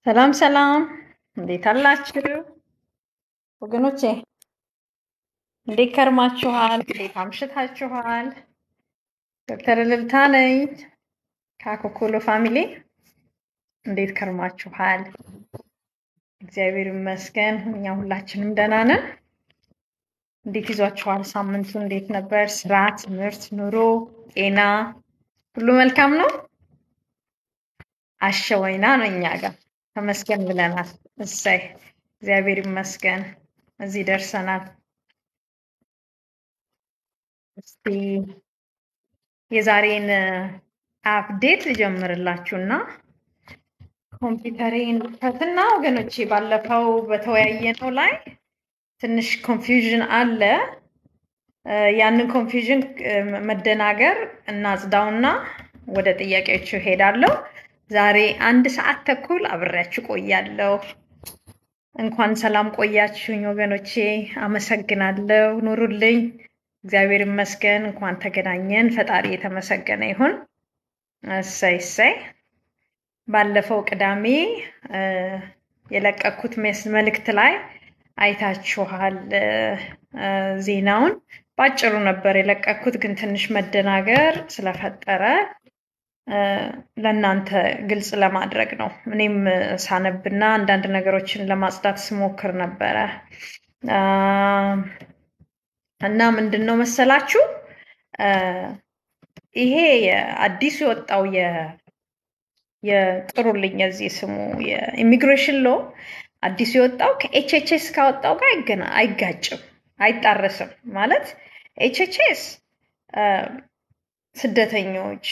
ሰላም ሰላም እንዴት አላችሁ ወገኖቼ? እንዴት ከርማችኋል? እንዴት አምሽታችኋል? ዶክተር እልልታ ነኝ ከኮኮሎ ፋሚሊ። እንዴት ከርማችኋል? እግዚአብሔር ይመስገን እኛ ሁላችንም ደህና ነን። እንዴት ይዟችኋል? ሳምንቱ እንዴት ነበር? ስራ፣ ትምህርት፣ ኑሮ፣ ጤና ሁሉ መልካም ነው? አሸወይና ነው እኛ ጋር ተመስገን ብለናል። እሰይ እግዚአብሔር ይመስገን እዚህ ደርሰናል። እስቲ የዛሬን አፕዴት ልጀምርላችሁና ኮምፒውተሬን ፈትና ወገኖቼ፣ ባለፈው በተወያየነው ላይ ትንሽ ኮንፊውዥን አለ። ያንን ኮንፊውዥን መደናገር እናጽዳውና ወደ ጥያቄዎቹ ሄዳለሁ። ዛሬ 1 ሰዓት ተኩል አብሬያችሁ ቆያለሁ። እንኳን ሰላም ቆያችሁኝ ወገኖቼ፣ አመሰግናለሁ። ኑሩልኝ። እግዚአብሔር ይመስገን እንኳን ተገናኘን። ፈጣሪ የተመሰገነ ይሁን። እሰይ እሰይ። ባለፈው ቅዳሜ የለቀኩት መልእክት ላይ አይታችኋል። ዜናውን ባጭሩ ነበር የለቀኩት፣ ግን ትንሽ መደናገር ስለፈጠረ ለእናንተ ግልጽ ለማድረግ ነው። እኔም ሳነብና አንዳንድ ነገሮችን ለማጽዳት ስሞክር ነበረ። እና ምንድነው መሰላችሁ ይሄ አዲሱ የወጣው የጥሩልኝ እዚህ ስሙ የኢሚግሬሽን ሎ አዲሱ የወጣው ከኤችኤችኤስ ካወጣው ጋር አይጋጭም፣ አይጣረስም። ማለት ኤችኤችኤስ ስደተኞች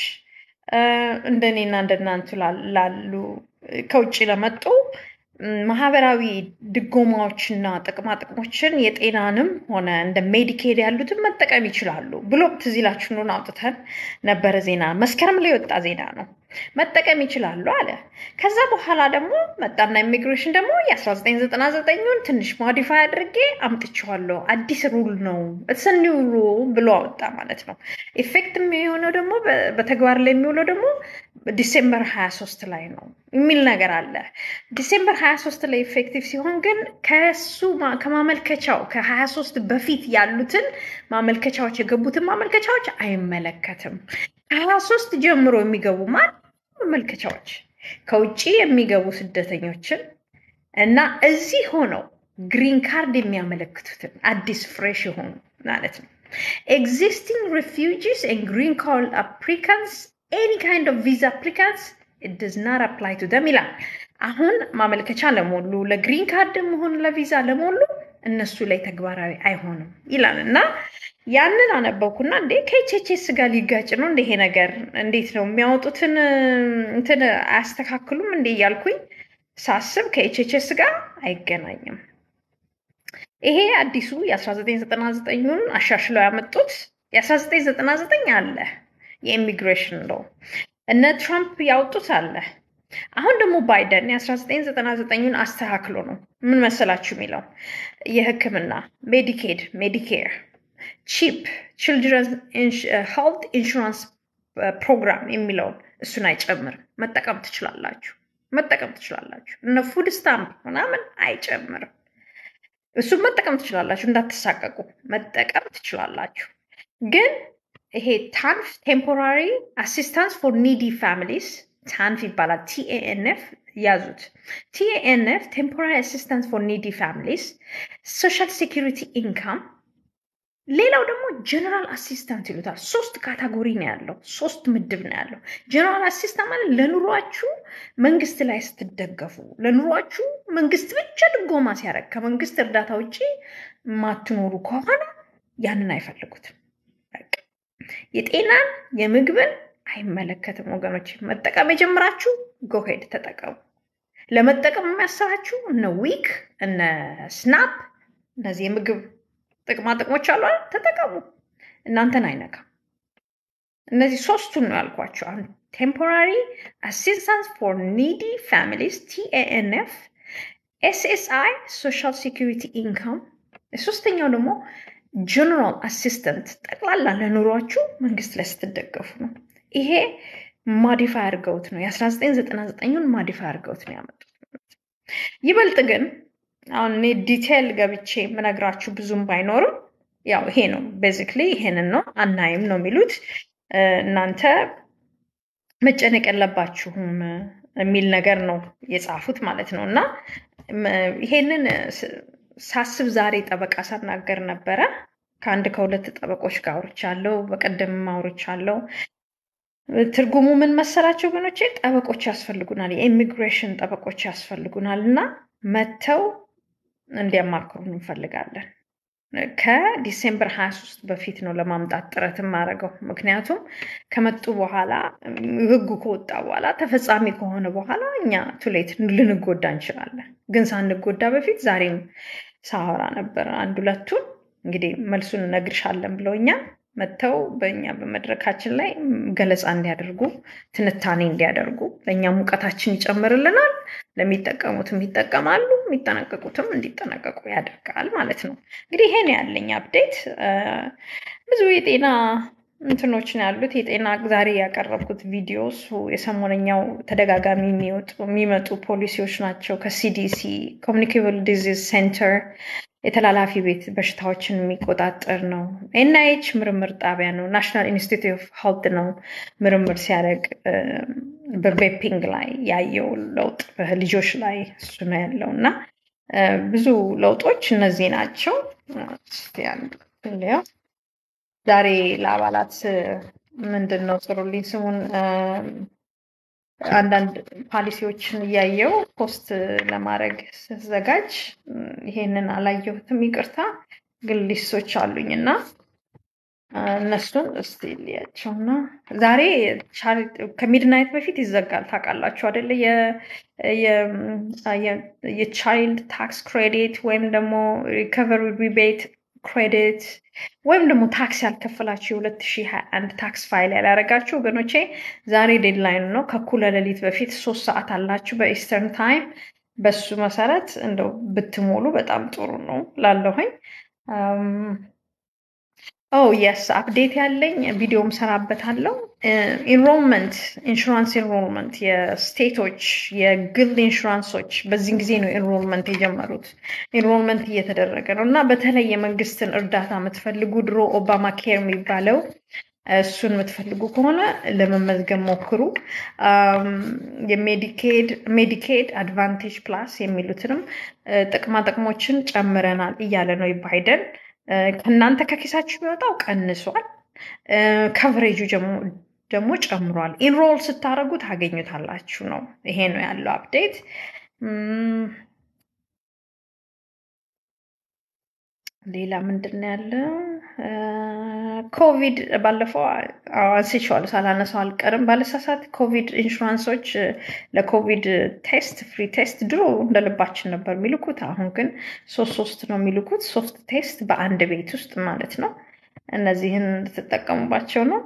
እንደኔና እንደናንተ ላሉ ከውጭ ለመጡ ማህበራዊ ድጎማዎችና ጥቅማ ጥቅሞችን የጤናንም ሆነ እንደ ሜዲኬድ ያሉትን መጠቀም ይችላሉ ብሎ ትዝ ይላችሁ ነው አውጥተን ነበር። ዜና መስከረም ላይ ወጣ ዜና ነው። መጠቀም ይችላሉ አለ። ከዛ በኋላ ደግሞ መጣና ኢሚግሬሽን ደግሞ የ1999ን ትንሽ ሞዲፋይ አድርጌ አምጥቼዋለሁ፣ አዲስ ሩል ነው እትሰኒው ሩል ብሎ አወጣ ማለት ነው። ኢፌክት የሚሆነው ደግሞ በተግባር ላይ የሚውለው ደግሞ ዲሴምበር 23 ላይ ነው የሚል ነገር አለ። ዲሴምበር 23 ላይ ኢፌክቲቭ ሲሆን ግን ከሱ ከማመልከቻው ከ23 በፊት ያሉትን ማመልከቻዎች የገቡትን ማመልከቻዎች አይመለከትም። ከ23 ጀምሮ የሚገቡ ማመልከቻዎች ከውጪ የሚገቡ ስደተኞችን እና እዚህ ሆነው ግሪን ካርድ የሚያመለክቱትን አዲስ ፍሬሽ የሆኑ ማለት ነው existing refugees and green card applicants, any kind of visa applicants, it does not apply to them ይላል። አሁን ማመልከቻ ለሞሉ ለግሪን ካርድ መሆን ለቪዛ ለሞሉ እነሱ ላይ ተግባራዊ አይሆንም ይላል። እና ያንን አነበብኩና እንዴ ከኤችኤችኤስ ጋር ሊጋጭ ነው እንደ ይሄ ነገር እንዴት ነው የሚያወጡትን እንትን አያስተካክሉም እንዴ እያልኩኝ ሳስብ ከኤችኤችኤስ ጋር አይገናኝም። ይሄ አዲሱ የ1999ን አሻሽለው ያመጡት የ1999 አለ የኢሚግሬሽን ሎ እነ ትራምፕ ያወጡት አለ። አሁን ደግሞ ባይደን የ1999ን አስተካክሎ ነው ምን መሰላችሁ የሚለው የሕክምና ሜዲኬድ፣ ሜዲኬር፣ ቺፕ ቺልድረንስ ሄልት ኢንሹራንስ ፕሮግራም የሚለውን እሱን አይጨምርም። መጠቀም ትችላላችሁ። እነ ፉድ ስታምፕ ምናምን አይጨምርም። እሱን መጠቀም ትችላላችሁ፣ እንዳትሳቀቁ መጠቀም ትችላላችሁ። ግን ይሄ ታንፍ ቴምፖራሪ አሲስታንስ ፎር ኒዲ ፋሚሊስ ታንፍ ይባላል። ቲኤኤንኤፍ ያዙት። ቲኤኤንኤፍ ቴምፖራሪ አሲስታንስ ፎር ኒዲ ፋሚሊስ፣ ሶሻል ሴኩሪቲ ኢንካም፣ ሌላው ደግሞ ጀነራል አሲስታንት ይሉታል። 3 ካታጎሪ ነው ያለው፣ 3 ምድብ ነው ያለው። ጀነራል አሲስታንት ማለት ለኑሯችሁ መንግስት ላይ ስትደገፉ፣ ለኑሯችሁ መንግስት ብቻ ድጎማ ሲያደርግ ከመንግስት እርዳታ ውጪ ማትኖሩ ከሆነ ያንን አይፈልጉትም። በቃ የጤናን የምግብን አይመለከትም ወገኖች። መጠቀም የጀመራችሁ ጎሄድ ተጠቀሙ። ለመጠቀም የሚያሰራችሁ እነ ዊክ እነ ስናፕ እነዚህ የምግብ ጥቅማ ጥቅሞች አሉ፣ ተጠቀሙ። እናንተን አይነካም። እነዚህ 3ቱን ነው ያልኳችሁ። አሁን ቴምፖራሪ አሲስታንስ ፎር ኒዲ ፋሚሊስ ቲኤኤንኤፍ፣ ኤስኤስአይ ሶሻል ሴኩሪቲ ኢንካም፣ ሶስተኛው ደግሞ ጀነራል አሲስታንት ጠቅላላ ለኑሯችሁ መንግስት ላይ ስትደገፉ ነው። ይሄ ማዲፋይ አድርገውት ነው የ1999ን ማዲፋይ አድርገውት ነው ያመጡት። ይበልጥ ግን አሁን እኔ ዲቴል ገብቼ ምነግራችሁ ብዙም ባይኖርም ያው ይሄ ነው ቤዚክሊ ይሄንን ነው አናይም ነው የሚሉት እናንተ መጨነቅ የለባችሁም የሚል ነገር ነው የጻፉት ማለት ነው እና ይሄንን ሳስብ ዛሬ ጠበቃ ሳናገር ነበረ ከአንድ ከሁለት ጠበቆች ጋር አውርቻለሁ በቀደም አውርቻለሁ ትርጉሙ ምን መሰላችሁ ወገኖቼ ጠበቆች ያስፈልጉናል የኢሚግሬሽን ጠበቆች ያስፈልጉናል እና መተው እንዲያማክሩን እንፈልጋለን ከዲሴምበር 23 በፊት ነው ለማምጣት ጥረት ማረገው ምክንያቱም ከመጡ በኋላ ህጉ ከወጣ በኋላ ተፈጻሚ ከሆነ በኋላ እኛ ቱሌት ልንጎዳ እንችላለን ግን ሳንጎዳ በፊት ዛሬም ሳወራ ነበር አንድ ሁለቱን እንግዲህ መልሱን ነግርሻለን ብለውኛል መተው በእኛ በመድረካችን ላይ ገለጻ እንዲያደርጉ ትንታኔ እንዲያደርጉ ለኛ ሙቀታችን ይጨምርልናል ለሚጠቀሙትም ይጠቀማሉ የሚጠነቀቁትም እንዲጠነቀቁ ያደርጋል ማለት ነው እንግዲህ ይሄን ያለኝ አፕዴት ብዙ የጤና እንትኖች ነው ያሉት የጤና ዛሬ ያቀረብኩት ቪዲዮስ የሰሞነኛው ተደጋጋሚ የሚመጡ ፖሊሲዎች ናቸው ከሲዲሲ ኮሚኒኬብል ዲዚዝ ሴንተር የተላላፊ ቤት በሽታዎችን የሚቆጣጠር ነው ኤንአይኤች ምርምር ጣቢያ ነው ናሽናል ኢንስቲትዩት ኦፍ ሄልት ነው ምርምር ሲያደርግ በቬፒንግ ላይ ያየው ለውጥ በልጆች ላይ እሱ ነው ያለው እና ብዙ ለውጦች እነዚህ ናቸው ዛሬ ለአባላት ምንድነው ጥሩልኝ ስሙን አንዳንድ ፖሊሲዎችን ያየው ፖስት ለማድረግ ተዘጋጅ ይሄንን አላየሁትም ይቅርታ ግን ሊስቶች አሉኝና እነሱን እስቲ ሊያቸውና ዛሬ ከሚድናይት በፊት ይዘጋል ታውቃላችሁ አይደለ የቻይልድ ታክስ ክሬዲት ወይም ደግሞ ሪከቨሪ ሪቤት ክሬዲት ወይም ደግሞ ታክስ ያልከፈላችሁ 2021 ታክስ ፋይል ያላረጋችሁ ወገኖቼ ዛሬ ዴድላይን ነው ከኩለ ሌሊት በፊት 3 ሰዓት አላችሁ በኢስተርን ታይም በሱ መሰረት እንደው ብትሞሉ በጣም ጥሩ ነው ላለሁኝ yes አፕዴት ያለኝ ቪዲዮም ሰራበታለሁ ኢንሮልመንት ኢንሹራንስ ኢንሮልመንት የስቴቶች የግል ኢንሹራንሶች በዚህ ጊዜ ነው ኢንሮልመንት የጀመሩት ኢንሮልመንት እየተደረገ ነው እና በተለይ የመንግስትን እርዳታ የምትፈልጉ ድሮ ኦባማ ኬር የሚባለው እሱን የምትፈልጉ ከሆነ ለመመዝገብ ሞክሩ የሜዲኬድ አድቫንቴጅ ፕላስ የሚሉትንም ጥቅሞችን ጨምረናል እያለ ነው ባይደን ከናንተ ከኪሳችሁ የሚወጣው ቀንሷል ከቨሬጁ ደግሞ ጨምሯል ኢንሮል ስታረጉ ታገኙታላችሁ ነው ይሄ ነው ያለው አፕዴት ሌላ ምንድነው ያለው ኮቪድ ባለፈው አንስቼዋለሁ ሳላነሳው አልቀርም ባለሳሳት ኮቪድ ኢንሹራንሶች ለኮቪድ ቴስት ፍሪ ቴስት ድሮ እንደልባችን ነበር የሚልኩት አሁን ግን 3 ነው የሚልኩት 3 ቴስት በአንድ ቤት ውስጥ ማለት ነው እነዚህን ተጠቀሙባቸው ነው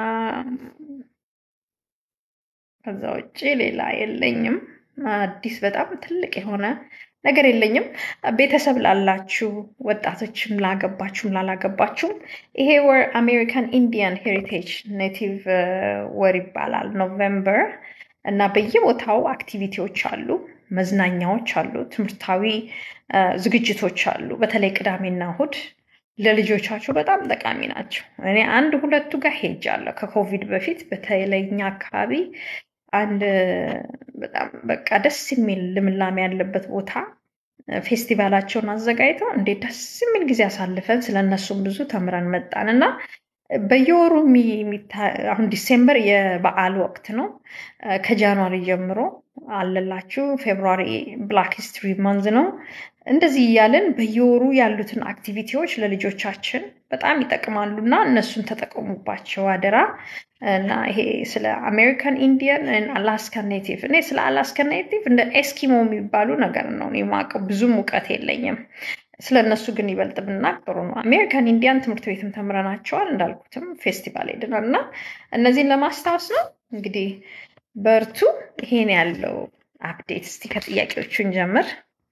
ከዛ ውጪ ሌላ የለኝም አዲስ በጣም ትልቅ የሆነ ነገር የለኝም ቤተሰብ ላላችሁ ወጣቶችም ላገባችሁም ላላገባችሁም ይሄ ወር አሜሪካን ኢንዲያን ሄሪቴጅ ኔቲቭ ወር ይባላል ኖቬምበር እና በየቦታው አክቲቪቲዎች አሉ መዝናኛዎች አሉ ትምህርታዊ ዝግጅቶች አሉ በተለይ ቅዳሜና እሁድ ለልጆቻችሁ በጣም ጠቃሚ ናቸው እኔ አንድ ሁለቱ ጋር ሄጃለሁ ከኮቪድ በፊት በተለይኛ አካባቢ አንድ በጣም በቃ ደስ የሚል ልምላሜ ያለበት ቦታ ፌስቲቫላቸውን አዘጋጅተው እንዴት ደስ የሚል ጊዜ አሳልፈን ስለነሱም ብዙ ተምረን መጣንና በየወሩ አሁን ዲሴምበር የበዓል ወቅት ነው ከጃንዋሪ ጀምሮ አለላችሁ ፌብሩዋሪ ብላክ ሂስትሪ ማንዝ ነው እንደዚህ ያለን በየወሩ ያሉትን አክቲቪቲዎች ለልጆቻችን በጣም ይጠቅማሉና እነሱን ተጠቀሙባቸው አደራ እና ይሄ ስለ አሜሪካን ኢንዲያን እና አላስካን ኔቲቭ እኔ ስለ አላስካን ኔቲቭ እንደ ኤስኪሞ የሚባሉ ነገር ነው የማውቀው ብዙ ሙቀት የለኝም ስለነሱ ግን ይበልጥ ብናቀሩ ነው አሜሪካን ኢንዲያን ትምህርት ቤትም ተምረናቸዋል እንዳልኩትም ፌስቲቫል ሄደናልና እነዚህን ለማስታወስ ነው እንግዲህ በርቱ ይሄን ያለው አፕዴት እስቲ ከጥያቄዎቹን ጀምር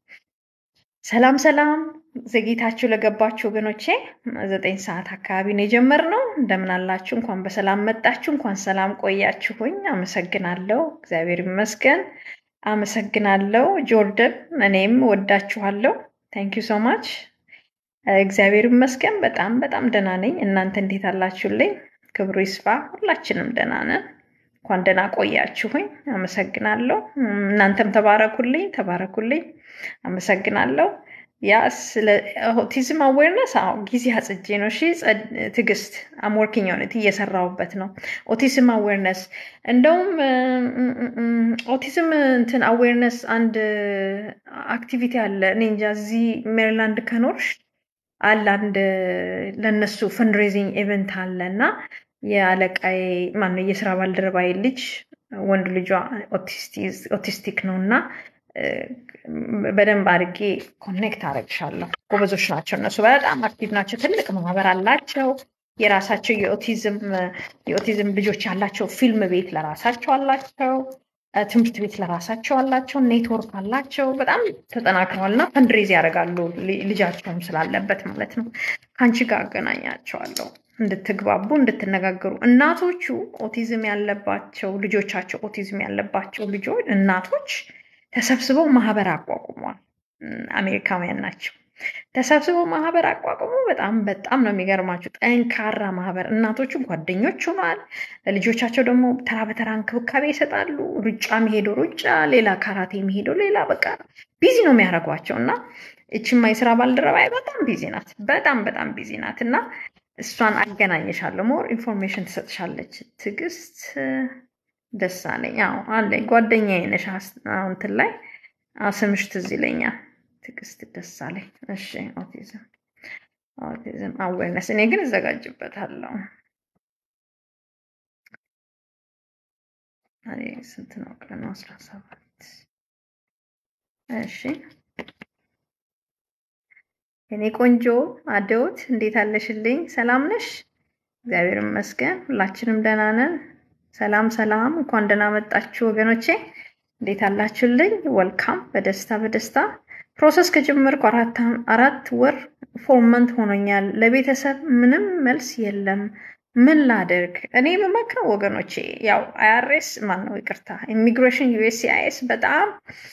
ሰላም ዘግይታችሁ ለገባችሁ ወገኖቼ 9 ሰዓት አካባቢ ነው የጀመርነው እንደምን አላችሁ እንኳን በሰላም መጣችሁ እንኳን ሰላም ቆያችሁኝ አመሰግናለሁ እግዚአብሔር ይመስገን አመሰግናለሁ ጆርደን። እኔም ወዳችኋለሁ። ታንክ ዩ ሶ ማች። እግዚአብሔር ይመስገን በጣም በጣም ደህና ነኝ። እናንተ እንዴት አላችሁልኝ? ክብሩ ይስፋ። ሁላችንም ደህና ነን። እንኳን ደህና ቆያችሁኝ። አመሰግናለሁ። እናንተም ተባረኩልኝ ተባረኩልኝ። አመሰግናለሁ። ያ ስለ ኦቲዝም አዌርነስ ጊዜ አጽጄ ነው። እሺ ትዕግስት አም ወርኪንግ ኦን ኢት እየሰራሁበት ነው። ኦቲዝም አዌርነስ እንደውም ኦቲዝም እንትን አዌርነስ አንድ አክቲቪቲ አለ። እኔ እንጃ እዚህ ሜሪላንድ ከኖርሽ አለ አንድ ለነሱ ፈንድሬዚንግ ኢቨንት አለ እና የአለቃዬ ማነው የስራ ባልደረባዬ ልጅ ወንድ ልጇ ኦቲስቲክ ነው እና በደንብ አድርጌ ኮኔክት አደርግሻለሁ። ጎበዞች ናቸው እነሱ፣ በጣም አክቲቭ ናቸው። ትልቅ ማህበር አላቸው። የራሳቸው የኦቲዝም ልጆች ያላቸው ፊልም ቤት ለራሳቸው አላቸው። ትምህርት ቤት ለራሳቸው አላቸው። ኔትወርክ አላቸው። በጣም ተጠናክረዋል እና ፈንድሬዝ ያደርጋሉ። ልጃቸውም ስላለበት ማለት ነው። ከአንቺ ጋር አገናኛቸዋለሁ እንድትግባቡ እንድትነጋገሩ። እናቶቹ ኦቲዝም ያለባቸው ልጆቻቸው ኦቲዝም ያለባቸው ልጆች እናቶች ተሰብስበው ማህበር አቋቁመዋል። አሜሪካውያን ናቸው። ተሰብስበው ማህበር አቋቁመው በጣም በጣም ነው የሚገርማቸው። ጠንካራ ማህበር። እናቶቹ ጓደኞች ሆኗል። ለልጆቻቸው ደግሞ ተራ በተራ እንክብካቤ ይሰጣሉ። ሩጫ የሚሄደው ሩጫ፣ ሌላ ካራቴ የሚሄደው ሌላ፣ በቃ ቢዚ ነው የሚያደርጓቸው እና እችማ የስራ ባልደረባዬ በጣም ቢዚ ናት። በጣም በጣም ቢዚ ናት እና እሷን አገናኘሻለሁ። ሞር ኢንፎርሜሽን ትሰጥሻለች። ትዕግስት ደሳለኝ አለኝ። ጓደኛዬ ነሽ። እንትን ላይ ስምሽ ትዝ ይለኛል። ትዕግስት ደሳለኝ። እሺ ኦቲዝም አዌርነስ እኔ ግን እዘጋጅበታለሁ። ስንት ነው ቀኑ? 17 እሺ እኔ ቆንጆ አደውት እንዴት አለሽልኝ? ሰላም ነሽ? እግዚአብሔር ይመስገን ሁላችንም ደህና ነን። ሰላም ሰላም፣ እንኳን ደህና መጣችሁ ወገኖቼ። እንዴት አላችሁልኝ? ወልካም። በደስታ ፕሮሰስ ከጀመርኩ 4 ወር 4 መንት ሆኖኛል። ለቤተሰብ ምንም መልስ የለም። ምን ላደርግ? እኔ የምመክረው ወገኖቼ ያው አይአርኤስ ይቅርታ ኢሚግሬሽን ዩኤስሲአይኤስ በጣም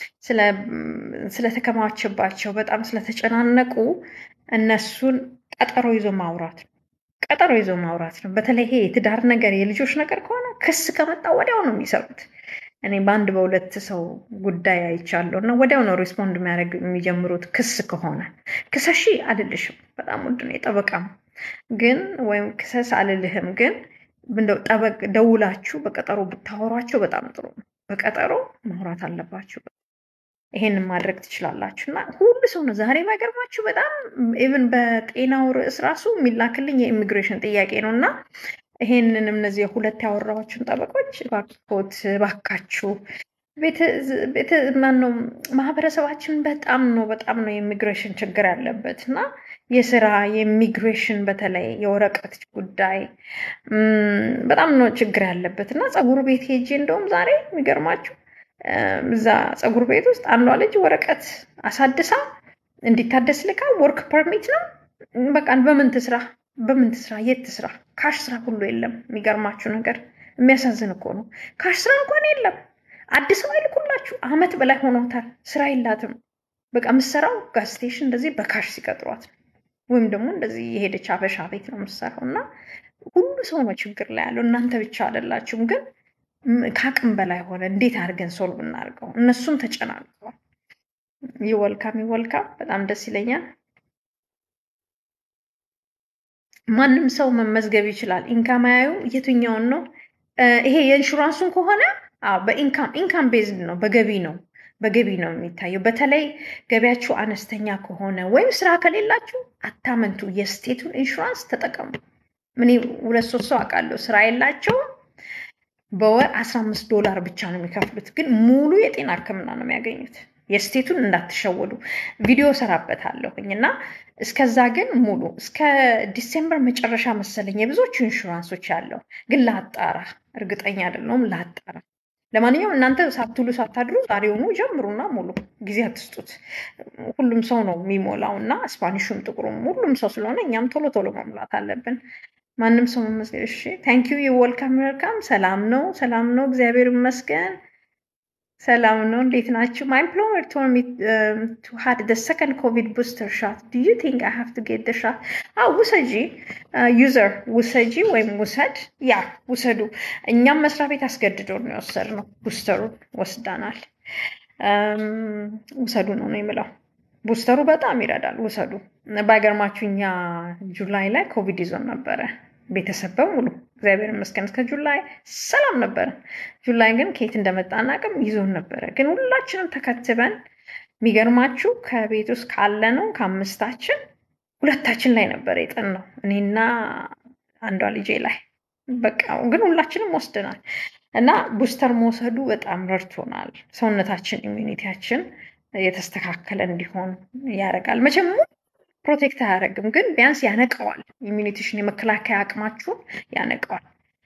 ስለተከማቸባቸው በጣም ስለተጨናነቁ እነሱን ቀጠሮ ይዞ ማውራት ነው። በተለይ ይሄ የትዳር ነገር የልጆች ነገር ከሆነ ክስ ከመጣ ወዲያው ነው የሚሰሩት። እኔ በአንድ በሁለት ሰው ጉዳይ አይቻለሁ እና ወዲያው ነው ሪስፖንድ የሚጀምሩት። ክስ ከሆነ ክሰሺ አልልሽም፣ በጣም ውድ ነው የጠበቃም ግን ወይም ክሰስ አልልህም፣ ግን እንደው ጠበቅ ደውላችሁ በቀጠሮ ብታወሯቸው በጣም ጥሩ ነው። በቀጠሮ ማውራት አለባችሁ። ይሄንን ማድረግ ትችላላችሁ እና ሁሉ ሰው ነው ዛሬ ማይገርማችሁ በጣም ኢቭን በጤናው ርዕስ ራሱ የሚላክልኝ የኢሚግሬሽን ጥያቄ ነው እና ይሄንንም እነዚህ ሁለት ያወራዎችን ጠበቆች ባካችሁ ቤት ማነው ማህበረሰባችን በጣም ነው የኢሚግሬሽን ችግር ያለበት እና የስራ የኢሚግሬሽን በተለይ የወረቀት ጉዳይ በጣም ነው ችግር ያለበት እና ፀጉር ቤት ሄጄ እንደውም ዛሬ የሚገርማችሁ እዛ ፀጉር ቤት ውስጥ አንዷ ልጅ ወረቀት አሳድሳ እንዲታደስ ልካ ወርክ ፐርሚት ነው በቃ በምን ትስራ የት ትስራ ካሽ ስራ ሁሉ የለም። የሚገርማችሁ ነገር የሚያሳዝን እኮ ነው። ካሽ ስራ እንኳን የለም። አዲስ ነው ይልኩላችሁ። አመት በላይ ሆኖታል። ስራ የላትም። በቃ ምሰራው ጋዝ ስቴሽን እንደዚህ በካሽ ሲቀጥሯት ወይም ደግሞ እንደዚህ የሄደች አበሻ ቤት ነው ምሰራው እና ሁሉ ሰው ነው ችግር ላይ ያለው። እናንተ ብቻ አይደላችሁም። ግን ካቅም በላይ ሆነ። እንዴት አድርገን ሶልቭ እናድርገው? እነሱም ተጨናንቀዋል። ይወልካም በጣም ደስ ይለኛል። ማንም ሰው መመዝገብ ይችላል። ኢንካም ያዩ የትኛውን ነው? ይሄ የኢንሹራንሱን ከሆነ በኢንካም ቤዝድ ነው፣ በገቢ ነው የሚታየው። በተለይ ገቢያችሁ አነስተኛ ከሆነ ወይም ስራ ከሌላችሁ አታመንቱ፣ የስቴቱን ኢንሹራንስ ተጠቀሙ። ምን 2-3 ሰው አውቃለሁ ስራ የላቸው በወር $15 ብቻ ነው የሚከፍሉት፣ ግን ሙሉ የጤና ሕክምና ነው የሚያገኙት። የስቴቱን እንዳትሸወዱ ቪዲዮ ሰራበታለሁኝ እና እስከዛ ግን ሙሉ እስከ ዲሴምበር መጨረሻ መሰለኝ የብዙዎቹ ኢንሹራንሶች ያለው፣ ግን ላጣራ እርግጠኛ አይደለሁም። ላጣራ ለማንኛውም እናንተ ሳትውሉ ሳታድሩ ዛሬውኑ ጀምሩና ሙሉ ጊዜ አትስጡት። ሁሉም ሰው ነው የሚሞላው እና ስፓኒሹም ጥቁሩም ሁሉም ሰው ስለሆነ እኛም ቶሎ መሙላት አለብን። ማንም ሰው መመስገን። እሺ ታንክ ዩ ዌልካም። ሰላም ነው እግዚአብሔር ይመስገን። ሰላም ነው እንዴት ናችሁ? My employer told me to had the second COVID booster shot. Do you think I have to get the shot? ውሰጂ ዩዘር ውሰጂ ወይም ውሰድ ያ ውሰዱ። እኛም መስሪያ ቤት አስገድዶን ነው የወሰድነው። ቡስተሩን ወስዳናል። ውሰዱ ነው የምለው። ቡስተሩ በጣም ይረዳል። ውሰዱ። ባይገርማችሁ እኛ ጁላይ ላይ ኮቪድ ይዞን ነበረ። ቤተሰብ በሙሉ እግዚአብሔር ይመስገን እስከ ጁላይ ሰላም ነበረ። ጁላይ ግን ከየት እንደመጣ አናውቅም ይዞን ነበረ። ግን ሁላችንም ተከትበን የሚገርማችሁ ከቤት ውስጥ ካለ ነው ከአምስታችን ሁለታችን ላይ ነበረ የጠናው እኔና አንዷ ልጄ ላይ በቃ ግን ሁላችንም ወስደናል። እና ቡስተር መውሰዱ በጣም ረድቶናል። ሰውነታችን ኢሚዩኒቲያችን የተስተካከለ እንዲሆን ያደርጋል። መቼም ፕሮቴክት አያደርግም ግን ቢያንስ ያነቀዋል። ኢሚዩኒቲሽን የመከላከያ አቅማችሁን ያነቀዋል።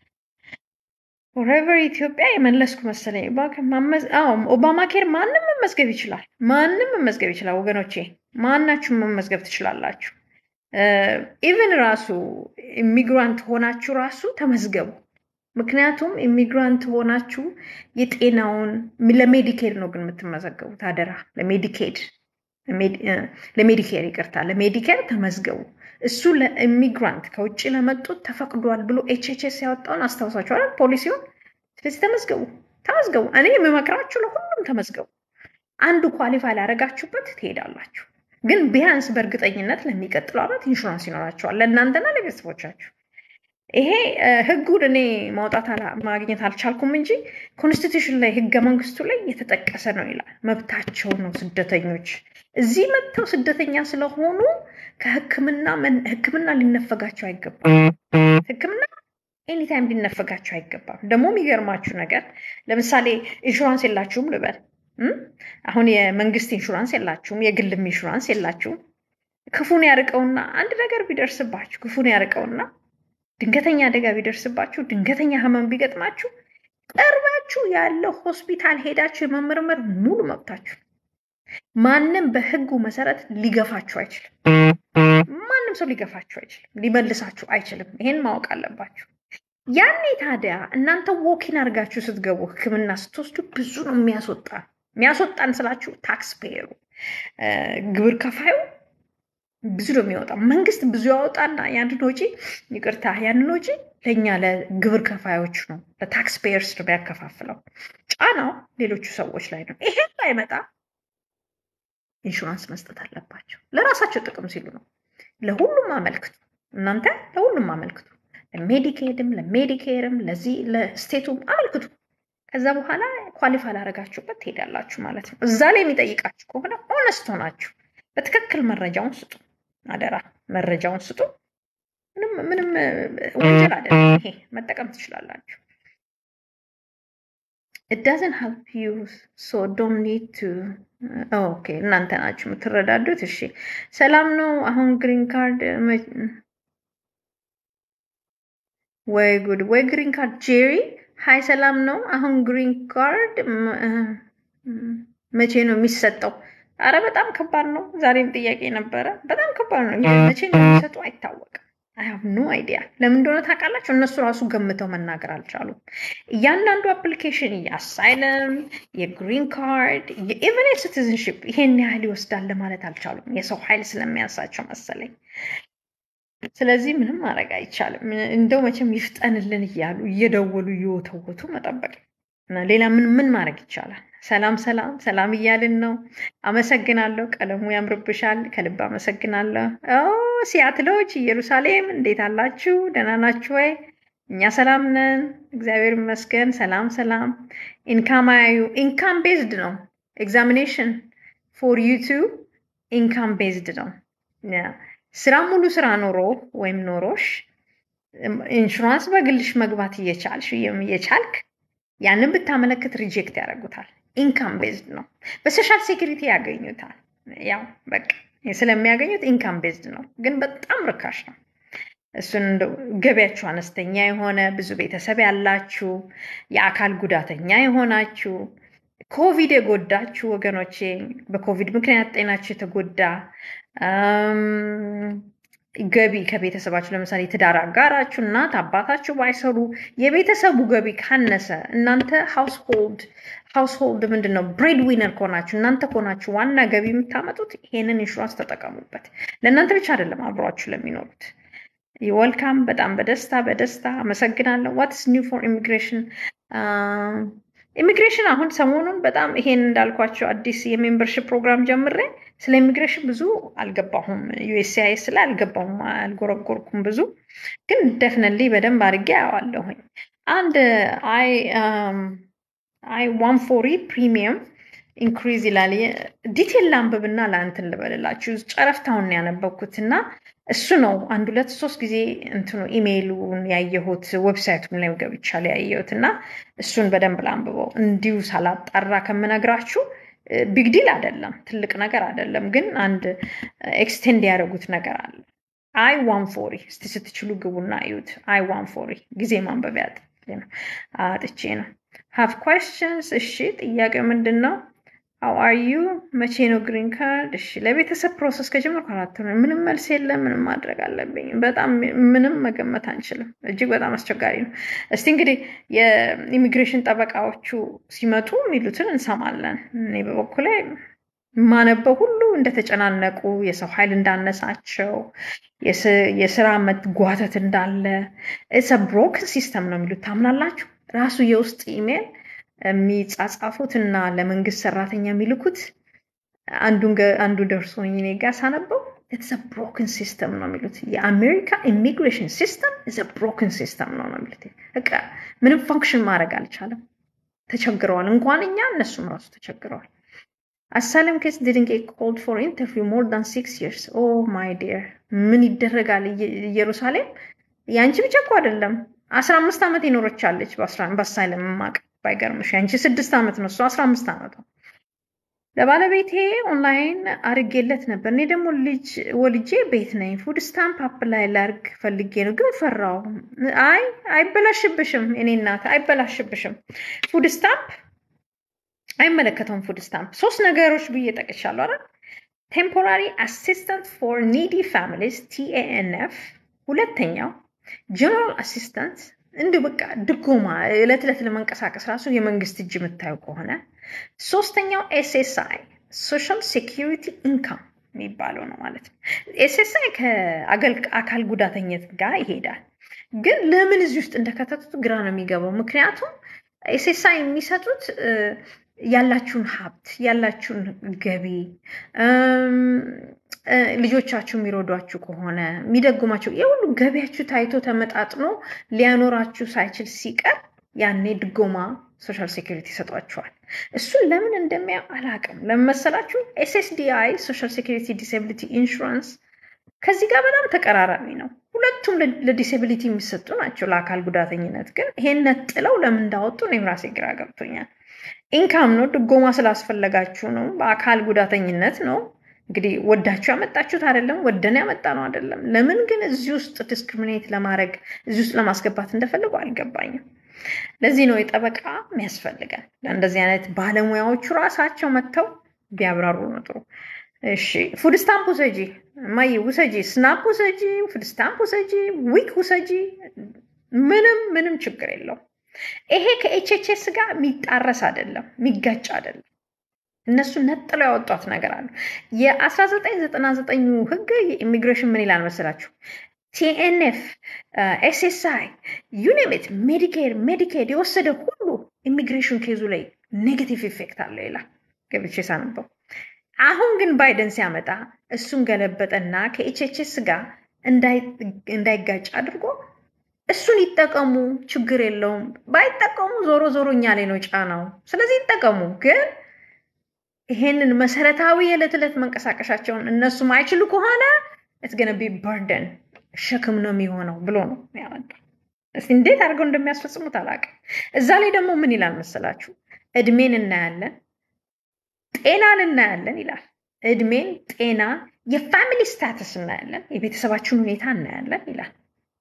ፎሬቨር ኢትዮጵያ የመለስኩ መሰለኝ። ኦባማ ኬር ማንም መመዝገብ ይችላል። ማንም መመዝገብ ይችላል ወገኖቼ። ማናችሁም መመዝገብ ትችላላችሁ። ኢቭን ራሱ ኢሚግራንት ሆናችሁ ራሱ ተመዝገቡ። ምክንያቱም ኢሚግራንት ሆናችሁ የጤናውን ለሜዲኬድ ነው ግን የምትመዘገቡት። አደራ ለሜዲኬር ይቅርታ፣ ለሜዲኬር ተመዝገቡ። እሱ ለኢሚግራንት ከውጭ ለመጡት ተፈቅዷል ብሎ ኤችኤችኤስ ያወጣውን አስታውሳችኋል ፖሊሲውን። ስለዚህ ተመዝገቡ። እኔ የምመክራችሁ ለሁሉም ተመዝገቡ። አንዱ ኳሊፋይ ላደረጋችሁበት ትሄዳላችሁ። ግን ቢያንስ በእርግጠኝነት ለሚቀጥለው ዓመት ኢንሹራንስ ይኖራችኋል ለእናንተና ለቤተሰቦቻችሁ። ይሄ ህጉን እኔ ማግኘት አልቻልኩም እንጂ ኮንስቲቱሽን ላይ ህገ መንግስቱ ላይ የተጠቀሰ ነው ይላል። መብታቸው ነው ስደተኞች እዚህ መጥተው ስደተኛ ስለሆኑ ከህክምና ሊነፈጋቸው አይገባም። ህክምና ኤኒታይም ሊነፈጋቸው አይገባም። ደግሞ የሚገርማችሁ ነገር ለምሳሌ ኢንሹራንስ የላችሁም ልበል። አሁን የመንግስት ኢንሹራንስ የላችሁም፣ የግልም ኢንሹራንስ የላችሁም። ክፉን ያርቀውና አንድ ነገር ቢደርስባችሁ ክፉን ያርቀውና ድንገተኛ አደጋ ቢደርስባችሁ ድንገተኛ ህመም ቢገጥማችሁ ቀርባችሁ ያለው ሆስፒታል ሄዳችሁ የመመርመር ሙሉ መብታችሁ። ማንም በህጉ መሰረት ሊገፋችሁ አይችልም። ማንም ሰው ሊገፋችሁ አይችልም፣ ሊመልሳችሁ አይችልም። ይሄን ማወቅ አለባችሁ። ያኔ ታዲያ እናንተ ወኪን አድርጋችሁ ስትገቡ ህክምና ስትወስዱ ብዙ ነው የሚያስወጣን ስላችሁ ታክስ ፔየሩ ግብር ከፋዩ ብዙ ነው የሚወጣው። መንግስት ብዙ ያወጣና ያንን ወጪ ለኛ ለግብር ከፋዮች ነው ለታክስ ፔየርስ ነው የሚያከፋፍለው። ጫናው ሌሎቹ ሰዎች ላይ ነው። ይሄን ባይመጣ ኢንሹራንስ መስጠት አለባቸው። ለራሳቸው ጥቅም ሲሉ ነው። ለሁሉም አመልክቱ። እናንተ ለሁሉም አመልክቱ። ለሜዲኬድም ለሜዲኬርም ለዚህ ለስቴቱም አመልክቱ። ከዛ በኋላ ኳሊፋይ ላደረጋችሁበት ትሄዳላችሁ ማለት ነው። እዛ ላይ የሚጠይቃችሁ ከሆነ ሆነስት ሆናችሁ በትክክል መረጃውን ስጡ። አደራ መረጃውን ስጡ። ምንም ወንጀል አይደለም። ይሄ መጠቀም ትችላላችሁ። It doesn't help you, so don't need to. Okay, እናንተ ናችሁ የምትረዳዱት። እሺ ሰላም ነው። አሁን ግሪን ካርድ ወይ ግሪን ካርድ ጄሪ ሃይ ሰላም ነው። አሁን ግሪን ካርድ መቼ ነው የሚሰጠው? አረ በጣም ከባድ ነው። ዛሬም ጥያቄ ነበረ። በጣም ከባድ ነው። መቼ ነው የሚሰጡ አይታወቅም። I have no idea። ለምን እንደሆነ ታውቃላችሁ? እነሱ ራሱ ገምተው መናገር አልቻሉም። እያንዳንዱ አፕሊኬሽን የአሳይለም፣ የግሪን ካርድ፣ የኢቨን ሲቲዝንሺፕ ይሄን ያህል ይወስዳል ለማለት አልቻሉም። የሰው ኃይል ስለሚያንሳቸው መሰለኝ። ስለዚህ ምንም ማድረግ አይቻልም። እንደው መቼም ይፍጠንልን እያሉ እየደወሉ እየወተወቱ መጠበቅ። ሌላ ምን ማድረግ ይቻላል? ሰላም እያልን ነው። አመሰግናለሁ። ቀለሙ ያምርብሻል። ከልብ አመሰግናለሁ። ሲያትሎች ኢየሩሳሌም እንዴት አላችሁ? ደህና ናችሁ ወይ? እኛ ሰላም ነን፣ እግዚአብሔር ይመስገን። ሰላም። ኢንካም ቤዝድ ነው ኤግዛሚኔሽን ፎር ዩቲዩብ ኢንካም ቤዝድ ነው። ስራ ሙሉ ስራ ኖሮ ወይም ኖሮሽ ኢንሹራንስ በግልሽ መግባት እየቻልክ ያንን ብታመለክት ሪጀክት ያደርጉታል። ኢንካም ቤዝድ ነው። በሶሻል ሴኩሪቲ ያገኙታል። ያው በቃ ስለሚያገኙት ኢንካም ቤዝድ ነው፣ ግን በጣም ርካሽ ነው። እሱን እንደው ገቢያችሁ አነስተኛ የሆነ ብዙ ቤተሰብ ያላችሁ፣ የአካል ጉዳተኛ የሆናችሁ፣ ኮቪድ የጎዳችሁ ወገኖቼ፣ በኮቪድ ምክንያት ጤናችሁ የተጎዳ ገቢ ከቤተሰባችሁ ለምሳሌ ትዳር አጋራችሁ እናት አባታችሁ ባይሰሩ የቤተሰቡ ገቢ ካነሰ እናንተ ሃውስሆልድ ምንድነው ብሬድ ዊነር ከሆናችሁ እናንተ ከሆናችሁ ዋና ገቢ የምታመጡት ይሄንን ኢንሹራንስ ተጠቀሙበት። ለእናንተ ብቻ አይደለም አብሯችሁ ለሚኖሩት። ወልካም በጣም በደስታ አመሰግናለሁ። ዋትስ ኒው ፎር ኢሚግሬሽን? ኢሚግሬሽን አሁን ሰሞኑን በጣም ይሄን እንዳልኳቸው አዲስ የሜምበርሺፕ ፕሮግራም ጀምሬ ስለ ኢሚግሬሽን ብዙ አልገባሁም። ዩኤስሲአይኤስ ላይ አልገባሁም፣ አልጎረጎርኩም ብዙ ግን ደፍነትሊ በደንብ አድርጌ አያዋለሁኝ። አንድ አይ 140 ፕሪሚየም ኢንክሪዝ ይላል። ዲቴል ላንብብና ለአንተን ልበልላችሁ። ጨረፍታውን ያነበብኩት እና እሱ ነው አንድ ሁለት ሶስት ጊዜ እንትኑ ኢሜይሉን ያየሁት ዌብሳይቱን ላይ ገብቻለሁ ያየሁት እና እሱን በደንብ ላንብበው እንዲሁ ሳላጣራ ከምነግራችሁ። ቢግ ዲል አይደለም፣ ትልቅ ነገር አይደለም፣ ግን አንድ ኤክስቴንድ ያደረጉት ነገር አለ። አይ 140 እስቲ ስትችሉ ግቡና እዩት። አይ 140 ጊዜ ማንበቢያ አጥቼ ነው። have questions? እሺ ጥያቄው ምንድን ነው? how are you? መቼ ነው ግሪን ካርድ? እሺ ለቤተሰብ ፕሮሰስ ከጀመርኩ 4 ወር። ምንም መልስ የለም። ምንም ማድረግ አለብኝ? በጣም ምንም መገመት አንችልም። እጅግ በጣም አስቸጋሪ ነው። እስቲ እንግዲህ የኢሚግሬሽን ጠበቃዎቹ ሲመጡ የሚሉትን እንሰማለን። እኔ በበኩሌ ማነበው ሁሉ እንደተጨናነቁ፣ የሰው ኃይል እንዳነሳቸው፣ የስራ መጓተት እንዳለ it's a broken system ነው የሚሉት። ታምናላችሁ? ራሱ የውስጥ ኢሜል የሚጻጻፉት እና ለመንግስት ሰራተኛ የሚልኩት አንዱ ደርሶኝ እኔ ጋር ሳነበው it's a broken system ነው የሚሉት። የአሜሪካ ኢሚግሬሽን ሲስተም is a broken system ነው የሚሉት። በቃ ምንም ፋንክሽን ማድረግ አልቻለም። ተቸግረዋል። እንኳን እኛ እነሱም ራሱ ተቸግረዋል። asylum case didn't get called for interview more than 6 years. oh my dear ምን ይደረጋል? ኢየሩሳሌም ያንቺ ብቻ እኮ አይደለም 15 ዓመት ይኖርቻለች በአሳይለም ማቅ ባይገርምሽ። ያንቺ 6 ዓመት ነው፣ እሱ 15 ዓመት ነው። ለባለቤቴ ኦንላይን አርጌለት ነበር። እኔ ደግሞ ልጅ ወልጄ ቤት ነኝ። ፉድ ስታምፕ አፕላይ ላርግ ፈልጌ ነው ግን ፈራው። አይበላሽብሽም እኔ እናት አይበላሽብሽም። ፉድ ስታምፕ አይመለከተውም። ፉድ ስታምፕ 3 ነገሮች ብዬ ጠቅሻለሁ አይደል? ቴምፖራሪ አሲስታንት ፎር ኒዲ ፋሚሊስ TANF፣ ሁለተኛው ጀነራል አሲስታንት እንደ በቃ ድጎማ እለት ለመንቀሳቀስ ራሱ የመንግስት እጅ የምታዩ ከሆነ፣ ሶስተኛው SSI ሶሻል ሴኩሪቲ ኢንካም የሚባለው ነው ማለት ነው። SSI ከአካል ጉዳተኝነት ጋር ይሄዳል። ግን ለምን እዚህ ውስጥ እንደከተቱት ግራ ነው የሚገባው። ምክንያቱም SSI የሚሰጡት ያላችሁን ሀብት ያላችሁን ገቢ ልጆቻችሁ የሚሮዷችሁ ከሆነ የሚደጉማችሁ የሁሉ ገቢያችሁ ታይቶ ተመጣጥኖ ሊያኖራችሁ ሳይችል ሲቀር ያኔ ድጎማ ሶሻል ሴኩሪቲ ይሰጧችኋል። እሱን ለምን እንደሚያው አላውቅም። ለምን መሰላችሁ? SSDI ሶሻል ሴኩሪቲ ዲሴቢሊቲ ኢንሹራንስ ከዚህ ጋር በጣም ተቀራራቢ ነው። ሁለቱም ለዲሴቢሊቲ የሚሰጡ ናቸው፣ ለአካል ጉዳተኝነት። ግን ይሄን ነጥለው ለምን እንዳወጡ እኔም ራሴ ግራ ገብቶኛል። ኢንካም ነው፣ ድጎማ ስላስፈለጋችሁ ነው። በአካል ጉዳተኝነት ነው። እንግዲህ ወዳችሁ ያመጣችሁት አይደለም፣ ወደን ያመጣ ነው አይደለም። ለምን ግን እዚህ ውስጥ ዲስክሪሚኔት ለማድረግ እዚህ ውስጥ ለማስገባት እንደፈለጉ አልገባኝም። ለዚህ ነው የጠበቃ የሚያስፈልገን። ለእንደዚህ አይነት ባለሙያዎቹ ራሳቸው መጥተው ቢያብራሩ ነው ጥሩ። እሺ ፉድ ስታምፕ ውሰጂ ማይ ውሰጂ፣ ስናፕ ውሰጂ፣ ፉድ ስታምፕ ውሰጂ፣ ዊክ ውሰጂ፣ ምንም ችግር የለው። ይሄ ከኤችኤችኤስ ጋር የሚጣረስ አይደለም፣ የሚጋጭ አይደለም። እነሱ ነጥለው ያወጣት ነገር አለ። የ1999 ህግ የኢሚግሬሽን ምን ይላል መሰላችሁ? TNF SSI ዩኒሜት ሜዲኬር ሜዲኬድ የወሰደ ሁሉ ኢሚግሬሽን ኬዙ ላይ ኔጌቲቭ ኢፌክት አለው ይላል። ገብቼ ሳነበው። አሁን ግን ባይደን ሲያመጣ እሱን ገለበጠና ከኤችኤችኤስ ጋር እንዳይጋጭ አድርጎ እሱን ይጠቀሙ፣ ችግር የለውም። ባይጠቀሙ ዞሮ እኛ ላይ ነው ጫናው። ስለዚህ ይጠቀሙ። ግን ይሄንን መሰረታዊ የዕለት ዕለት መንቀሳቀሻቸውን እነሱ ማይችሉ ከሆነ it's going to be burden ሸክም ነው የሚሆነው ብሎ ነው ያወጣው። እስቲ እንዴት አድርገው እንደሚያስፈጽሙት አላውቅም። እዛ ላይ ደግሞ ምን ይላል መሰላችሁ? እድሜን እናያለን፣ ጤናን እናያለን ይላል። እድሜን፣ ጤና፣ የፋሚሊ ስታተስ እናያለን፣ የቤተሰባችሁን ሁኔታ እናያለን ይላል።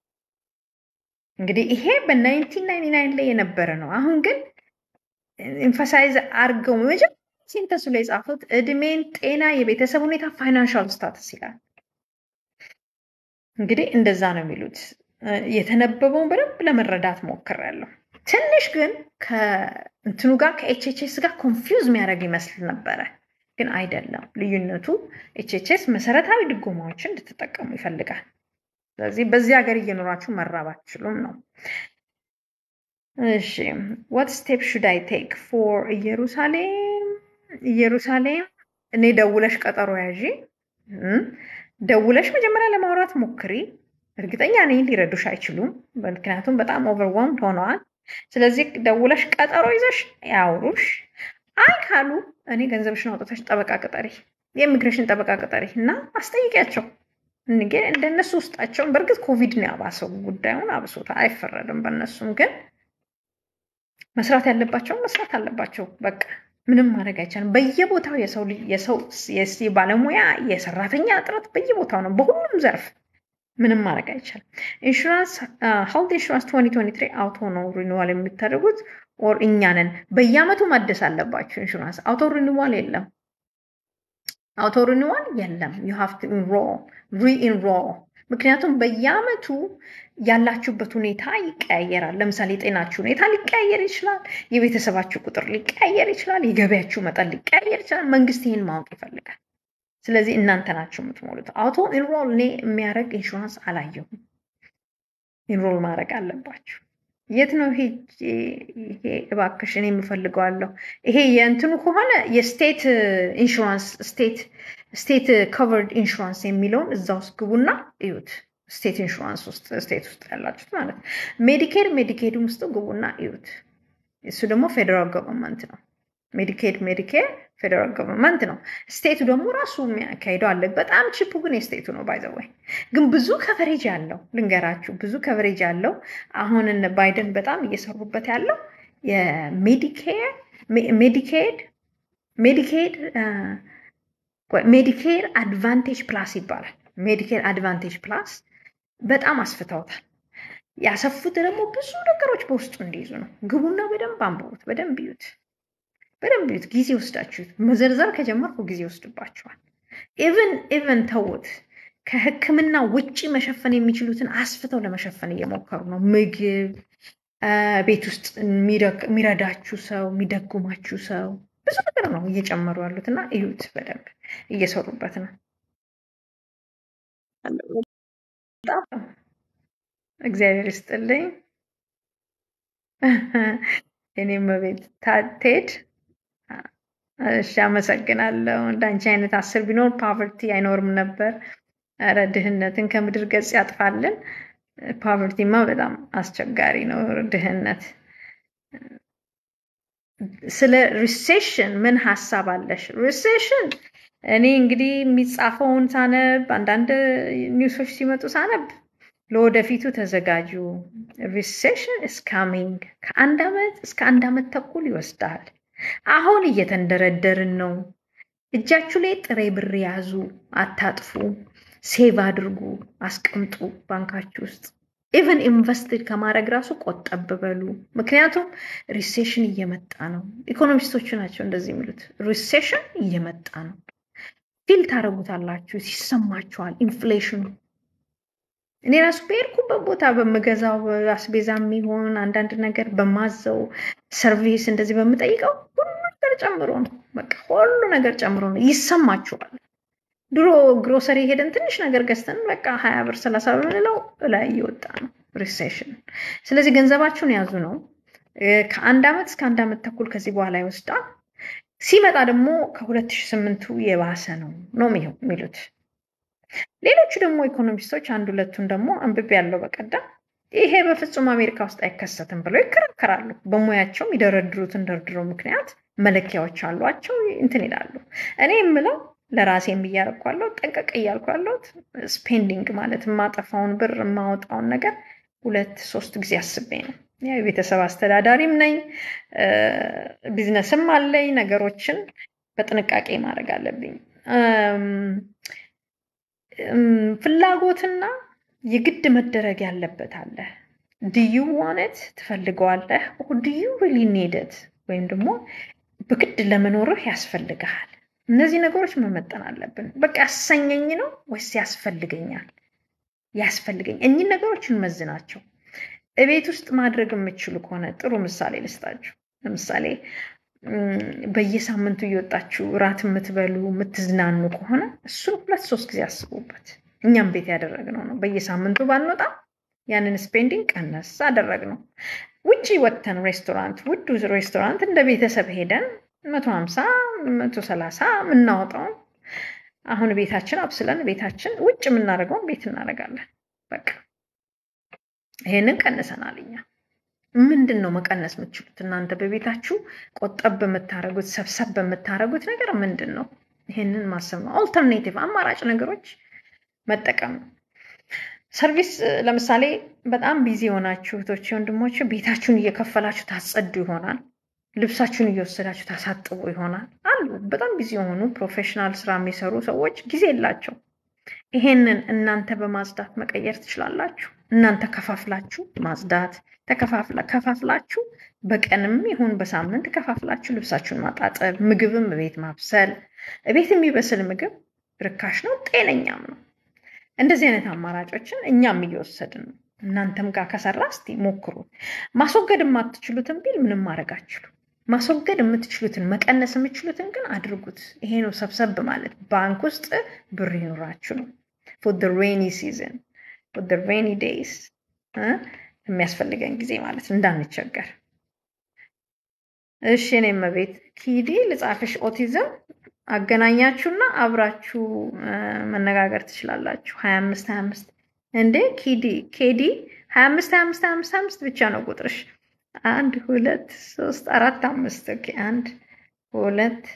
እንግዲህ ይሄ በ1999 ላይ የነበረ ነው። አሁን ግን ኤምፋሳይዝ አድርገው መጀመሪያ ሲንተሱ ላይ ጻፉት እድሜን፣ ጤና፣ የቤተሰብ ሁኔታ፣ ፋይናንሻል ስታተስ ይላል። እንግዲህ እንደዛ ነው የሚሉት የተነበበውን በደንብ ለመረዳት ሞክሬያለሁ ትንሽ ግን ከእንትኑ ጋር ከኤችኤችኤስ ጋር ኮንፊውዝ የሚያደርግ ይመስል ነበረ ግን አይደለም ልዩነቱ ኤችኤችኤስ መሰረታዊ ድጎማዎችን እንድትጠቀሙ ይፈልጋል ስለዚህ በዚህ ሀገር እየኖራችሁ መራብ አትችሉም ነው እሺ what step should I take for ኢየሩሳሌም እኔ ደውለሽ ቀጠሮ ያዢ ደውለሽ መጀመሪያ ለማውራት ሞክሪ እርግጠኛ ነኝ ሊረዱሽ አይችሉም ምክንያቱም በጣም ኦቨርዌልምድ ሆነዋል ስለዚህ ደውለሽ ቀጠሮ ይዘሽ ያውሩሽ አይ ካሉ እኔ ገንዘብሽን አውጥተሽ ጠበቃ ቀጠሪ የኢሚግሬሽን ጠበቃ ቀጠሪ እና አስጠይቂያቸው እንግዲህ እንደነሱ ውስጣቸው በርግጥ ኮቪድ ነው ያባሰው ጉዳዩን አብሶታ አይፈረድም በእነሱም ግን መስራት ያለባቸው መስራት አለባቸው በቃ ምንም ማድረግ አይቻልም በየቦታው የሰው ባለሙያ የሰራተኛ እጥረት በየቦታው ነው በሁሉም ዘርፍ ምንም ማድረግ አይቻልም ኢንሹራንስ ሄልት ኢንሹራንስ 2023 አውቶ ነው ሪኒዋል የሚታደርጉት ኦር እኛንን በየአመቱ ማደስ አለባችሁ ኢንሹራንስ አውቶ ሪኒዋል የለም አውቶ ሪኒዋል የለም you have to re-enroll ምክንያቱም በየአመቱ ያላችሁበት ሁኔታ ይቀያየራል ለምሳሌ ጤናችሁ ሁኔታ ሊቀያየር ይችላል የቤተሰባችሁ ቁጥር ሊቀያየር ይችላል የገበያችሁ መጠን ሊቀያየር ይችላል መንግስት ይሄን ማወቅ ይፈልጋል ስለዚህ እናንተ ናችሁ የምትሞሉት አውቶ ኢንሮል የሚያደርግ ኢንሹራንስ አላየሁም ኢንሮል ማድረግ አለባችሁ የት ነው ይሄ እባክሽ እኔ የምፈልገዋለሁ ይሄ የእንትኑ ከሆነ የስቴት ኢንሹራንስ ስቴት ኮቨርድ ኢንሹራንስ የሚለውን እዛው ውስጥ ግቡና እዩት ስቴት ኢንሹራንስ ውስጥ ስቴት ውስጥ ያላችሁት ማለት ሜዲኬድ ውስጥ ግቡና እዩት እሱ ደግሞ ፌደራል ገቨርንመንት ነው ሜዲኬር ፌደራል ገቨርንመንት ነው ስቴቱ ደግሞ ራሱ የሚያካሂደው አለ በጣም ቺፑ ግን የስቴቱ ነው ባይ ዘ ወይ ግን ብዙ ከቨሬጅ ያለው ልንገራችሁ ብዙ ከቨሬጅ ያለው አሁን ባይደን በጣም እየሰሩበት ያለው ሜዲኬር አድቫንቴጅ ፕላስ ይባላል ሜዲኬር አድቫንቴጅ ፕላስ በጣም አስፍተውታል ያሰፉት ደግሞ ብዙ ነገሮች በውስጡ እንዲይዙ ነው ግቡና በደንብ አንብቡት በደንብ ይዩት ጊዜ ወስዳችሁት መዘርዘር ከጀመርኩ ጊዜ ወስድባችኋል ኢቭን ተውት ከህክምና ውጪ መሸፈን የሚችሉትን አስፍተው ለመሸፈን እየሞከሩ ነው ምግብ ቤት ውስጥ የሚረዳችሁ ሰው የሚደጉማችሁ ሰው ብዙ ነገር ነው እየጨመሩ ያሉትና እዩት በደንብ እየሰሩበት ነው እግዚአብሔር ይስጥልኝ እኔም ቤት ታቴድ እሺ አመሰግናለሁ እንዳንቺ አይነት 10 ቢኖር ፖቨርቲ አይኖርም ነበር አረ ድህነትን ከምድር ገጽ ያጥፋልን ፖቨርቲማ በጣም አስቸጋሪ ነው ድህነት ስለ ሪሴሽን ምን ሐሳብ አለሽ ሪሴሽን እኔ እንግዲህ የሚጻፈውን ሳነብ አንዳንድ ኒውሶች ሲመጡ ሳነብ ለወደፊቱ ተዘጋጁ ሪሴሽን is coming ከአንድ አመት እስከ አንድ አመት ተኩል ይወስዳል አሁን እየተንደረደርን ነው እጃችሁ ላይ ጥሬ ብር ያዙ አታጥፉ ሴቭ አድርጉ አስቀምጡ ባንካችሁ ውስጥ ኢቭን ኢንቨስትድ ከማድረግ ራሱ ቆጠብ በሉ ምክንያቱም ሪሴሽን እየመጣ ነው ኢኮኖሚስቶቹ ናቸው እንደዚህ የሚሉት ሪሴሽን እየመጣ ነው ፊል ታረጉታላችሁ ሲሰማችኋል ኢንፍሌሽኑ እኔ ራሱ በርኩበት ቦታ በመገዛው አስቤዛም ይሆን አንዳንድ ነገር በማዘው ሰርቪስ እንደዚህ በመጠይቀው ሁሉ ነገር ጨምሮ ነው በቃ ሁሉ ነገር ጨምሮ ነው ይሰማችኋል ድሮ ግሮሰሪ ሄደን ትንሽ ነገር ገዝተን በቃ 20 ብር 30 ብር ምንለው ላይ ይወጣ ነው ሪሴሽን ስለዚህ ገንዘባችሁን ያዙ ነው ከአንድ አመት እስከ አንድ አመት ተኩል ከዚህ በኋላ ይወስዳል ሲመጣ ደግሞ ከ2008 የባሰ ነው የሚሉት ሌሎቹ ደግሞ ኢኮኖሚስቶች አንድ ሁለቱን ደግሞ አንብቤ ያለው በቀደም ይሄ በፍጹም አሜሪካ ውስጥ አይከሰትም ብለው ይከራከራሉ በሙያቸው ይደረድሩትን ደርድረው ምክንያት መለኪያዎች አሏቸው እንትን ይላሉ እኔ የምለው ለራሴም እያረኳለሁ ጠንቀቅ እያልኳለሁ ስፔንዲንግ ማለት ማጠፋውን ብር ማውጣውን ነገር 2-3 ጊዜ አስቤ ነው ያው የቤተሰብ አስተዳዳሪም ነኝ ቢዝነስም አለኝ ነገሮችን በጥንቃቄ ማድረግ አለብኝ ፍላጎትና የግድ መደረግ ያለበት አለ do you want it ትፈልገዋለህ or do you really need it ወይም ደግሞ በግድ ለመኖርህ ያስፈልጋል እነዚህ ነገሮች መመጠን አለብን በቃ ያሰኘኝ ነው ወይስ ያስፈልገኛል ያስፈልገኝ እኚህ ነገሮችን መዝናቸው እቤት ውስጥ ማድረግ የምትችሉ ከሆነ ጥሩ ምሳሌ ልስጣችሁ ለምሳሌ በየሳምንቱ እየወጣችሁ ራት የምትበሉ የምትዝናኑ ከሆነ እሱን 2-3 ጊዜ አስቡበት እኛም ቤት ያደረግነው ነው በየሳምንቱ ባንወጣ ያንን ስፔንዲንግ ቀነስ አደረግነው ውጪ ወጥተን ሬስቶራንት ውድ ሬስቶራንት እንደ ቤተሰብ ሄደን 150 130 ምናወጣው አሁን ቤታችን አብስለን ቤታችን ውጭ ምናረጋው ቤት እናረጋለን በቃ ይሄንን ቀነሰናልኛ ምንድነው መቀነስ የምትችሉት እናንተ በቤታችሁ ቆጠብ በመታረጉት ሰብሰብ በመታረጉት ነገር ምንድነው ይሄንን ማሰብ ነው አልተርኔቲቭ አማራጭ ነገሮች መጠቀም ሰርቪስ ለምሳሌ በጣም ቢዚ ሆናችሁ እህቶች ወንድሞች ቤታችሁን እየከፈላችሁ ታጸዱ ይሆናል ልብሳችሁን እየወሰዳችሁ ታሳጥቡ ይሆናል አሉ በጣም ቢዚ ሆኑ ፕሮፌሽናል ስራ የሚሰሩ ሰዎች ጊዜ የላቸው ይሄንን እናንተ በማጽዳት መቀየር ትችላላችሁ እናንተ ከፋፍላችሁ ማጽዳት ከፋፍላችሁ በቀንም ይሁን በሳምንት ከፋፍላችሁ ልብሳችሁን ማጣጠብ ምግብም ቤት ማብሰል ቤት የሚበስል ምግብ ርካሽ ነው ጤነኛም ነው እንደዚህ አይነት አማራጮችን እኛም እየወሰድን ነው እናንተም ጋር ከሰራ እስቲ ሞክሩ ማስወገድ የማትችሉትን ቢል ምንም ማረጋችሁ ማስወገድ የምትችሉትን መቀነስ የምትችሉትን ግን አድርጉት ይሄ ነው ሰብሰብ ማለት ባንክ ውስጥ ብር ይኖራችሁ ነው for the rainy season for the rainy days የሚያስፈልገን ጊዜ ማለት እንዳንቸገር እሺ እኔ መቤት ኪዲ ልጻፍሽ ኦቲዝም አገናኛችሁና አብራችሁ መነጋገር ትችላላችሁ 25 እንዴ ኬዲ 25 ብቻ ነው ቁጥርሽ 1 2 3 4 5 ኦኬ 1 2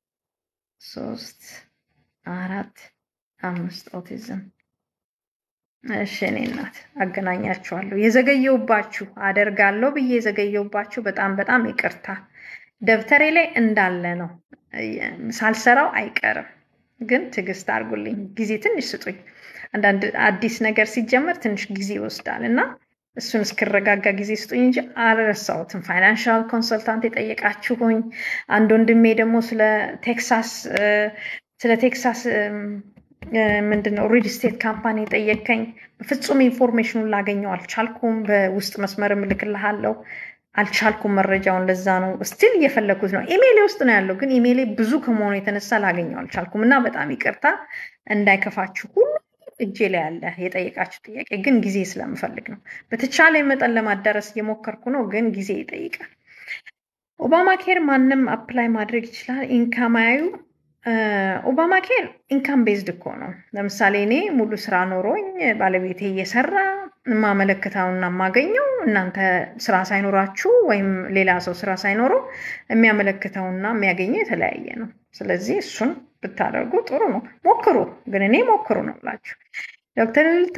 3 4 5 ኦቲዝም እሺ እኔ እናት አገናኛችኋለሁ የዘገየውባችሁ አደርጋለሁ ብዬ የዘገየውባችሁ በጣም ይቅርታ ደብተሬ ላይ እንዳለ ነው ሳልሰራው አይቀርም ግን ትግስት አድርጉልኝ ጊዜ ትንሽ ስጡኝ አንዳንድ አዲስ ነገር ሲጀመር ትንሽ ጊዜ ይወስዳልና እሱን እስከረጋጋ ጊዜ ስጡኝ እንጂ አልረሳሁትም ፋይናንሻል ኮንሰልታንት የጠየቃችሁኝ አንድ ወንድሜ ደግሞ ስለ ቴክሳስ ምንድነው ሪል ስቴት ካምፓኒ ጠየቀኝ በፍጹም ኢንፎርሜሽኑን ላገኘው አልቻልኩም በውስጥ መስመር ምልክልሃለሁ አልቻልኩም መረጃውን ለዛ ነው ስቲል እየፈለኩት ነው ኢሜይሌ ውስጥ ነው ያለው ግን ኢሜይሌ ብዙ ከመሆኑ የተነሳ ላገኘው አልቻልኩምና በጣም ይቅርታ እንዳይከፋችሁ ሁሉ እጄ ላይ ያለ የጠየቃችሁ ጥያቄ ግን ጊዜ ስለምፈልግ ነው በተቻለ መጠን ለማዳረስ እየሞከርኩ ነው ግን ጊዜ ይጠይቃል ኦባማ ኬር ማንንም አፕላይ ማድረግ ይችላል ኢንካማዩ ኦባማ ኬር ኢንካም ቤዝድ እኮ ነው ለምሳሌ እኔ ሙሉ ስራ ኖሮኝ ባለቤቴ እየሰራ ማመለከታውና ማገኘው እናንተ ስራ ሳይኖራችሁ ወይም ሌላ ሰው ስራ ሳይኖረው የሚያመለክታውና የሚያገኘው የተለያየ ነው ስለዚህ እሱን ብታደርጉ ጥሩ ነው ሞክሩ ግን እኔ ሞክሩ ነው ብላችሁ ዶክተር ልታ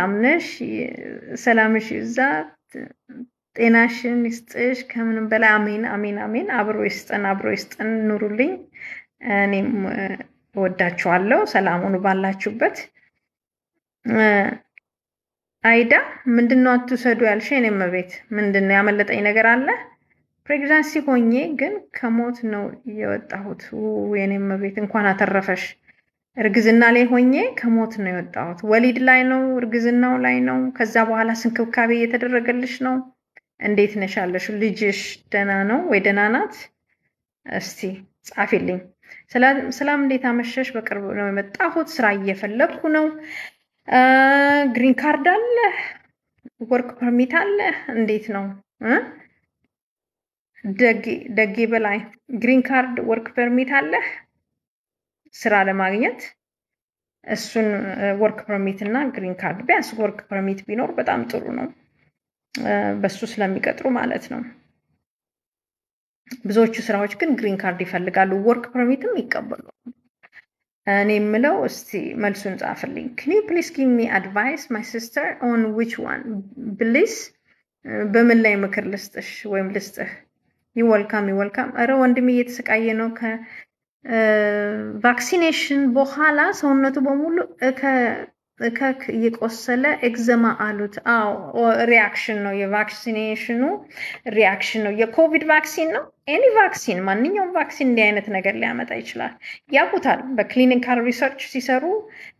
ሰላምሽ ይዛት ጤናሽን ይስጥሽ ከምንም በላይ አሜን አብሮ ይስጠን ኑሩልኝ እኔም ወዳችኋለሁ ሰላሙን ባላችሁበት አይዳ ምንድነው አትሰዱ ያልሽ እኔ መቤት ምንድነው ያመለጠኝ ነገር አለ ፕሬግናንሲ ሆኜ ግን ከሞት ነው የወጣሁት የኔ መቤት እንኳን አተረፈሽ እርግዝና ላይ ሆኜ ከሞት ነው የወጣሁት ወሊድ ላይ ነው እርግዝናው ላይ ነው ከዛ በኋላ ስንክብካቤ እየተደረገልሽ ነው እንዴት ነሽ ያለሽ ልጅሽ ደና ነው ወይ ደና ናት እስቲ ጻፊልኝ ሰላም እንዴት አመሸሽ በቅርብ ነው የመጣሁት ስራ እየፈለኩ ነው ግሪን ካርድ አለ ወርክ ፐርሚት አለ እንዴት ነው ደጌ በላይ ግሪን ካርድ ወርክ ፐርሚት አለ ስራ ለማግኘት እሱን ወርክ ፐርሚት እና ግሪን ካርድ ቢያንስ ወርክ ፐርሚት ቢኖር በጣም ጥሩ ነው በሱ ስለሚቀጥሩ ማለት ነው ብዙዎቹ ስራዎች ግን ግሪን ካርድ ይፈልጋሉ ወርክ ፐርሚትም ይቀበሉ እኔ ምለው እስቲ መልሱን ጻፈልኝ can you please give me advice my sister on which one please በምን ላይ ምክር ልስጥሽ ወይም ልስጥህ you welcome አረ ወንድም እየተሰቃየ ነው ከቫክሲኔሽን በኋላ ሰውነቱ በሙሉ የቆሰለ ኤግዘማ አሉት ሪአክሽን ነው የቫክሲኔሽኑ ሪአክሽን ነው የኮቪድ ቫክሲን ነው ኤኒ ቫክሲን ማንኛውም ቫክሲን እንዲህ አይነት ነገር ሊያመጣ ይችላል ያቁታል በክሊኒካል ሪሰርች ሲሰሩ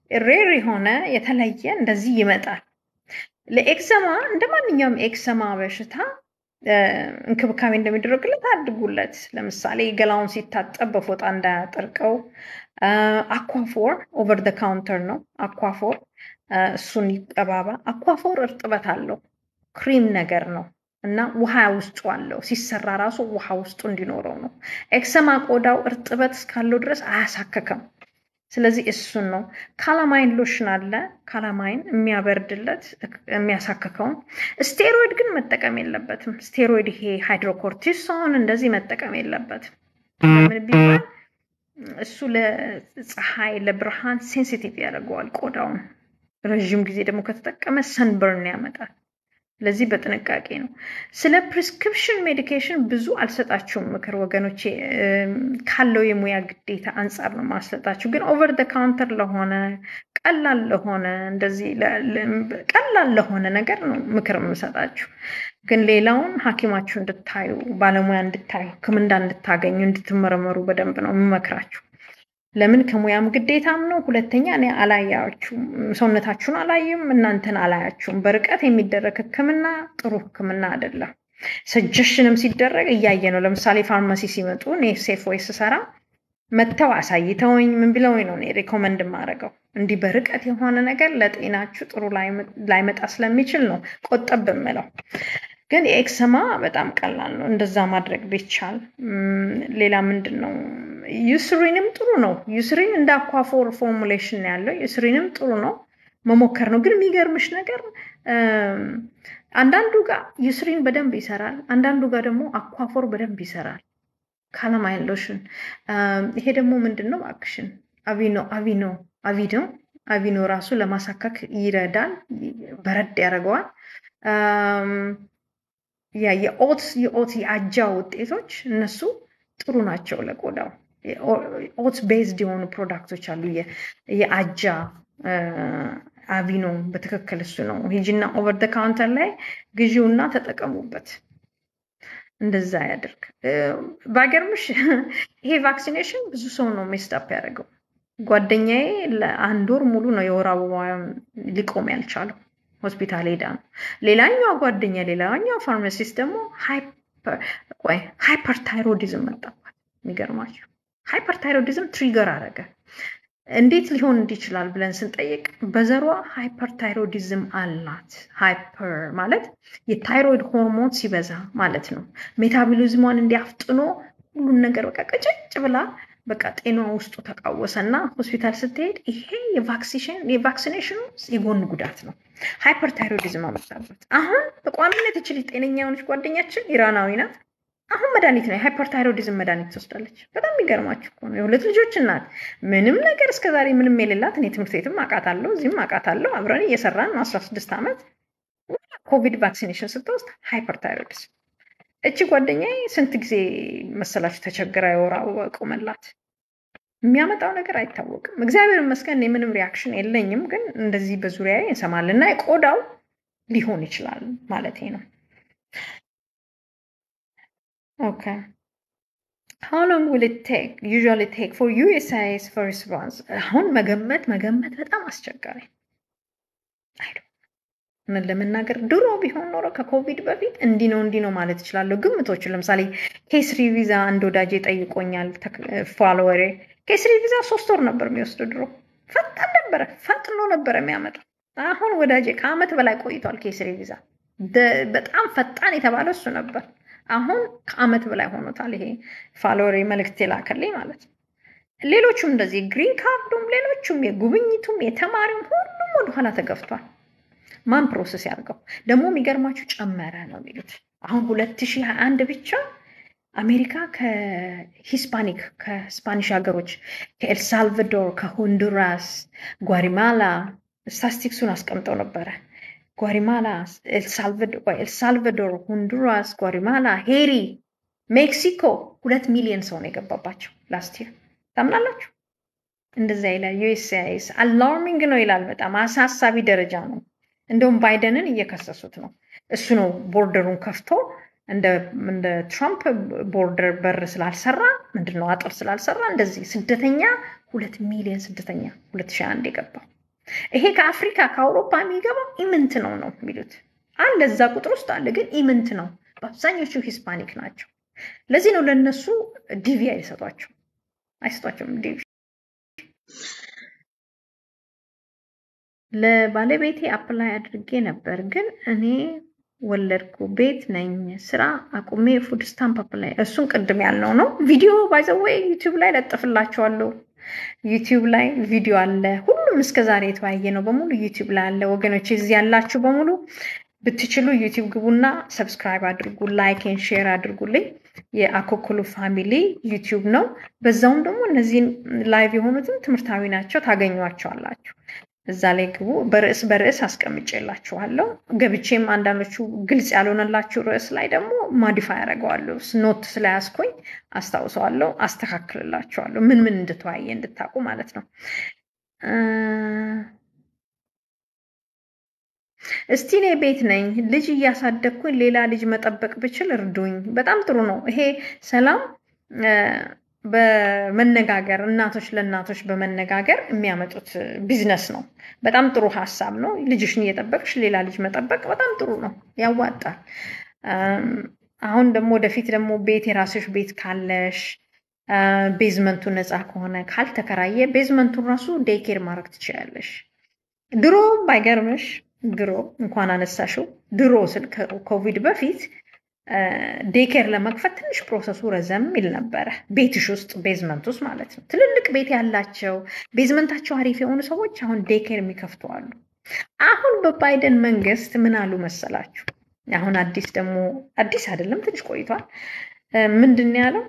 ሬር የሆነ የተለየ እንደዚህ ይመጣል። ለኤክዘማ እንደማንኛውም ኤክዘማ በሽታ እንክብካቤ እንደሚደረግለት አድርጉለት። ለምሳሌ ገላውን ሲታጠብ በፎጣ እንዳያጠርቀው። አኳፎር ኦቨር ደ ካውንተር ነው። አኳፎር እሱን ይቀባባ። አኳፎር እርጥበት አለው፣ ክሪም ነገር ነው እና ውሃ ውስጡ አለው። ሲሰራ ራሱ ውሃ ውስጡ እንዲኖረው ነው። ኤክዘማ ቆዳው እርጥበት እስካለው ድረስ አያሳከከም። ስለዚህ እሱን ነው። ካላማይን ሎሽን አለ። ካላማይን የሚያበርድለት የሚያሳክከውን። ስቴሮይድ ግን መጠቀም የለበትም። ስቴሮይድ ይሄ ሃይድሮኮርቲሶን እንደዚህ መጠቀም የለበትም። ምን ቢባል እሱ ለፀሐይ ለብርሃን ሴንሲቲቭ ያደርገዋል ቆዳውን። ረጅም ጊዜ ደግሞ ከተጠቀመ ሰንበርን ያመጣል። ለዚህ በጥንቃቄ ነው። ስለ ፕሪስክሪፕሽን ሜዲኬሽን ብዙ አልሰጣችሁም ምክር ወገኖቼ፣ ካለው የሙያ ግዴታ አንጻር ነው ማስለጣችሁ። ግን ኦቨር ደ ካውንተር ለሆነ ቀላል ለሆነ እንደዚህ ቀላል ለሆነ ነገር ነው ምክር የምሰጣችሁ። ግን ሌላውን ሐኪማችሁ እንድታዩ ባለሙያ እንድታዩ ሕክምና እንድታገኙ እንድትመረመሩ በደንብ ነው የምመክራችሁ። ለምን ከሙያም ግዴታም ነው። ሁለተኛ እኔ አላያችሁም፣ ሰውነታችሁን አላይም፣ እናንተን አላያችሁም። በርቀት የሚደረግ ሕክምና ጥሩ ሕክምና አይደለም። ሰጀሽንም ሲደረግ እያየ ነው። ለምሳሌ ፋርማሲ ሲመጡ እኔ ሴፍ ወይ ስሰራ መተው አሳይተውኝ ምን ብለውኝ ነው እኔ ሪኮመንድ ማድረገው። እንዲህ በርቀት የሆነ ነገር ለጤናችሁ ጥሩ ላይመጣ ስለሚችል ነው ቆጠብ የምለው። ግን የኤክዘማ በጣም ቀላል ነው እንደዛ ማድረግ ቢቻል። ሌላ ምንድን ነው? ዩስሪንም ጥሩ ነው። ዩስሪን እንደ አኳፎር ፎርሙሌሽን ያለው ዩስሪንም ጥሩ ነው፣ መሞከር ነው። ግን የሚገርምሽ ነገር አንዳንዱ ጋር ዩስሪን በደንብ ይሰራል፣ አንዳንዱ ጋር ደግሞ አኳፎር በደንብ ይሰራል። ካላማይን ሎሽን ይሄ ደግሞ ምንድን ነው አክሽን አቪኖ ራሱ ለማሳከክ ይረዳል፣ በረድ ያደርገዋል። የኦት የአጃ ውጤቶች እነሱ ጥሩ ናቸው ለቆዳው። ኦት ቤዝድ የሆኑ ፕሮዳክቶች አሉ። የአጃ አቪኖ በትክክል እሱ ነው። ሂጂና ኦቨር ደ ካውንተር ላይ ግዢውና ተጠቀሙበት። እንደዛ ያድርግ። ባገርምሽ ይሄ ቫክሲኔሽን ብዙ ሰው ነው ሜስታፕ ያደረገው። ጓደኛዬ ለአንድ ወር ሙሉ ነው የወር አበባ ሊቆም ያልቻለው፣ ሆስፒታል ሄዳ ነው። ሌላኛው ፋርማሲስት ደግሞ ሃይፐርታይሮዲዝም መጣባት። የሚገርማችሁ ሃይፐርታይሮዲዝም ትሪገር አረገ። እንዴት ሊሆን እንዲችላል ብለን ስንጠይቅ በዘሯ ሃይፐርታይሮዲዝም አላት። ሃይፐር ማለት የታይሮይድ ሆርሞን ሲበዛ ማለት ነው። ሜታቦሊዝሟን እንዲያፍጥኖ ሁሉን ነገር በቃ ቀጭጭ ብላ በቃ ጤናዋ ውስጡ ተቃወሰና ሆስፒታል ስትሄድ ይሄ የቫክሲኔሽኑ የጎን ጉዳት ነው። ሃይፐርታይሮዲዝም አመጣበት። አሁን በቋሚነት እቺ ልጅ ጤነኛ የሆነች ጓደኛችን ኢራናዊ ናት። አሁን መድኃኒት ነው የሃይፐርታይሮዲዝም መድኃኒት ትወስዳለች። በጣም የሚገርማችሁ እኮ ነው። የሁለት ልጆች እናት ምንም ነገር እስከዛሬ ምንም የሌላት፣ እኔ ትምህርት ቤትም አውቃታለሁ እዚህም አውቃታለሁ፣ አብረን እየሰራን 16 ዓመት ኮቪድ ቫክሲኔሽን ስትወስድ ሃይፐርታይሮዲዝም። እቺ ጓደኛዬ ስንት ጊዜ መሰላችሁ ተቸግራ የወር አበባ ቆመላት። የሚያመጣው ነገር አይታወቅም። እግዚአብሔር ይመስገን ምንም ሪያክሽን የለኝም፣ ግን እንደዚህ በዙሪያዬ እንሰማለን እና የቆዳው ሊሆን ይችላል ማለት ነው። Okay. How long will it usually take for USI's for response? አሁን መገመት በጣም አስቸጋሪ አይደል? ምን ለመናገር ድሮ ቢሆን ኖሮ ከኮቪድ በፊት እንዲህ ነው ማለት እችላለሁ። ግምቶቹ ለምሳሌ ኬስሪ ቪዛ አንድ ወዳጄ ጠይቆኛል። ፎሎወሬ ኬስሪ ቪዛ 3 ወር ነበር የሚወስደው ድሮ። ፈጥኖ ነበር የሚያመጣው። አሁን ወዳጄ ከዓመት በላይ ቆይቷል ኬስሪ ቪዛ። በጣም ፈጣን የተባለው እሱ ነበር። አሁን ከዓመት በላይ ሆኖታል። ይሄ ፎሎወሬ መልእክት የላከልኝ ማለት ነው። ሌሎቹም እንደዚህ ግሪን ካርዱም ሌሎቹም የጉብኝቱም የተማሪውም ሁሉም ወደኋላ ተገፍቷል። ማን ፕሮሰስ ያድርገው? ደግሞ የሚገርማችሁ ጨመረ ነው የሚሉት። አሁን 2021 ብቻ አሜሪካ ከስፓኒሽ ሀገሮች ከኤልሳልቫዶር፣ ከሆንዱራስ፣ ጓሪማላ ስታቲስቲክሱን አስቀምጠው ነበረ። ጓሪማላ፣ ኤልሳልቫዶር፣ ሆንዱራስ፣ ጓሪማላ፣ ሄሪ፣ ሜክሲኮ 2 ሚሊዮን ሰው ነው የገባባቸው ላስት ይር። ታምናላችሁ? እንደዛ ይላል ዩኤስሲአይኤስ። አላርሚንግ ነው ይላል። በጣም አሳሳቢ ደረጃ ነው። እንደውም ባይደንን እየከሰሱት ነው። እሱ ነው ቦርደሩን ከፍቶ እንደ ትራምፕ ቦርደር በር ስላልሰራ ምንድነው አጥር ስላልሰራ እንደዚህ ስደተኛ 2 ሚሊዮን ስደተኛ 2001 የገባው ይሄ ከአፍሪካ ከአውሮፓ የሚገባው ኢምንት ነው የሚሉት አለ እዛ ቁጥር ውስጥ አለ ግን ኢምንት ነው በአብዛኞቹ ሂስፓኒክ ናቸው ለዚህ ነው ለነሱ ዲቪ አይሰጧቸውም ዲቪ ለባለቤቴ አፕላይ አድርጌ ነበር ግን እኔ ወለድኩ ቤት ነኝ ስራ አቁሜ ፉድ ስታምፕ አፕላይ እሱን ቅድም ያልነው ነው ቪዲዮ ባይ ዘ ዌይ ዩቲዩብ ላይ ለጥፍላችኋለሁ ዩቲዩብ ላይ ቪዲዮ አለ ሁሉም እስከዛሬ የተወያየ ነው በሙሉ ዩቲዩብ ላይ አለ ወገኖች እዚህ ያላችሁ በሙሉ ብትችሉ ዩቲዩብ ግቡና ሰብስክራይብ አድርጉ ላይክ ኤንድ ሼር አድርጉልኝ የአኮኩሉ ፋሚሊ ዩቲዩብ ነው በዛውም ደግሞ እነዚህ ላይቭ የሆኑትን ትምህርታዊ ናቸው ታገኙዋቸዋላችሁ እዛ ላይ ግቡ በርዕስ አስቀምጬላችኋለሁ ገብቼም አንዳንዶቹ ግልጽ ያልሆነላችሁ ርዕስ ላይ ደግሞ ማዲፋይ አደርገዋለሁ ኖት ስለያዝኩኝ አስታውሰዋለሁ አስተካክልላችኋለሁ ምን እንድትወያየ እንድታቁ ማለት ነው እስቲ እኔ ቤት ነኝ ልጅ እያሳደግኩኝ ሌላ ልጅ መጠበቅ ብችል እርዱኝ በጣም ጥሩ ነው ይሄ ሰላም በመነጋገር እናቶች ለእናቶች በመነጋገር የሚያመጡት ቢዝነስ ነው በጣም ጥሩ ሐሳብ ነው ልጅሽን እየጠበቅሽ ሌላ ልጅ መጠበቅ በጣም ጥሩ ነው ያዋጣል አሁን ደግሞ ወደፊት ደግሞ ቤት የራስሽ ቤት ካለሽ ቤዝመንቱ ነፃ ከሆነ ካልተከራየ ቤዝመንቱን ራሱ ዴይኬር ማድረግ ትችላለሽ ድሮ ባይገርምሽ ድሮ እንኳን አነሳሽው ድሮ ስል ኮቪድ በፊት ዴይኬር ለመክፈት ትንሽ ፕሮሰሱ ረዘም ይል ነበር ቤትሽ ውስጥ ቤዝመንት ውስጥ ማለት ነው ትልልቅ ቤት ያላቸው ቤዝመንታቸው አሪፍ የሆኑ ሰዎች አሁን ዴይኬር የሚከፍቱ አሉ አሁን በባይደን መንግስት ምን አሉ መሰላችሁ አሁን አዲስ አይደለም ትንሽ ቆይቷል ምንድን ያለው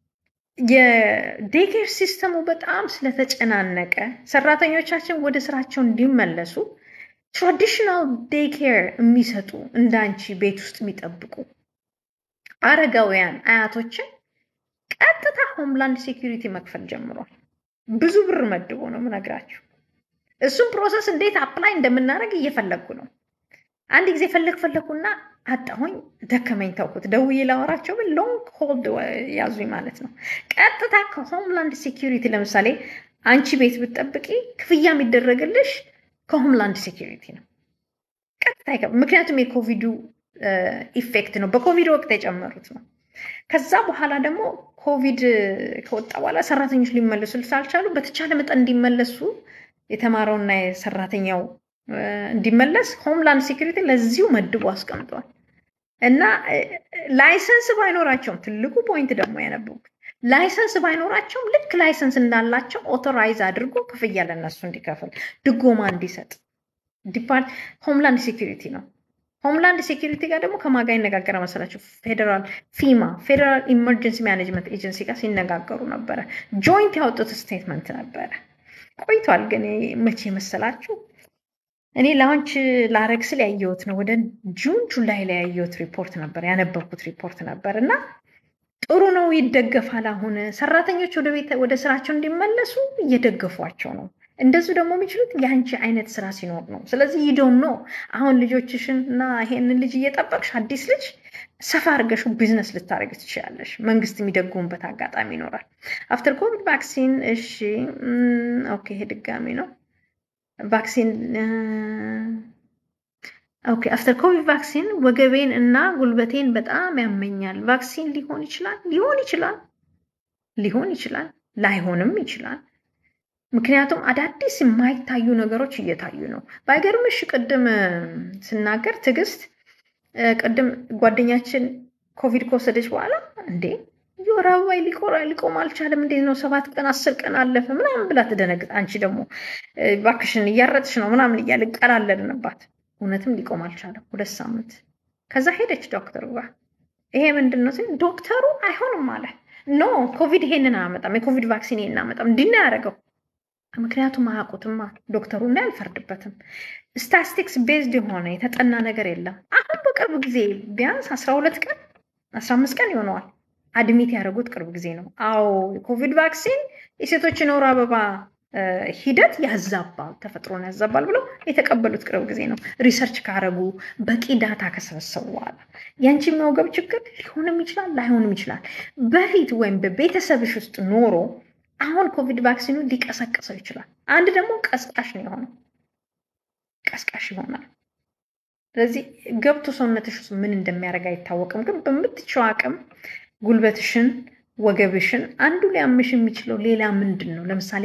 የዴይኬር ሲስተሙ በጣም ስለተጨናነቀ ሰራተኞቻችን ወደ ስራቸው እንዲመለሱ ትራዲሽናል ዴይኬር የሚሰጡ እንዳንቺ ቤት ውስጥ የሚጠብቁ አረጋውያን አያቶችን ቀጥታ ሆምላንድ ሴኩሪቲ መክፈል ጀምሯል ብዙ ብር መድቦ ነው ምነግራችሁ እሱን ፕሮሰስ እንዴት አፕላይ እንደምናደርግ እየፈለኩ ነው አንድ ጊዜ ፈለኩና አጣሁኝ ደከመኝ ተውኩት ደውዬ ላወራቸው ሎንግ ሆልድ ያዙኝ ማለት ነው ቀጥታ ከሆምላንድ ሴኩሪቲ ለምሳሌ አንቺ ቤት ብትጠብቂ ክፍያ የሚደረግልሽ ከሆምላንድ ሴኩሪቲ ነው ቀጥታ ምክንያቱም የኮቪዱ ኢፌክት ነው በኮቪድ ወቅት የጨመሩት ነው ከዛ በኋላ ደግሞ ኮቪድ ከወጣ በኋላ ሰራተኞች ሊመለሱ ስላልቻሉ በተቻለ መጠን እንዲመለሱ የተማረውና የሰራተኛው እንዲመለስ ሆምላንድ ሴኩሪቲ ለዚሁ መድቦ አስቀምጧል እና ላይሰንስ ባይኖራቸውም ትልቁ ፖይንት ደግሞ ያነበቡት ላይሰንስ ባይኖራቸውም ልክ ላይሰንስ እንዳላቸው ኦቶራይዝ አድርጎ ክፍያ ለነሱ እንዲከፍል ድጎማ እንዲሰጥ ሆምላንድ ሴኩሪቲ ነው ሆምላንድ ሴኩሪቲ ጋር ደግሞ ከማጋ ይነጋገር መሰላችሁ ፌደራል ኢመርጀንሲ ማኔጅመንት ኤጀንሲ ጋር ሲነጋገሩ ነበረ ጆይንት ያወጡት ስቴትመንት ነበረ ቆይቷል ግን መቼ መሰላችሁ እኔ ላንች ላረግ ስለ ያየሁት ነው ወደ ጁላይ ላይ ያየሁት ሪፖርት ነበር ያነበብኩት ሪፖርት ነበር እና ጥሩ ነው ይደገፋል አሁን ሰራተኞች ወደ ስራቸው እንዲመለሱ እየደገፏቸው ነው እንደዚህ ደግሞ የሚችሉት ያንቺ አይነት ስራ ሲኖር ነው ስለዚህ ይዶን ነው አሁን ልጆችሽን እና ይሄንን ልጅ እየጠበቅሽ አዲስ ልጅ ሰፋ አድርገሽ ቢዝነስ ልታረግ ትችላለሽ መንግስት የሚደጉምበት አጋጣሚ ይኖራል አፍተር ኮቪድ ቫክሲን እሺ ኦኬ ይሄ ድጋሚ ነው ቫክሲን ኦኬ አፍተር ኮቪድ ቫክሲን ወገቤን እና ጉልበቴን በጣም ያመኛል ቫክሲን ሊሆን ይችላል ላይሆንም ይችላል ምክንያቱም አዳዲስ የማይታዩ ነገሮች እየታዩ ነው ባይገርምሽ ቅድም ስናገር ትግስት ቅድም ጓደኛችን ኮቪድ ከወሰደች በኋላ እንዴ ይወራባይ ሊቆም አልቻለም እንዴ ነው 7 ቀን 10 ቀን አለፈ ምናምን ብላ ተደነግጥ አንቺ ደግሞ ቫክሽን እያረጥሽ ነው ምናምን እያለቀላለልንባት እውነትም ሊቆም አልቻለም 2 ሳምንት ከዛ ሄደች ዶክተሩ ጋር ይሄ ምንድነው ሲል ዶክተሩ አይሆንም አለ ኖ ኮቪድ ይሄንን አመጣም የኮቪድ ቫክሲን ይሄንን አመጣም እንዲና ያረጋው ምክንያቱም አያውቁትማ ዶክተሩ እንዳልፈርድበትም ስታቲስቲክስ ቤዝድ የሆነ የተጠና ነገር የለም አሁን በቅርብ ጊዜ ቢያንስ 12 ቀን 15 ቀን ይሆነዋል አድሚት ያደረጉት ቅርብ ጊዜ ነው አዎ ኮቪድ ቫክሲን የሴቶችን ወር አበባ ሂደት ያዛባል ተፈጥሮን ያዛባል ብለው የተቀበሉት ቅርብ ጊዜ ነው ሪሰርች ካረጉ በቂ ዳታ ከሰበሰቡ በኋላ ያንቺ የሚወገብ ችግር ሊሆንም ይችላል ላይሆንም ይችላል በፊት ወይም በቤተሰብሽ ውስጥ ኖሮ አሁን ኮቪድ ቫክሲኑ ሊቀሰቀሰው ይችላል አንድ ደግሞ ቀስቃሽ ነው የሆነው ቀስቃሽ ይሆናል። ስለዚህ ገብቶ ሰውነትሽ ውስጥ ምን እንደሚያደርግ አይታወቅም። ግን በምትችው አቅም ጉልበትሽን፣ ወገብሽን አንዱ ሊያምሽ የሚችለው ሌላ ምንድን ነው? ለምሳሌ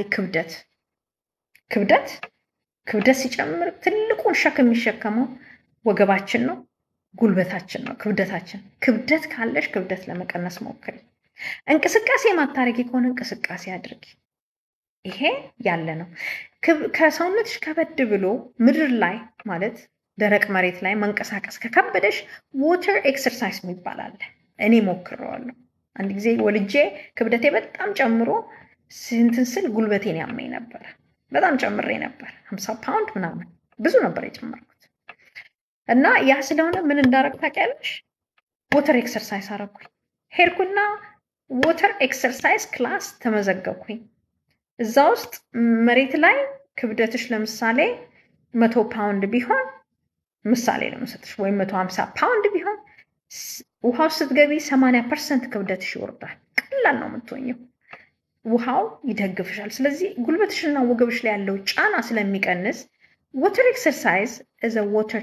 ክብደት ሲጨምር ትልቁን ሸክም የሚሸከመው ወገባችን ነው፣ ጉልበታችን ነው። ክብደት ካለሽ ክብደት ለመቀነስ ሞክሪ። እንቅስቃሴ ማታረጊ ከሆነ እንቅስቃሴ አድርጊ። ይሄ ያለ ነው። ከሰውነትሽ ከበድ ብሎ ምድር ላይ ማለት ደረቅ መሬት ላይ መንቀሳቀስ ከከበደሽ ወተር ኤክሰርሳይዝ የሚባል አለ። እኔ ሞክረዋለሁ። አንድ ጊዜ ወልጄ ክብደቴ በጣም ጨምሮ ስንትን ስል ጉልበቴን ያመኝ ነበር። በጣም ጨምሬ ነበር 50 ፓውንድ ምናምን ብዙ ነበር የጨመርኩት። እና ያ ስለሆነ ምን እንዳረግ ታውቂያለሽ? ወተር ኤክሰርሳይዝ አረኩኝ። ሄድኩና ወተር ኤክሰርሳይዝ ክላስ ተመዘገብኩኝ። እዛ ውስጥ መሬት ላይ ክብደትሽ ለምሳሌ 100 ፓውንድ ቢሆን ምሳሌ ነው የምሰጥሽ፣ ወይም 150 ፓውንድ ቢሆን ውሃው ስትገቢ 80% ክብደትሽ ይወርዳል። ቀላል ነው የምትሆኘው። ውሃው ይደግፍሻል። ስለዚህ ጉልበትሽና ወገብሽ ላይ ያለው ጫና ስለሚቀንስ ወተር ኤክሰርሳይዝ is a water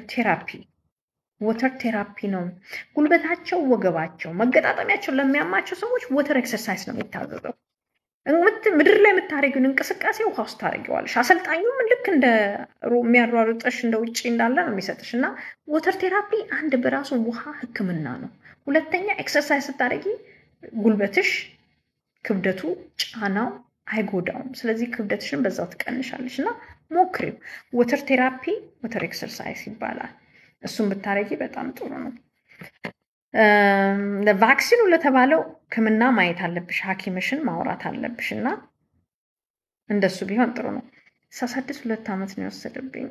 ቴራፒ ነው። ጉልበታቸው፣ ወገባቸው፣ መገጣጠሚያቸው ለሚያማቸው ሰዎች ወተር ኤክሰርሳይዝ ነው የሚታዘዘው። ምድር ላይ የምታረጊውን እንቅስቃሴ ውሃ ውስጥ ታረጊዋለሽ። አሰልጣኙም ልክ እንደ የሚያሯሩጥሽ እንደ ውጪ እንዳለ ነው የሚሰጥሽ። እና ወተር ቴራፒ አንድ በራሱ ውሃ ሕክምና ነው። ሁለተኛ ኤክሰርሳይዝ ስታረጊ ጉልበትሽ ክብደቱ ጫናው አይጎዳውም። ስለዚህ ክብደትሽን በዛው ትቀንሻለሽ። እና ሞክሪው። ወተር ቴራፒ ወተር ኤክሰርሳይዝ ይባላል። እሱን ብታረጊ በጣም ጥሩ ነው። ለቫክሲኑ ለተባለው ህክምና ማየት አለብሽ፣ ሐኪምሽን ማውራት አለብሽ። እና እንደሱ ቢሆን ጥሩ ነው። 2 ዓመት ነው የወሰደብኝ።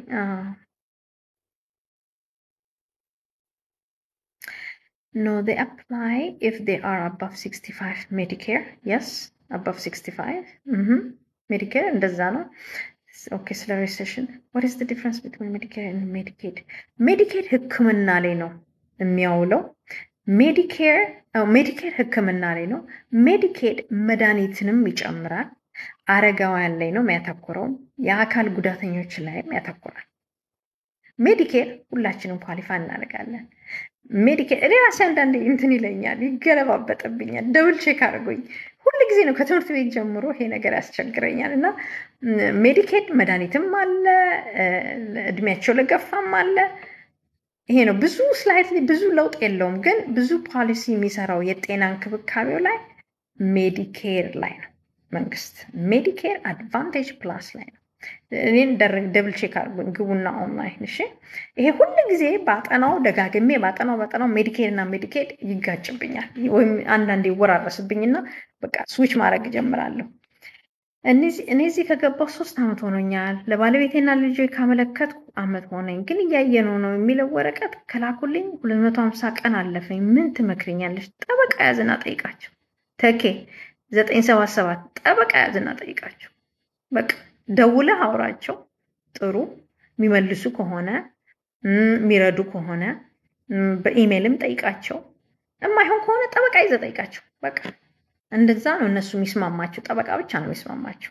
No, they apply if they are above 65 Medicare. Yes, above 65. Medicare እንደዛ ነው። Okay, slow recession. What is the difference between Medicare and Medicaid? Medicaid ህክምና ላይ ነው የሚያውለው። ሜዲኬር ህክምና ላይ ነው። ሜዲኬድ መድኃኒትንም ይጨምራል። አረጋውያን ላይ ነው የሚያተኩረው። የአካል ጉዳተኞች ላይም ያተኩራል። ሜዲኬር ሁላችንም ኳሊፋይ እናደርጋለን። ሜዲኬር እኔ ራሴ አንዳንዴ እንትን ይለኛል፣ ይገለባበጥብኛል። ደብል ቼክ አድርጎኝ ሁሉ ጊዜ ነው ከትምህርት ቤት ጀምሮ ይሄ ነገር ያስቸግረኛል። እና ሜዲኬድ መድኃኒትም አለ፣ እድሜያቸው ለገፋም አለ። ይሄ ነው ብዙ ስላይትሊ ብዙ ለውጥ የለውም፣ ግን ብዙ ፖሊሲ የሚሰራው የጤና እንክብካቤው ላይ ሜዲኬር ላይ ነው። መንግስት ሜዲኬር አድቫንቴጅ ፕላስ ላይ ነው። እኔን ደብል ቼክ አድርጉኝ ግቡና ኦንላይን። እሺ ይሄ ሁሉ ጊዜ ባጠናው ደጋግሜ ባጠናው ሜዲኬር እና ሜዲኬድ ይጋጭብኛል፣ ወይም አንዳንዴ ይወራረስብኝና በቃ ስዊች ማድረግ ጀምራለሁ። እኔ እዚህ ከገባሁ 3 ዓመት ሆኖኛል። ለባለቤቴና ልጄ ካመለከትኩ ዓመት ሆነኝ። ግን እያየነው ነው የሚለው ወረቀት ከላኩልኝ 250 ቀን አለፈኝ። ምን ትመክሪኛለሽ? ጠበቃ ያዝና ጠይቃቸው። ተኬ 977 ጠበቃ ያዝና ጠይቃቸው። በቃ ደውለህ አውራቸው። ጥሩ የሚመልሱ ከሆነ የሚረዱ ከሆነ በኢሜይልም ጠይቃቸው። የማይሆን ከሆነ ጠበቃ ይዘህ ጠይቃቸው። በቃ እንደዛ ነው እነሱ የሚስማማቸው። ጠበቃ ብቻ ነው የሚስማማቸው።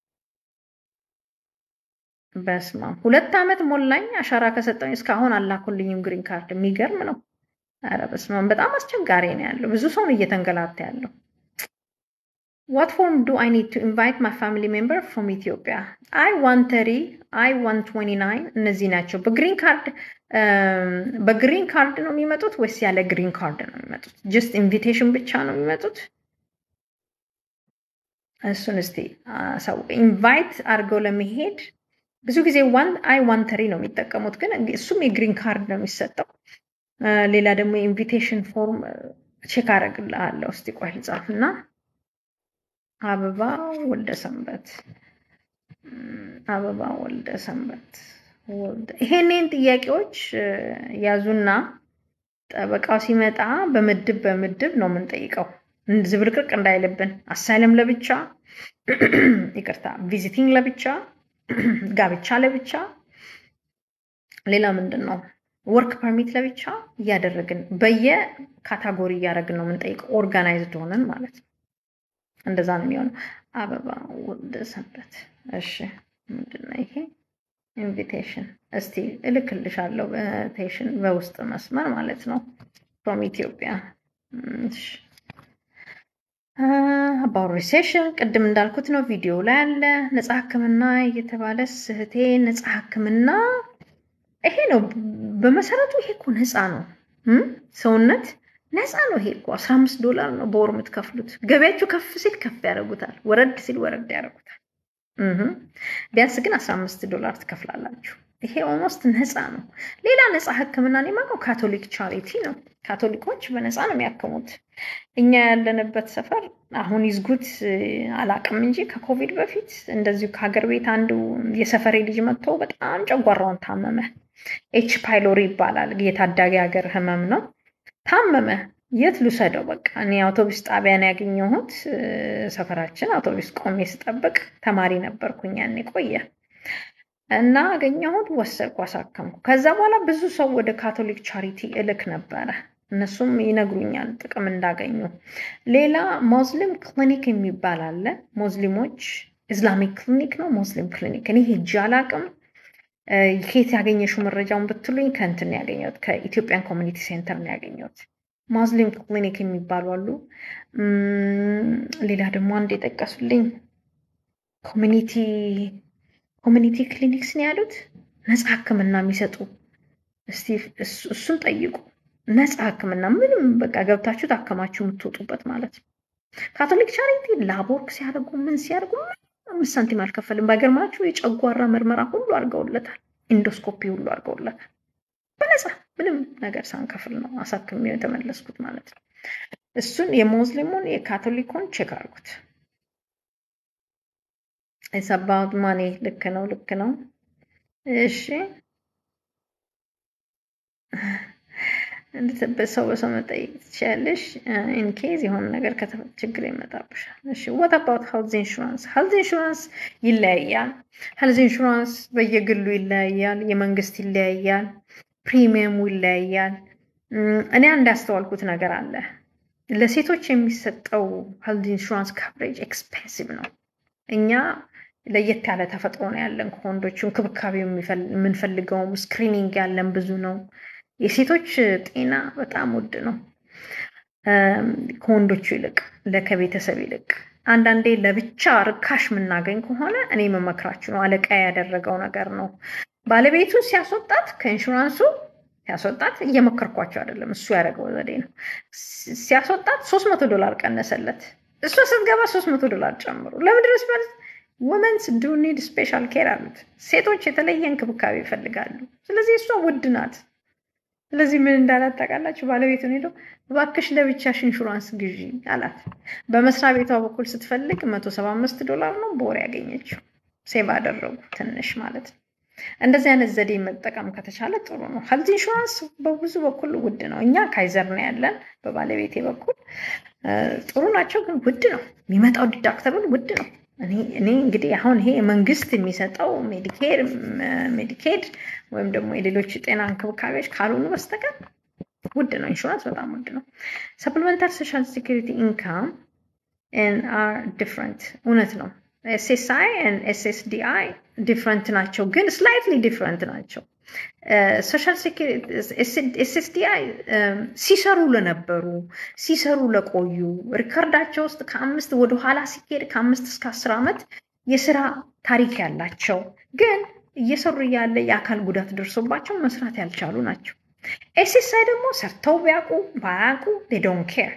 በስማም 2 ዓመት ሞላኝ አሻራ ከሰጠኝ እስካሁን አላኩልኝም ግሪን ካርድ። የሚገርም ነው። ኧረ በስማም በጣም አስቸጋሪ ነው ያለው። ብዙ ሰው ነው እየተንገላታ ያለው። What form do I need to invite my family member from Ethiopia? I-130, I-129 እነዚህ ናቸው። በግሪን ካርድ ነው የሚመጡት ወይስ ያለ ግሪን ካርድ ነው የሚመጡት? ጀስት ኢንቪቴሽን ብቻ ነው የሚመጡት? እሱን እስቲ ሰው ኢንቫይት አድርገው ለመሄድ ብዙ ጊዜ I-130 ነው የሚጠቀሙት፣ ግን እሱም የግሪን ካርድ ነው የሚሰጠው። ሌላ ደግሞ ኢንቪቴሽን ፎርም ቼክ አደርግልሃለሁ። እስቲ ቆይ ልጻፍና አበባ ወልደ ሰንበት ይሄንን ጥያቄዎች ያዙና ጠበቃው ሲመጣ በምድብ ነው የምንጠይቀው። ዝብርቅርቅ እንዳይልብን። አሳይለም ለብቻ፣ ይቅርታ ቪዚቲንግ ለብቻ፣ ጋብቻ ለብቻ፣ ሌላ ምንድነው ወርክ ፐርሚት ለብቻ እያደረግን በየካታጎሪ እያደረግን ነው የምንጠይቀው። ኦርጋናይዝድ ሆነን ማለት ነው። እንደዛ ነው የሚሆነው። አበባ ወልደ ሰንበት። እሺ ምንድነው ይሄ? ኢንቪቴሽን እስቲ እልክልሻለሁ ኢንቪቴሽን በውስጥ መስመር ማለት ነው from ኢትዮጵያ እሺ about recession ቅድም እንዳልኩት ነው ቪዲዮ ላይ አለ ነፃ ህክምና እየተባለ ስህቴ ነፃ ህክምና ይሄ ነው በመሰረቱ ይሄ እኮ ነፃ ነው ሰውነት ነፃ ነው ይሄ እኮ $15 ነው በወር የምትከፍሉት ገበያችሁ ከፍ ሲል ከፍ ያደርጉታል ወረድ ሲል ወረድ ያደርጉታል ቢያንስ ግን $15 ትከፍላላችሁ ይሄ ኦልሞስት ነፃ ነው ሌላ ነፃ ህክምና ነው ካቶሊክ ቻሪቲ ነው ካቶሊኮች በነፃ ነው የሚያከሙት እኛ ያለንበት ሰፈር አሁን ይዝጉት አላቅም እንጂ ከኮቪድ በፊት እንደዚሁ ከሀገር ቤት አንዱ የሰፈሬ ልጅ መጥቶ በጣም ጨጓራውን ታመመ ኤች ፓይሎሪ ይባላል የታዳጊ ሀገር ህመም ነው ታመመ የት ልሰደው በቃ እኔ አውቶቡስ ጣቢያን ያገኘሁት ሰፈራችን አውቶቡስ ቆሜ ስጠብቅ ተማሪ ነበርኩኝ ያኔ ቆየ እና አገኘሁት ወሰድኩ አሳከምኩ ከዛ በኋላ ብዙ ሰው ወደ ካቶሊክ ቻሪቲ እልክ ነበረ እነሱም ይነግሩኛል ጥቅም እንዳገኙ ሌላ ሙስሊም ክሊኒክ የሚባል አለ ሙስሊሞች ኢስላሚክ ክሊኒክ ነው ሙስሊም ክሊኒክ እኔ ሄጄ አላቅም ከየት ያገኘሽው መረጃውን ብትሉኝ ከእንትን ያገኘሁት ከኢትዮጵያን ኮሚኒቲ ሴንተር ነው ያገኘሁት ሙስሊም ክሊኒክ የሚባሉ አሉ ሌላ ደግሞ አንድ የጠቀሱልኝ ኮሚኒቲ ክሊኒክስ ነው ያሉት ነፃ ህክምና የሚሰጡ እስቲ እሱን ጠይቁ ነፃ ህክምና ምንም በቃ ገብታችሁ ታከማችሁ የምትወጡበት ማለት ነው ካቶሊክ ቻሪቲ ላቦርክ ሲያደርጉ ምን ሲያደርጉ 5 ሳንቲም አልከፈልም ባይገርማችሁ የጨጓራ ምርመራ ሁሉ አድርገውለታል ኢንዶስኮፒ ሁሉ አድርገውለታል በነፃ ምንም ነገር ሳንከፍል ነው አሳክሜው የተመለስኩት ማለት ነው እሱን የሙስሊሙን የካቶሊኩን ቼክ አድርጉት It's about money ልክ ነው እሺ በሰው መጠየቅ ትችያለሽ in case የሆነ ነገር ችግር ይመጣብሻል እሺ what about health insurance ይለያያል health insurance በየግሉ ይለያያል የመንግስት ይለያያል ፕሪሚየም ይለያያል እኔ እንዳስተዋልኩት ነገር አለ ለሴቶች የሚሰጠው health insurance coverage expensive ነው እኛ ለየት ያለ ተፈጥሮ ነው ያለን ከወንዶቹን ክብካቤው የምንፈልገው ስክሪኒንግ ያለን ብዙ ነው የሴቶች ጤና በጣም ውድ ነው ከወንዶቹ ይልቅ ለከቤተሰብ ይልቅ አንዳንዴ ለብቻ ርካሽ ምናገኝ ከሆነ እኔ መመክራችሁ ነው አለቃ ያደረገው ነገር ነው ባለቤቱ ሲያስወጣት ከኢንሹራንሱ ሲያስወጣት እየመከርኳቸው አይደለም እሱ ያደረገው ዘዴ ነው ሲያስወጣት $300 ቀነሰለት እሱ ስትገባ $300 ጨምሩ ለምንድነው ማለት women do need special care አሉት ሴቶች የተለየ እንክብካቤ ይፈልጋሉ ስለዚህ እሷ ውድ ናት ስለዚህ ምን እንዳላጣቃላችሁ ባለቤቱን ሄዶ ባክሽ ለብቻሽ ኢንሹራንስ ግዢ አላት በመስሪያ ቤቷ በኩል ስትፈልግ $175 ነው በወር ያገኘችው ሴቭ አደረጉ ትንሽ ማለት ነው እንደዚህ አይነት ዘዴ መጠቀም ከተቻለ ጥሩ ነው health insurance በብዙ በኩል ውድ ነው እኛ ካይዘር ነው ያለን በባለቤቴ በኩል ጥሩ ናቸው ግን ውድ ነው የሚመጣው ዲዳክተብል ውድ ነው እኔ እንግዲህ አሁን ይሄ መንግስት የሚሰጠው ሜዲኬድ ወይም ደግሞ የሌሎች ጤና እንክብካቤዎች ካልሆኑ በስተቀር ውድ ነው ኢንሹራንስ በጣም ውድ ነው supplemental social security income and are different እውነት ነው SSI and SSDI different ናቸው ግን slightly different ናቸው social security SSDI ሲሰሩ ለቆዩ ሪከርዳቸው ውስጥ ከ5 ወደ ኋላ ሲሄድ ከ5 እስከ 10 አመት የሥራ ታሪክ ያላቸው ግን እየሰሩ ያለ የአካል ጉዳት ደርሶባቸው መስራት ያልቻሉ ናቸው SSI ደግሞ ሰርተው ባያቁ they don't care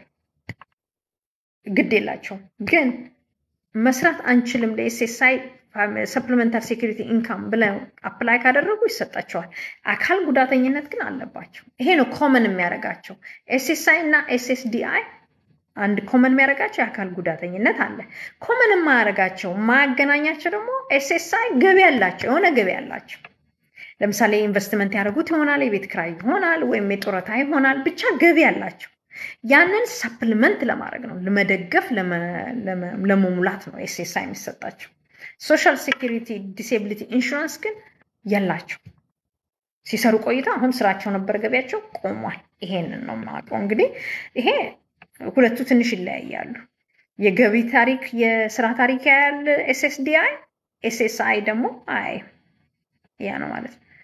ግዴላቸው ግን መስራት አንችልም ለSSI supplemental security income ብለው አፕላይ ካደረጉ ይሰጣቸዋል አካል ጉዳተኝነት ግን አለባቸው ይሄ ነው ኮመን የሚያረጋቸው SSI እና SSDI አንድ ኮመን የሚያረጋቸው አካል ጉዳተኝነት አለ ኮመን የማያረጋቸው ማገናኛቸው ደግሞ SSI ገቢ ያላቸው የሆነ ገቢ ያላቸው ለምሳሌ ኢንቨስትመንት ያደርጉት ይሆናል የቤት ክራይ ይሆናል ወይም የጦረታ ይሆናል ብቻ ገቢ ያላቸው ያንን ሰፕሊመንት ለማድረግ ነው ለመደገፍ ለመሙላት ነው SSI የሚሰጣቸው social security disability insurance ግን ያላቸው ሲሰሩ ቆይታ አሁን ስራቸው ነበር ገቢያቸው ቆሟል ይሄንን ነው ማቀው እንግዲህ ይሄ ሁለቱ ትንሽ ይለያያሉ የገቢ ታሪክ የስራ ታሪክ ያለ SSDI SSI ደግሞ አይ ያ ነው ማለት ነው።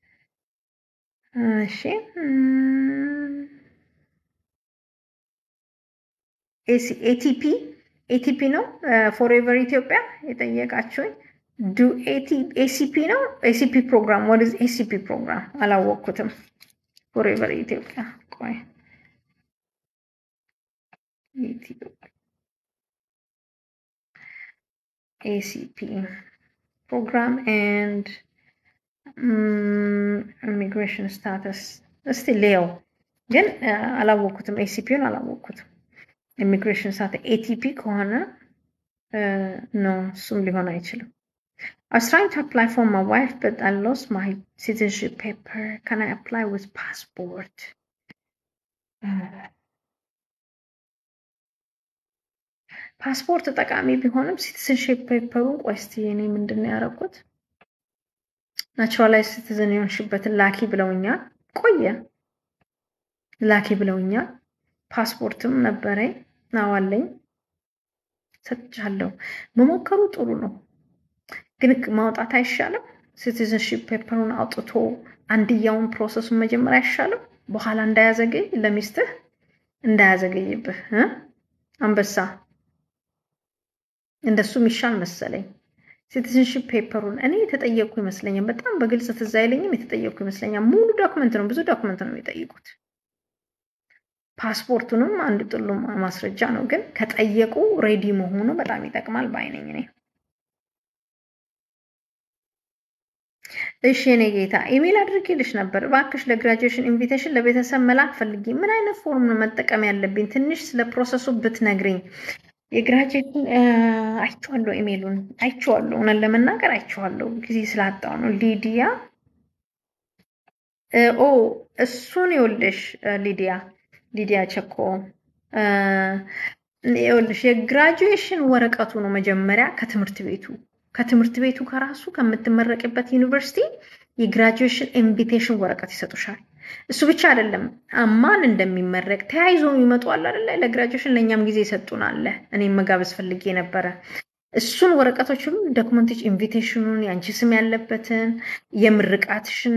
እሺ ኤቲፒ ነው ፎሬቨር ኢትዮጵያ የጠየቃችሁኝ። ዱ ኤሲፒ ነው ኤሲፒ ፕሮግራም። what is ኤሲፒ ፕሮግራም አላወቅኩትም። ፎሬቨር ኢትዮጵያ ቆይ ኤሲፒ ፕሮግራም and immigration status እስቲ ሌው ግን አላወቅኩትም። ኤሲፒውን አላወቅኩትም። immigration status ኤቲፒ ከሆነ ነው እሱም ሊሆን አይችልም። I was trying to apply for my wife, but I lost my citizenship paper. Can I apply with passport? ፓስፖርት ጠቃሚ ቢሆንም ሲቲዝንሺፕ ፔፐሩን ቆይ እስቲ እኔ ምንድነው ያደረኩት? ናቹራላይዝ ሲቲዝን የሆንሽበትን ላኪ ብለውኛል። ቆየ ላኪ ብለውኛል። ፓስፖርትም ነበረኝ ናዋለኝ ሰጥቻለሁ። መሞከሩ ጥሩ ነው፣ ግን ማውጣት አይሻልም? ሲቲዝንሺፕ ፔፐሩን አውጥቶ አንድያውን ፕሮሰሱን መጀመር አይሻልም? በኋላ እንዳያዘገይ ለሚስትህ እንዳያዘገይብህ አንበሳ እንደሱ ሚሻል መሰለኝ። ሲቲዝንሺፕ ፔፐሩን እኔ የተጠየቅኩ ይመስለኛል። በጣም በግልጽ ትዝ አይለኝም። የተጠየቅኩ ይመስለኛል። ሙሉ ዶክመንት ነው፣ ብዙ ዶክመንት ነው የሚጠይቁት። ፓስፖርቱንም አንድ ጥሉ ማስረጃ ነው፣ ግን ከጠየቁ ሬዲ መሆኑ በጣም ይጠቅማል ባይነኝ እኔ። እሺ እኔ ጌታ ኢሜል አድርጌልሽ ነበር። እባክሽ ለግራጁዌሽን ኢንቪቴሽን ለቤተሰብ መላክ ፈልጊ። ምን አይነት ፎርም ነው መጠቀም ያለብኝ? ትንሽ ስለ ፕሮሰሱ ብትነግሪኝ። የግራጁዌሽን አይቼዋለሁ፣ ኢሜሉን አይቼዋለሁ። እውነት ለመናገር አይቼዋለሁ፣ ጊዜ ስላጣው ነው። ሊዲያ እሱን ይኸውልሽ ሊዲያ ቸኮ ይኸውልሽ የግራጁዌሽን ወረቀቱ ነው መጀመሪያ ከትምህርት ቤቱ ከራሱ ከምትመረቅበት ዩኒቨርሲቲ የግራጁዌሽን ኢንቪቴሽን ወረቀት ይሰጡሻል። እሱ ብቻ አይደለም፣ ማን እንደሚመረቅ ተያይዞ የሚመጡ አለ አይደል? ለግራጁዌሽን ለኛም ጊዜ ይሰጡናል። እኔም መጋበዝ ፈልጌ ነበር። እሱን ወረቀቶችም ዶክመንቶች ኢንቪቴሽኑን፣ ያንቺ ስም ያለበትን፣ የምርቃትሽን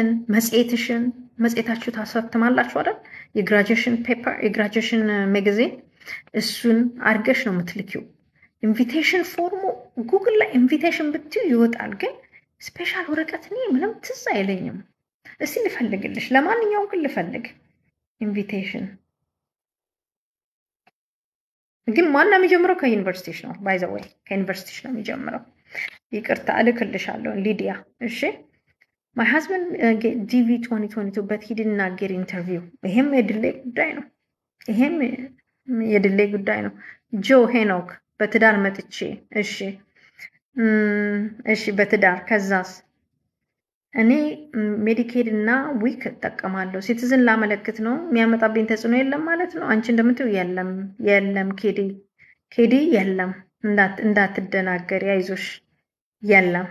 መጽሔታችሁ ታሳትማላችሁ አይደል? የግራጁዌሽን ፔፐር የግራጁዌሽን ማጋዚን እሱን አድርገሽ ነው የምትልኪው። ኢንቪቴሽን ፎርሙ ጉግል ላይ ኢንቪቴሽን ብትዩ ይወጣል፣ ግን ስፔሻል ወረቀት እኔ ምንም ትዝ አይለኝም። እስቲ ልፈልግልሽ። ለማንኛውም ግን ልፈልግ ኢንቪቴሽን ግን ማን የሚጀምረው ከዩኒቨርሲቲሽ ነው። ባይ ዘ ዌይ ከዩኒቨርሲቲሽ ነው የሚጀምረው። ይቅርታ እልክልሻለሁ ሊዲያ። እሺ my husband DV 2022 but he did not get interview። ይሄም የድሌ ጉዳይ ነው። ጆ ሄኖክ በትዳር መጥቼ እሺ በትዳር ከዛስ እኔ ሜዲኬድ እና ዊክ እጠቀማለሁ። ሲቲዝን ላመለክት ነው። የሚያመጣብኝ ተጽዕኖ የለም ማለት ነው። አንቺ እንደምትው የለም ኬዲ የለም። እንዳትደናገሪ አይዞሽ። የለም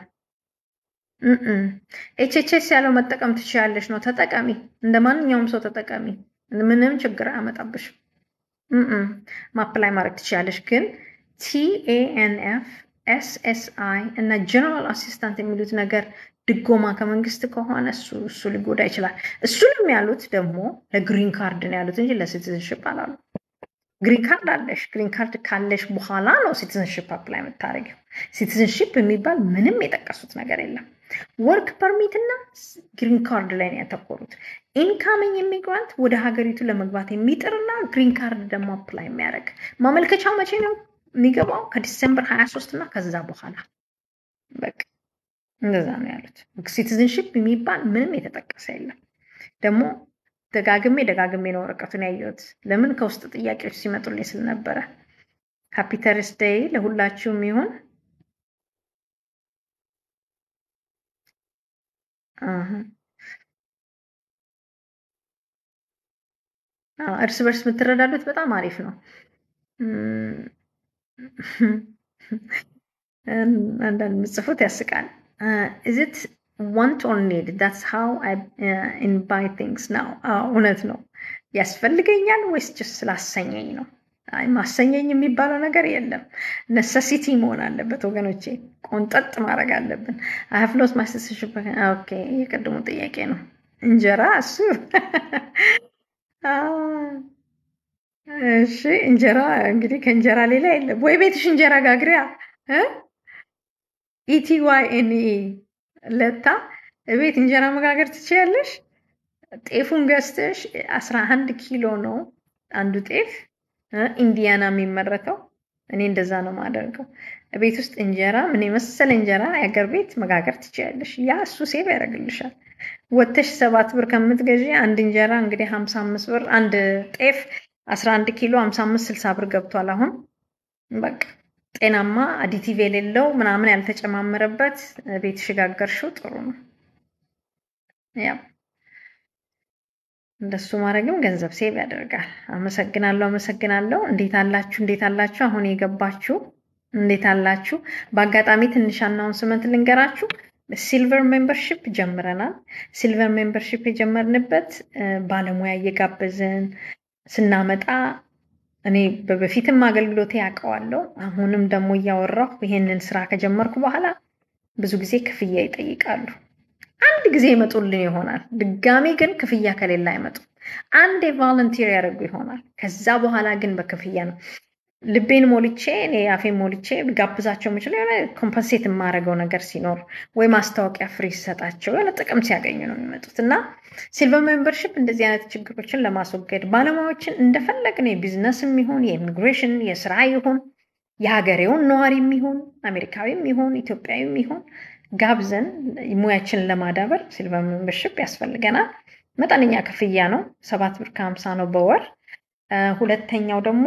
ኤችኤችኤስ ያለው መጠቀም ትችያለሽ ነው። ተጠቀሚ፣ እንደማንኛውም ሰው ተጠቀሚ። ምንም ችግር አያመጣብሽም። ማፕላይ ማድረግ ትችያለሽ። ግን TANF SSI እና ጀነራል አሲስታንት የሚሉት ነገር ድጎማ ከመንግስት ከሆነ እሱ ሊጎዳ ይችላል። እሱንም ያሉት ደግሞ ለግሪን ካርድ ነው ያሉት እንጂ ለሲቲዝንሺፕ አላሉ። ግሪን ካርድ አለሽ። ግሪን ካርድ ካለሽ በኋላ ነው ሲቲዝንሺፕ አፕላይ የምታደርጊው። ሲቲዝንሺፕ የሚባል ምንም የጠቀሱት ነገር የለም። ወርክ ፐርሚት እና ግሪን ካርድ ላይ ነው ያተኮሩት። ኢንካሚንግ ኢሚግራንት ወደ ሀገሪቱ ለመግባት የሚጥርና ግሪን ካርድ ደግሞ አፕላይ የሚያደርግ ማመልከቻው መቼ ነው የሚገባው? ከዲሴምበር 23 እና ከዛ በኋላ በቃ እንደዛ ነው ያሉት። ሲቲዝንሺፕ የሚባል ምንም የተጠቀሰ የለም። ደግሞ ደጋግሜ ነው ወረቀቱን ያየሁት። ለምን ከውስጥ ጥያቄዎች ሲመጡልኝ ስለነበረ። ሃፒ ተርስዴይ ለሁላችሁም ይሁን። እርስ በርስ የምትረዳዱት በጣም አሪፍ ነው። አንዳንድ ምጽፉት ያስቃል። is it want or need? That's how I buy things now። እውነት ነው። ያስፈልገኛል ወይስ just ስላሰኘኝ ነው? አይ ማሰኘኝ የሚባለው ነገር የለም። ነሰሲቲ መሆን አለበት ወገኖቼ። ቆንጠጥ ማድረግ አለብን። I have lost my citizenship. ኦኬ የቀድሞ ጥያቄ ነው። እንጀራ እሱ እሺ እንጀራ እንግዲህ ከእንጀራ ሌላ የለም ወይ? ቤትሽ እንጀራ ጋግሪያ ETYNE ለታ ቤት እንጀራ መጋገር ትችያለሽ? ጤፉን ገዝተሽ 11 ኪሎ ነው አንዱ ጤፍ ኢንዲያና የሚመረተው። እኔ እንደዛ ነው ማደርገው። ቤት ውስጥ እንጀራ ምን የመሰለ እንጀራ ያገር ቤት መጋገር ትችያለሽ። ያ እሱ ሴቭ ያደርግልሻል። ወተሽ 7 ብር ከምትገዢ አንድ እንጀራ እንግዲህ 55 ብር፣ አንድ ጤፍ 11 ኪሎ 55 60 ብር ገብቷል አሁን። በቃ ጤናማ አዲቲቭ የሌለው ምናምን ያልተጨማመረበት ቤት ሽጋገርሽው ጥሩ ነው። ያ እንደሱ ማድረግም ገንዘብ ሴቭ ያደርጋል። አመሰግናለሁ። እንዴት አላችሁ? አሁን የገባችሁ እንዴት አላችሁ? በአጋጣሚ ትንሽ አናውንስመንት ልንገራችሁ። ሲልቨር ሜምበርሺፕ ጀምረናል። ሲልቨር ሜምበርሺፕ የጀመርንበት ባለሙያ እየጋበዝን ስናመጣ እኔ በፊትም አገልግሎቴ ያውቀዋለሁ። አሁንም ደግሞ እያወራሁ ይሄንን ስራ ከጀመርኩ በኋላ ብዙ ጊዜ ክፍያ ይጠይቃሉ። አንድ ጊዜ ይመጡልን ይሆናል። ድጋሚ ግን ክፍያ ከሌላ አይመጡም። አንዴ ቮለንቲር ያደርጉ ይሆናል። ከዛ በኋላ ግን በክፍያ ነው። ልቤን ሞልቼ እኔ አፌን ሞልቼ ጋብዛቸው የምችለው የሆነ ኮምፐንሴት የማደርገው ነገር ሲኖር ወይ ማስታወቂያ ፍሪ ሰጣቸው የሆነ ጥቅም ሲያገኙ ነው የሚመጡት። እና ሲልቨር ሜምበርሺፕ እንደዚህ አይነት ችግሮችን ለማስወገድ ባለሙያዎችን እንደፈለግን የቢዝነስም ይሁን የኢሚግሬሽን የስራ ይሁን የሀገሬውን ነዋሪም ይሁን አሜሪካዊም ይሁን ኢትዮጵያዊም ይሁን ጋብዘን ሙያችንን ለማዳበር ሲልቨር ሜምበርሺፕ ያስፈልገናል። መጠነኛ ክፍያ ነው፣ 7 ብር ከ50 ነው በወር። ሁለተኛው ደግሞ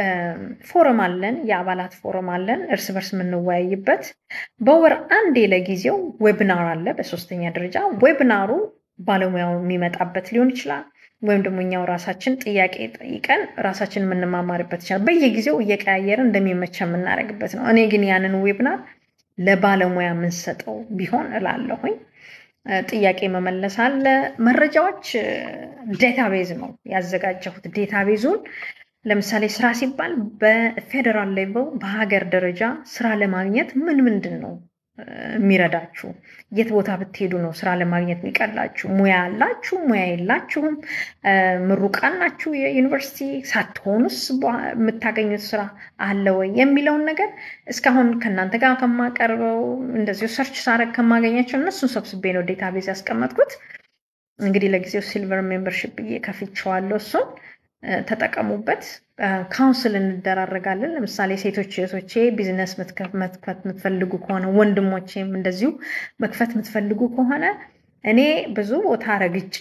ፎረም አለን፣ የአባላት ፎረም አለን፣ እርስ በርስ የምንወያይበት። በወር አንዴ ለጊዜው ዌብናር አለ። በሶስተኛ ደረጃ ዌብናሩ ባለሙያው የሚመጣበት ሊሆን ይችላል፣ ወይም ደግሞ እኛው ራሳችን ጥያቄ ጠይቀን ራሳችን የምንማማርበት ይችላል። በየጊዜው እየቀያየርን እንደሚመቸ የምናደርግበት ነው። እኔ ግን ያንን ዌብናር ለባለሙያ የምንሰጠው ቢሆን እላለሁኝ። ጥያቄ መመለስ አለ። መረጃዎች ዴታቤዝ ነው ያዘጋጀሁት። ዴታቤዙን ለምሳሌ ስራ ሲባል በፌደራል ሌቭል በሀገር ደረጃ ስራ ለማግኘት ምንድን ነው የሚረዳችሁ? የት ቦታ ብትሄዱ ነው ስራ ለማግኘት የሚቀላችሁ? ሙያ አላችሁ? ሙያ የላችሁም? ምሩቃን ናችሁ? የዩኒቨርሲቲ ሳትሆኑስ የምታገኙት ስራ አለ ወይ የሚለውን ነገር እስካሁን ከእናንተ ጋር ከማቀርበው እንደዚሁ ሰርች ሳረግ ከማገኛቸው እነሱን ሰብስቤ ነው ዴታቤዝ ያስቀመጥኩት። እንግዲህ ለጊዜው ሲልቨር ሜምበርሺፕ እየከፍቼዋለሁ። እሱን ተጠቀሙበት። ካውንስል እንደራረጋለን። ለምሳሌ ሴቶች እህቶቼ ቢዝነስ መክፈት የምትፈልጉ ከሆነ ወንድሞቼም እንደዚሁ መክፈት የምትፈልጉ ከሆነ እኔ ብዙ ቦታ ረግጬ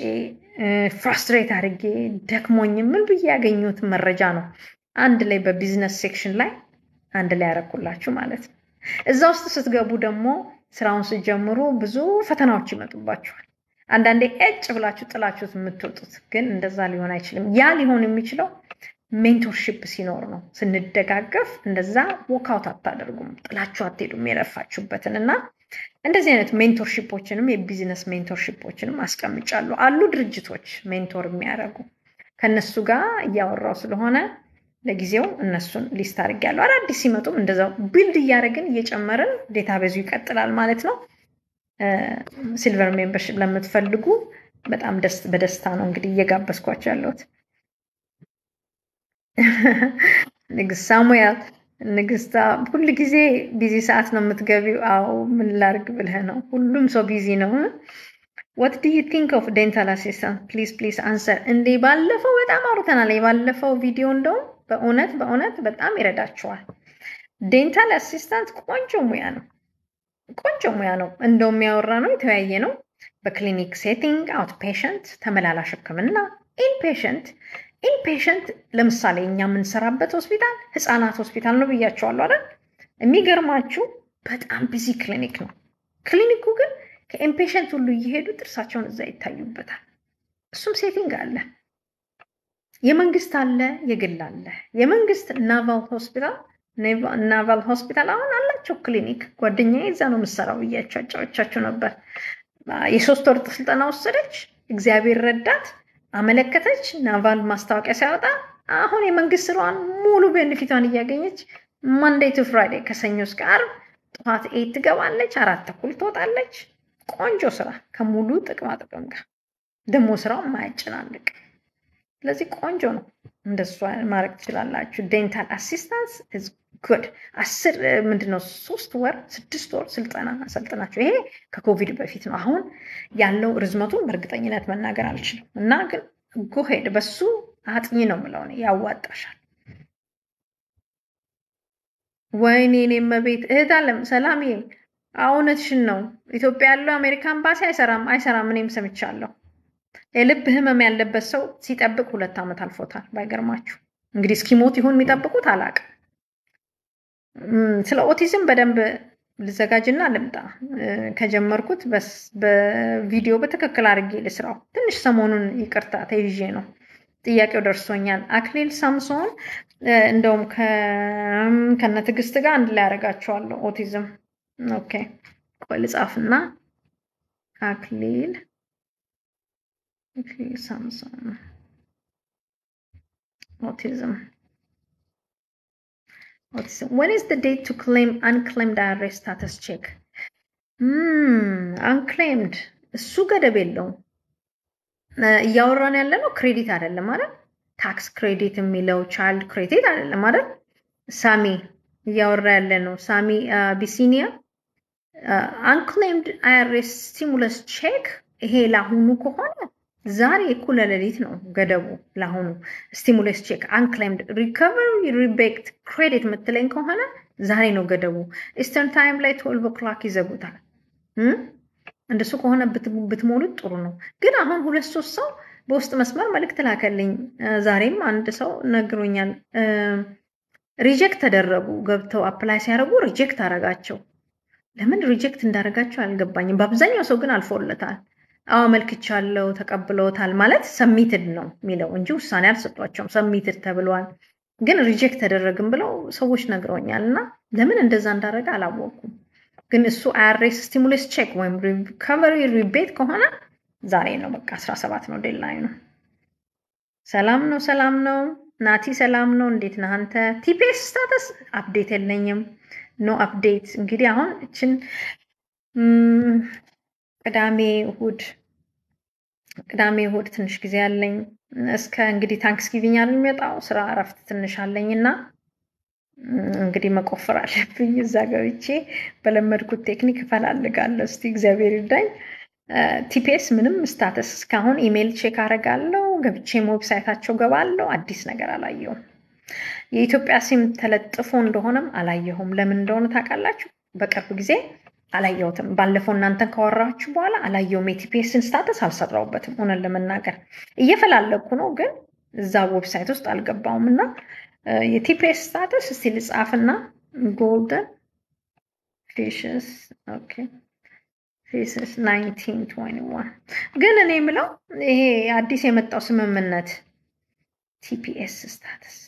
ፍራስትሬት አድርጌ ደክሞኝ ምን ብዬ ያገኙት መረጃ ነው አንድ ላይ በቢዝነስ ሴክሽን ላይ አንድ ላይ ያረኩላችሁ ማለት ነው። እዛ ውስጥ ስትገቡ ደግሞ ስራውን ስትጀምሩ ብዙ ፈተናዎች ይመጡባችኋል። አንዳንዴ እጭ ብላችሁ ጥላችሁት የምትወጡት፣ ግን እንደዛ ሊሆን አይችልም። ያ ሊሆን የሚችለው ሜንቶርሺፕ ሲኖር ነው። ስንደጋገፍ እንደዛ ወካውት አታደርጉም፣ ጥላችሁ አትሄዱም የለፋችሁበትን። እና እንደዚህ አይነት ሜንቶርሺፖችንም የቢዝነስ ሜንቶርሺፖችንም አስቀምጫለሁ። አሉ ድርጅቶች ሜንቶር የሚያደርጉ፣ ከነሱ ጋር እያወራው ስለሆነ ለጊዜው እነሱን ሊስት አድርጌያለሁ። አዳዲስ ሲመጡም እንደዛው ቢልድ እያደረግን እየጨመርን ዴታቤዙ ይቀጥላል ማለት ነው። ሲልቨር ሜምበርሺፕ ለምትፈልጉ በጣም በደስታ ነው እንግዲህ እየጋበዝኳቸው ያለሁት። ንግስት ሳሙኤል ንግስታ ሁሉ ጊዜ ቢዚ ሰዓት ነው የምትገቢው? አዎ ምን ላድርግ ብለህ ነው? ሁሉም ሰው ቢዚ ነው። what do you think of dental assistant? please answer። እንዴ ባለፈው በጣም አውርተናል። የባለፈው ቪዲዮ እንደውም በእውነት በጣም ይረዳችኋል። ዴንታል አሲስታንት ቆንጆ ሙያ ነው። እንደውም ያወራ ነው የተወያየ ነው። በክሊኒክ ሴቲንግ አውት ፔሸንት ተመላላሽ ህክምና፣ ኢንፔሸንት ለምሳሌ እኛ የምንሰራበት ሆስፒታል ህፃናት ሆስፒታል ነው ብያቸዋለሁ አይደል? የሚገርማችሁ በጣም ቢዚ ክሊኒክ ነው። ክሊኒኩ ግን ከኢንፔሸንት ሁሉ እየሄዱ ጥርሳቸውን እዛ ይታዩበታል። እሱም ሴቲንግ አለ። የመንግስት አለ፣ የግል አለ። የመንግስት ናቫል ሆስፒታል አሁን አላቸው ክሊኒክ። ጓደኛዬ እዛ ነው የምትሰራው ብያቸው አጫዎቻቸው ነበር። የ3 ወር ስልጠና ወሰደች። እግዚአብሔር ረዳት፣ አመለከተች። ናቫል ማስታወቂያ ሲያወጣ አሁን የመንግስት ስራዋን ሙሉ ቤኔፊቷን እያገኘች ማንዴይ ቱ ፍራይዴይ ከሰኞ እስከ ዓርብ ጠዋት 8 ትገባለች 4:30 ትወጣለች ቆንጆ ስራ ከሙሉ ጥቅማ ጥቅም ጋር ደሞ ስራው ማያጨናንቅ ስለዚህ ቆንጆ ነው እንደሱ ማድረግ ትችላላችሁ ዴንታል አሲስታንስ is good 10 ምንድነው 3 ወር 6 ወር ስልጠና አሰልጥናችሁ ይሄ ከኮቪድ በፊት ነው አሁን ያለው ርዝመቱን በእርግጠኝነት መናገር አልችልም እና ግን go ahead በሱ አጥኚ ነው ማለት ነው ያዋጣሻል ወይኔ መቤት እህታለም ሰላም ይሄ አውነትሽን ነው ኢትዮጵያ ያለው አሜሪካን ባሲ አይሰራም እኔም ሰምቻለሁ የልብ ህመም ያለበት ሰው ሲጠብቅ 2 አመት አልፎታል ባይገርማችሁ እንግዲህ እስኪሞት ይሁን የሚጠብቁት አላቅ ስለ ኦቲዝም በደንብ ልዘጋጅና ልምጣ ከጀመርኩት በቪዲዮ በተከክል አድርጌ ልስራው ትንሽ ሰሞኑን ይቅርታ ተይዤ ነው ጥያቄው ደርሶኛል አክሊል ሳምሶን እንደውም ከነትግስት ጋር አንድ ላይ ያረጋቸዋለሁ ኦቲዝም ኦኬ ቆይ ልጻፍና አክሊል ሳምሶን autism when is the date to claim unclaimed IRS status check unclaimed እሱ ገደብ የለውም ያወራን ያለነው ክሬዲት አይደለም ማለት ታክስ ክሬዲት የሚለው ቻይልድ ክሬዲት አይደለም ማለት ሳሚ ያወራ ያለነው ሳሚ ቢሲኒያ unclaimed IRS stimulus check ይሄ ላሁኑ ከሆነ ዛሬ እኩለ ሌሊት ነው ገደቡ ላሁኑ stimulus check unclaimed recovery rebate credit ምትለኝ ከሆነ ዛሬ ነው ገደቡ eastern time ላይ 12 o'clock ይዘጉታል እንደሱ ከሆነ ብትሞሉት ጥሩ ነው ግን አሁን 2-3 ሰው በውስጥ መስመር መልእክት ላከልኝ ዛሬም አንድ ሰው ነግሮኛል ሪጀክት ተደረጉ ገብተው አፕላይ ሲያደርጉ ሪጀክት አረጋቸው ለምን ሪጀክት እንዳረጋቸው አልገባኝም በአብዛኛው ሰው ግን አልፎለታል መልክቻለሁ ተቀብለውታል ማለት ሰብሚትድ ነው ሚለው እንጂ ውሳኔ አልሰጧቸውም ሰብሚትድ ተብሏል ግን ሪጀክት ተደረግም ብለው ሰዎች ነግረውኛልና ለምን እንደዛ እንዳረጋ አላወኩም ግን እሱ IRS stimulus check ወይም recovery rebate ከሆነ ዛሬ ነው በቃ 17 ነው ዴድላይኑ ሰላም ነው ናቲ ሰላም ነው እንዴት ነህ አንተ TPS status አፕዴት የለኝም ኖ አፕዴት እንግዲህ አሁን እቺን ቅዳሜ እሁድ ትንሽ ጊዜ አለኝ እስከ እንግዲህ ታንክስጊቪንግ የሚመጣው ስራ አረፍት ትንሽ አለኝና እንግዲህ መቆፈር አለብኝ እዛ ገብቼ በለመድኩት ቴክኒክ ፈላለጋለሁ እስቲ እግዚአብሔር ይርዳኝ TPS ምንም ስታተስ እስካሁን ኢሜል ቼክ አረጋለሁ ገብቼ ዌብሳይታቸው ገባለሁ አዲስ ነገር አላየሁም የኢትዮጵያ ሲም ተለጥፎ እንደሆነም አላየሁም ለምን እንደሆነ ታውቃላችሁ በቅርብ ጊዜ አላየሁትም ባለፈው እናንተን ካወራችሁ በኋላ አላየሁም የቲፒኤስን ስታተስ አልሰራውበትም ሆነን ለመናገር እየፈላለኩ ነው ግን እዛ ዌብሳይት ውስጥ አልገባውምና የቲፒኤስ ስታተስ እስቲ ልጻፍና golden fishes ኦኬ fishes 1921 ግን እኔ የምለው ይሄ አዲስ የመጣው ስምምነት TPS ስታተስ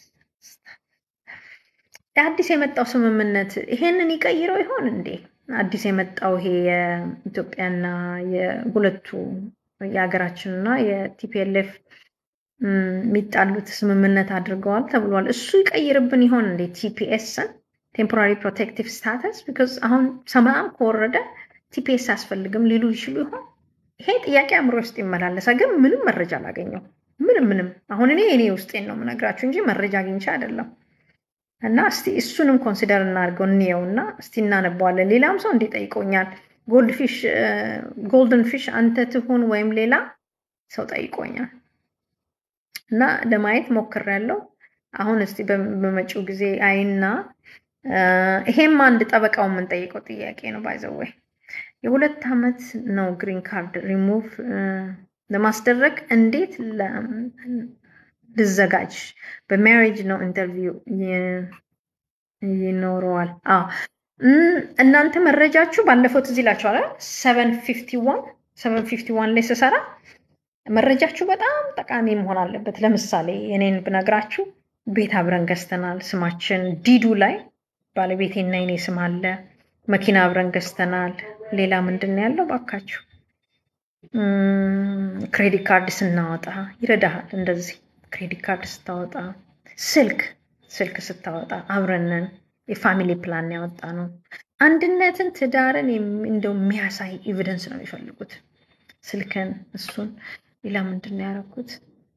አዲስ የመጣው ስምምነት ይሄንን ይቀይረው ይሆን እንዴ አዲስ የመጣው ይሄ የኢትዮጵያና የሁለቱ የሀገራችንና የቲፒኤልኤፍ ሚጣሉት ስምምነት አድርገዋል ተብሏል እሱ ይቀይርብን ይሆን እንዴ TPSን ቴምፖራሪ ፕሮቴክቲቭ ስታተስ because አሁን ሰማም ኮረደ TPS አስፈልግም ሊሉ ይችላሉ ይሆን ይሄ ጥያቄ አምሮ ውስጥ ይመላለሳል ግን ምንም መረጃ አላገኘው ምንም አሁን እኔ ውስጤን ነው ምነግራችሁ እንጂ መረጃ አግኝቼ አይደለም እና እስቲ እሱንም ኮንሲደር እናርገው እንየውና እስቲ እናነባዋለን ሌላም ሰው እንዲጠይቆኛል golden fish አንተ ትሁን ወይም ሌላ ሰው ጠይቆኛል እና ለማየት ሞክሬያለሁ አሁን እስቲ በመጪው ጊዜ አይና ይሄም አንድ ጠበቃው ምን ጠይቀው ጥያቄ ነው ባይዘወይ የ2 አመት ነው ግሪን ካርድ ሪሙቭ ለማስደረግ እንዴት ልዘጋጅ በማሪጅ ነው ኢንተርቪው ይኖረዋል እናንተ መረጃችሁ ባለፈው ትዚላችኋል 751 ላይ ሰሰራ መረጃችሁ በጣም ጠቃሚ መሆን አለበት ለምሳሌ የኔን ብነግራችሁ ቤት አብረን ገዝተናል ስማችን ዲዱ ላይ ባለቤቴና የኔ ስም አለ መኪና አብረን ገዝተናል ሌላ ምንድነው ያለው ባካችሁ ክሬዲት ካርድ ስናወጣ ይረዳሃል እንደዚህ ክሬዲት ካርድ ስታወጣ ስልክ ስታወጣ አብረነን የፋሚሊ ፕላን ያወጣ ነው አንድነትን ትዳርን እንደው የሚያሳይ ኤቪደንስ ነው የሚፈልጉት ስልከን እሱን ሌላ ምንድነው ያደረኩት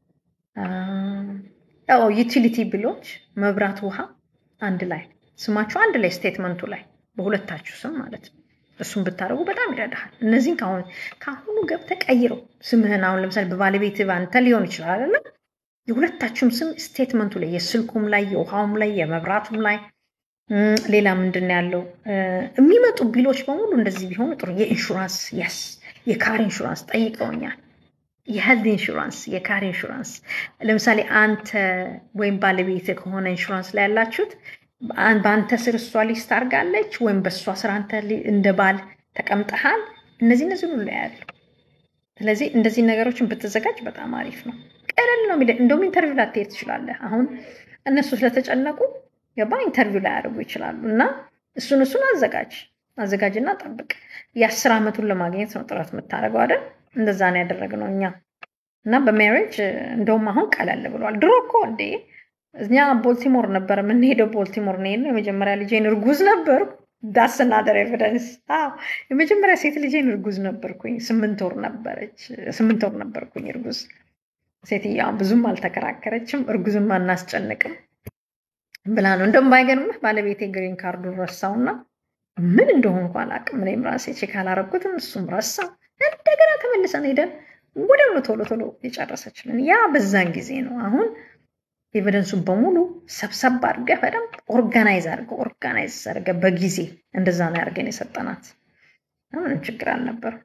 ዩቲሊቲ ቢሎች መብራት ውሃ አንድ ላይ ስማችሁ አንድ ላይ ስቴትመንቱ ላይ በሁለታችሁ ስም ማለት ነው እሱን ብታረጉ በጣም ይረዳሃል እነዚህን ካሁኑ ገብተ ቀይረው ስምህን አሁን ለምሳሌ በባለቤት ባንተ ሊሆን ይችላል አይደል የሁለታችሁም ስም ስቴትመንቱ ላይ የስልኩም ላይ የውሃውም ላይ የመብራቱም ላይ ሌላ ምንድነው ያለው የሚመጡ ቢሎች በሙሉ እንደዚህ ቢሆኑ ጥሩ የኢንሹራንስ የካር ኢንሹራንስ ጠይቀውኛል የሄልዝ ኢንሹራንስ የካር ኢንሹራንስ ለምሳሌ አንተ ወይም ባለቤት ከሆነ ኢንሹራንስ ላይ ያላችሁት በአንተ ስር እሷ ሊስት አድርጋለች ወይም በእሷ ስር አንተ እንደ ባል ተቀምጠሃል እነዚህ ሁሉ ያያሉ ስለዚህ እንደዚህ ነገሮችን ብትዘጋጅ በጣም አሪፍ ነው ቀለል ነው እንደውም ኢንተርቪው ላይ ትሄድ ትችላለህ አሁን እነሱ ስለተጨነቁ የባ ኢንተርቪው ላይ ያደርጉ ይችላሉ እና እሱን አዘጋጅና ጠብቅ የ10 አመቱን ለማግኘት ነው ጥረት የምታደርገው አይደል እንደዛ ነው ያደረግነው እኛ እና በሜሪጅ እንደውም አሁን ቀለል ብሏል ድሮ እኮ እኛ ቦልቲሞር ነበር የምንሄደው ቦልቲሞር ነው የመጀመሪያ ልጄን እርጉዝ ነበርኩ that's another evidence የመጀመሪያ ሴት ልጄን እርጉዝ ነበርኩኝ 8 ወር ነበርኩኝ እርጉዝ ሴትያ ብዙም አልተከራከረችም እርጉዝም አናስጨንቅም ብላ ነው እንደም ባይገርምህ ባለቤቴ ግሪን ካርዱ ረሳውና ምን እንደሆነ አላውቅም እኔም ራሴ ቼክ አላረኩትም እሱም ረሳው እንደገና ተመልሰን ሄደን ወደው ቶሎ የጨረሰችልን ያ በዛን ጊዜ ነው አሁን ኤቪደንሱን በሙሉ ሰብሰብ አድርገህ በደንብ ኦርጋናይዝ አድርገህ በጊዜ እንደዛ ነው ያርገን የሰጠናት ምንም ችግር አልነበር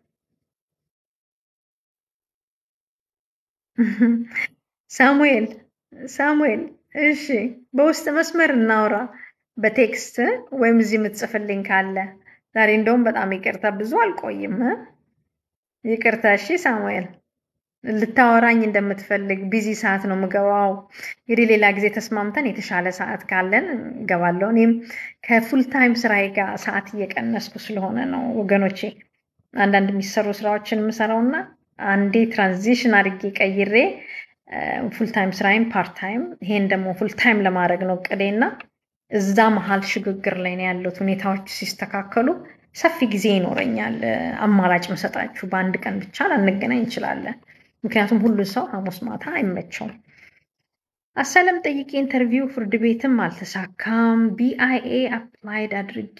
ሳሙኤል እሺ በውስጥ መስመር እናውራ በቴክስት ወይም እዚህ የምትጽፍልኝ ካለ ዛሬ እንደውም በጣም ይቅርታ ብዙ አልቆይም ይቅርታ እሺ ሳሙኤል ልታወራኝ እንደምትፈልግ ቢዚ ሰዓት ነው ምገባው እንግዲህ ሌላ ጊዜ ተስማምተን የተሻለ ሰዓት ካለን ገባለው እኔም ከፉል ታይም ስራዬ ጋር ሰዓት እየቀነስኩ ስለሆነ ነው ወገኖቼ አንዳንድ የሚሰሩ ስራዎችን ምሰራውና አንዴ ትራንዚሽን አድርጌ ቀይሬ ፉል ታይም ስራዬን ፓርት ታይም ይሄን ደግሞ ፉል ታይም ለማድረግ ነው ቀዴና እዛ መሃል ሽግግር ላይ ነው ያለው ሁኔታዎች ሲስተካከሉ ሰፊ ጊዜ ይኖረኛል አማራጭ መሰጣችሁ በአንድ ቀን ብቻ ላንገናኝ እንችላለን ምክንያቱም ሁሉ ሰው ሐሙስ ማታ አይመቸውም አሰለም ጠይቄ ኢንተርቪው ፍርድ ቤትም አልተሳካም BIA አፕላይድ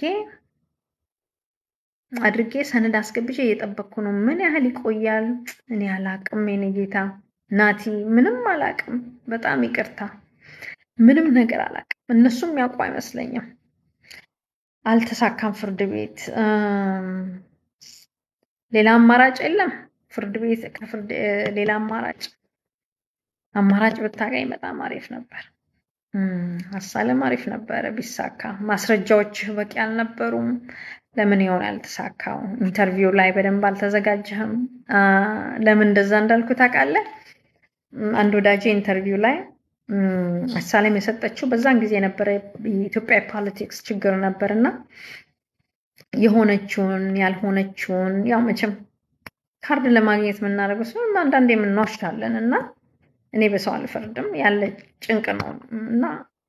አድርጌ ሰነድ አስገብቼ እየጠበቅኩ ነው ምን ያህል ይቆያል እኔ አላቅም የኔ ጌታ ናቲ ምንም አላቅም በጣም ይቅርታ ምንም ነገር አላቅም እነሱም ያውቁ አይመስለኝም አልተሳካም ፍርድ ቤት ሌላ አማራጭ የለም ፍርድ ቤት ከፍርድ ሌላ አማራጭ ብታገኝ በጣም አሪፍ ነበር አሳለም አሪፍ ነበር ቢሳካ ማስረጃዎች በቂ አልነበሩም ለምን ይሆናል ተሳካው ኢንተርቪው ላይ በደንብ አልተዘጋጀህም ለምን እንደዛ እንዳልኩ ታውቃለህ አንድ ወዳጄ ኢንተርቪው ላይ አሳለም የሰጠችው በዛን ጊዜ ነበር የኢትዮጵያ ፖለቲክስ ችግር ነበርና የሆነችውን ያልሆነችውን ያው መቼም ካርድ ለማግኘት ምናደርገው ሰው አንዳንዴ ምንዋሽታለንና እኔ በሰው አልፈርድም ያለ ጭንቅ ነው እና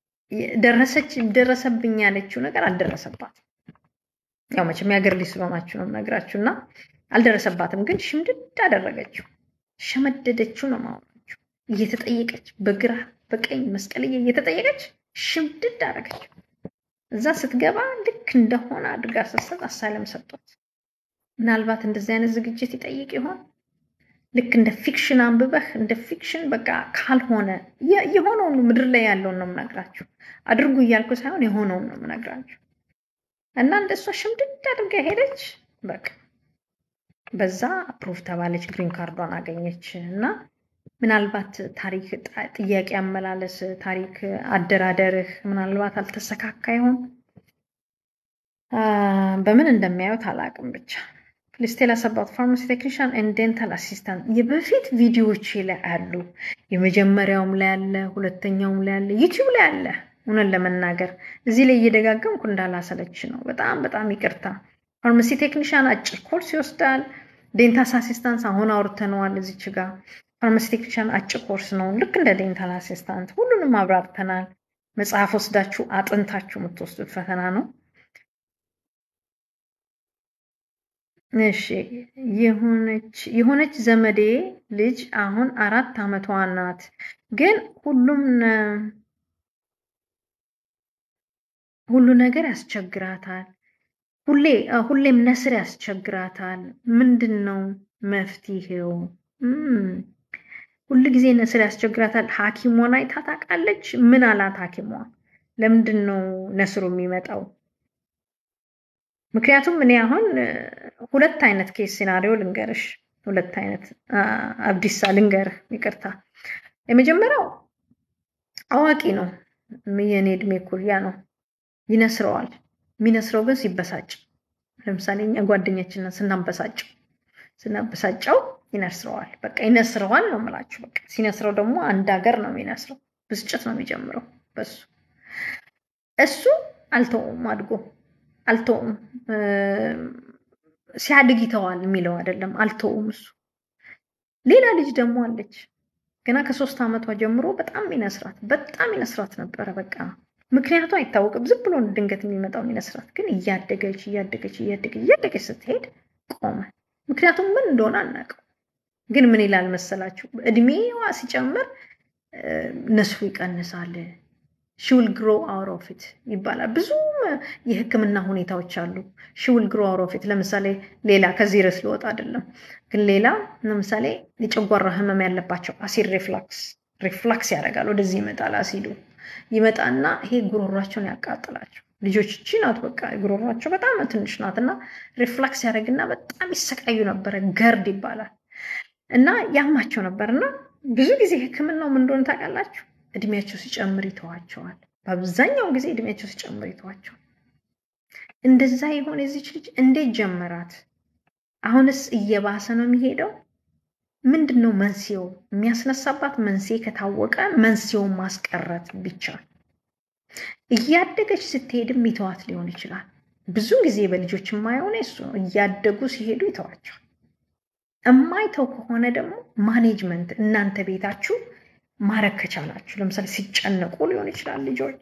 ደረሰብኝ ያለችው ነገር አልደረሰባት ያው መቼም ያገር ሊስሎናችሁ ነው ነግራችሁና አልደረሰባትም ግን ሽምድድ አደረገችው ሸመደደችው ነው ማለት እየተጠየቀች በግራ በቀኝ መስቀልዬ እየተጠየቀች ሽምድድ አደረገችው እዛ ስትገባ ልክ እንደሆነ አድርጋ ሰሰት አሳለም ሰጥቷት ምናልባት እንደዚህ አይነት ዝግጅት ይጠይቅ ይሆን ልክ እንደ ፊክሽን አንብበህ እንደ ፊክሽን በቃ ካልሆነ የሆነው ምድር ላይ ያለው ነው ምናግራችሁ አድርጉ ይያልኩ ሳይሆን የሆነው ነው ምናግራችሁ እና እንደሷ ሽምድድ አድርጋ ሄደች በቃ በዛ አፕሩቭ ተባለች ግሪን ካርዷን አገኘች እና ምናልባት ታሪክ ጥያቄ አመላለስ ታሪክ አደራደርህ ምናልባት አልተሰካካ ይሆን በምን እንደሚያዩት አላቅም ብቻ Please tell us about pharmacy technician and dental assistant. የበፊት ቪዲዮዎች ላይ አሉ የመጀመሪያውም ላይ አለ ሁለተኛውም ላይ አለ ዩቲዩብ ላይ አለ ሆነን ለመናገር እዚህ ላይ እየደጋገምኩ እንዳላሰለች ነው በጣም ይቅርታ ፋርማሲ ቴክኒሻን አጭር ኮርስ ይወስዳል ዴንታል አሲስታንስ አሁን አውርተነዋል እዚች ጋር ፋርማሲውቲካል አጭር ኮርስ ነው ልክ እንደ ዴንታል አሲስታንት ሁሉንም አብራርተናል መጽሐፍ ወስዳችሁ አጥንታችሁ የምትወስዱት ፈተና ነው እሺ የሆነች ዘመዴ ልጅ አሁን 4 ዓመቷ ናት ግን ሁሉ ነገር ያስቸግራታል ሁሌም ነስር ያስቸግራታል ምንድነው መፍትሄው ሁሉ ጊዜ ነስር ያስቸግራታል ሐኪሞን አይታ ታውቃለች ምን አላት ሐኪሟ ለምንድነው ነስሩ የሚመጣው ምክንያቱም እኔ አሁን ሁለት አይነት ኬስ ሲናሪዮ ልንገርሽ ሁለት አይነት አብዲሳ ልንገር ይቅርታ የመጀመሪያው አዋቂ ነው የኔ እድሜ ኩያ ነው ይነስረዋል ሚነስረው ግን ሲበሳጭ ለምሳሌ እኛ ጓደኛችንን ስናበሳጨው ይነስረዋል በቃ ይነስረዋል ነው ማለት በቃ ሲነስረው ደግሞ አንድ ሀገር ነው የሚነስረው ብስጭት ነው የሚጀምረው በሱ እሱ አልተውም ሲያድግ ይተዋል የሚለው አይደለም አልተውም እሱ ሌላ ልጅ ደግሞ አለች ገና ከ3 ዓመቷ ጀምሮ በጣም ይነስራት ነበር በቃ ምክንያቱ አይታወቅም ዝም ብሎ ድንገት የሚመጣው ይነስራት ግን እያደገች ስትሄድ ቆመ ምክንያቱም ምን እንደሆነ አናውቀው ግን ምን ይላል መሰላችሁ እድሜዋ ሲጨምር ነስሩ ይቀንሳል she will grow out of it ይባላል ብዙ የህክምና ሁኔታዎች አሉ she will grow out of it ለምሳሌ ሌላ ከዚህ ርዕስ ልወጣ አይደለም ግን ሌላ ለምሳሌ የጨጓራ ህመም ያለባቸው አሲድ ሪፍላክስ ያደርጋል ወደዚህ ይመጣል አሲዱ ይመጣና ይሄ ጉሮሯቸውን ያቃጥላቸው ልጆች ቺናት በቃ ጉሮሯቸው በጣም ትንሽ ናትና ሪፍላክስ ያደርግና በጣም ይሰቃዩ ነበር ገርድ ይባላል እና ያማቸው ነበርና ብዙ ጊዜ ህክምናው ምን እንደሆነ ታውቃላችሁ እድሜያቸው ሲጨምር ይተዋቸዋል በአብዛኛው ጊዜ እድሜያቸው ሲጨምር ይተዋቸዋል እንደዛ ይሆን እዚህ ልጅ እንዴት ጀመራት አሁንስ እየባሰ ነው የሚሄደው ምንድነው መንስኤው የሚያስነሳባት መንስኤ ከታወቀ መንስኤውን ማስቀረት ብቻ እያደገች ስትሄድም ይተዋት ሊሆን ይችላል ብዙ ጊዜ በልጆች የማይሆነ እሱ ነው እያደጉ ሲሄዱ ይተዋቸዋል እማይተው ከሆነ ደግሞ ማኔጅመንት እናንተ ቤታችሁ ማረግ ከቻላችሁ ለምሳሌ ሲጨነቁ ሊሆን ይችላል ልጆች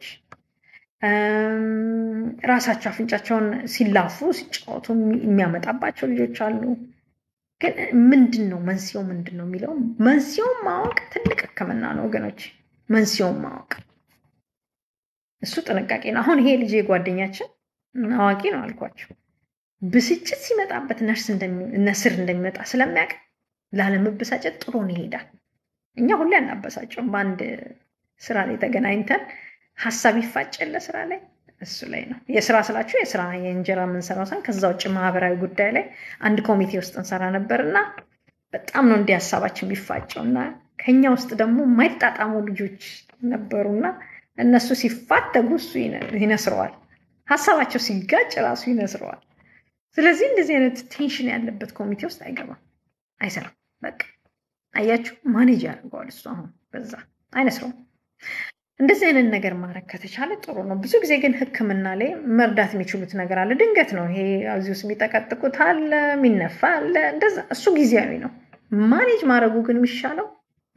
ራሳቸው አፍንጫቸውን ሲላፉ ሲጫወቱ የሚያመጣባቸው ልጆች አሉ ግን ምንድነው መንስኤው ምንድነው የሚለው መንስኤውን ማወቅ ትልቅ ህክምና ነው ወገኖች መንስኤውን ማወቅ እሱ ጥንቃቄ ነው አሁን ይሄ ልጅ ጓደኛችን አዋቂ ነው አልኳችሁ ብስጭት ሲመጣበት ነስር እንደሚመጣ ስለሚያውቅ ላለመበሳጨት ጥሩ ነው ይሄዳል እኛ ሁሉ ያናበሳጨው በአንድ ስራ ላይ ተገናኝተን ሐሳብ ይፋጨለ ስራ ላይ እሱ ላይ ነው የስራ ስላችሁ የስራ የእንጀራ ምን ሰራውሳን ከዛው ጭ ማህበራዊ ጉዳይ ላይ አንድ ኮሚቴ ውስጥ እንሰራ ነበርና በጣም ነው እንዲህ ሐሳባችን ቢፋጨውና ከኛ ውስጥ ደግሞ ማይጣጣሙ ልጆች ነበሩና እነሱ ሲፋተጉ እሱ ይነስረዋል ሐሳባቸው ሲጋጭ ራሱ ይነስረዋል ስለዚህ እንደዚህ አይነት ቴንሽን ያለበት ኮሚቴ ውስጥ አይሰራም በቃ አያችሁ ማኔጅ ያደርጋል እሱ አሁን በዛ አይነስረው እንደዚህ አይነት ነገር ማድረግ ከተቻለ ጥሩ ነው ብዙ ጊዜ ግን ህክምና ላይ መርዳት የሚችሉት ነገር አለ ድንገት ነው ይሄ አዚውስ የሚጠቀጥቁት አለ ሚነፋ አለ እንደዛ እሱ ጊዜያዊ ነው ማኔጅ ማድረጉ ግን የሚሻለው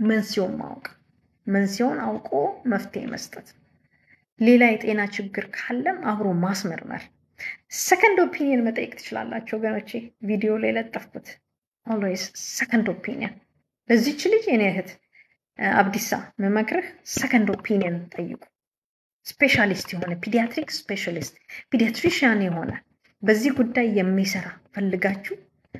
መንስኤውን አውቆ መፍትሄ መስጠት ሌላ የጤና ችግር ካለም አብሮ ማስመርመር ሰከንድ ኦፒኒየን መጠየቅ ትችላላችሁ ወገኖቼ ቪዲዮ ላይ ለጠፍኩት always second opinion ለዚህች ልጅ የኔ እህት አብዲሳ መመክርህ ሰከንድ ኦፒኒየን ጠይቁ ስፔሻሊስት የሆነ ፒዲያትሪክ ስፔሻሊስት ፒዲያትሪሽያን የሆነ በዚህ ጉዳይ የሚሰራ ፈልጋችሁ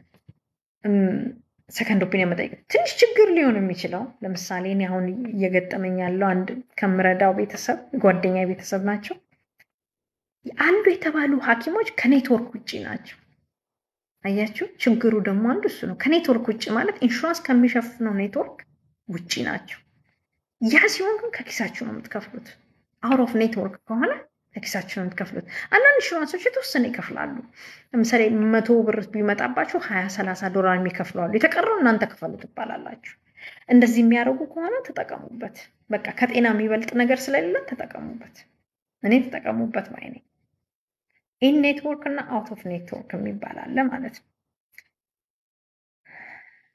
ሰከንድ ኦፒኒየን መጠየቅ ትንሽ ችግር ሊሆን የሚችለው ለምሳሌ እኔ አሁን እየገጠመኝ ያለው አንድ ከምረዳው ቤተሰብ ጓደኛ ቤተሰብ ናቸው አንዱ የተባሉ ሐኪሞች ከኔትወርክ ውጪ ናቸው አያችሁ ችግሩ ደግሞ አንዱ እሱ ነው ከኔትወርክ ውጪ ማለት ኢንሹራንስ ከሚሸፍነው ኔትወርክ ውጪ ናቸው ያ ሲሆን ግን ከኪሳችሁ ነው የምትከፍሉት አውት ኦፍ ኔትወርክ ከሆነ ከኪሳችሁ ነው የምትከፍሉት አንዳንድ ኢንሹራንሶች የተወሰነ ይከፍላሉ ለምሳሌ 100 ብር ቢመጣባችሁ 20-30 ዶላር የሚከፍላሉ የተቀረው እናንተ ከፈሉ ትባላላችሁ እንደዚህ የሚያደርጉ ከሆነ ተጠቀሙበት በቃ ከጤና የሚበልጥ ነገር ስለሌለ ተጠቀሙበት እኔ ተጠቀሙበት ማለት ነው ኢን ኔትወርክ እና አውት ኦፍ ኔትወርክ የሚባል አለ ማለት ነው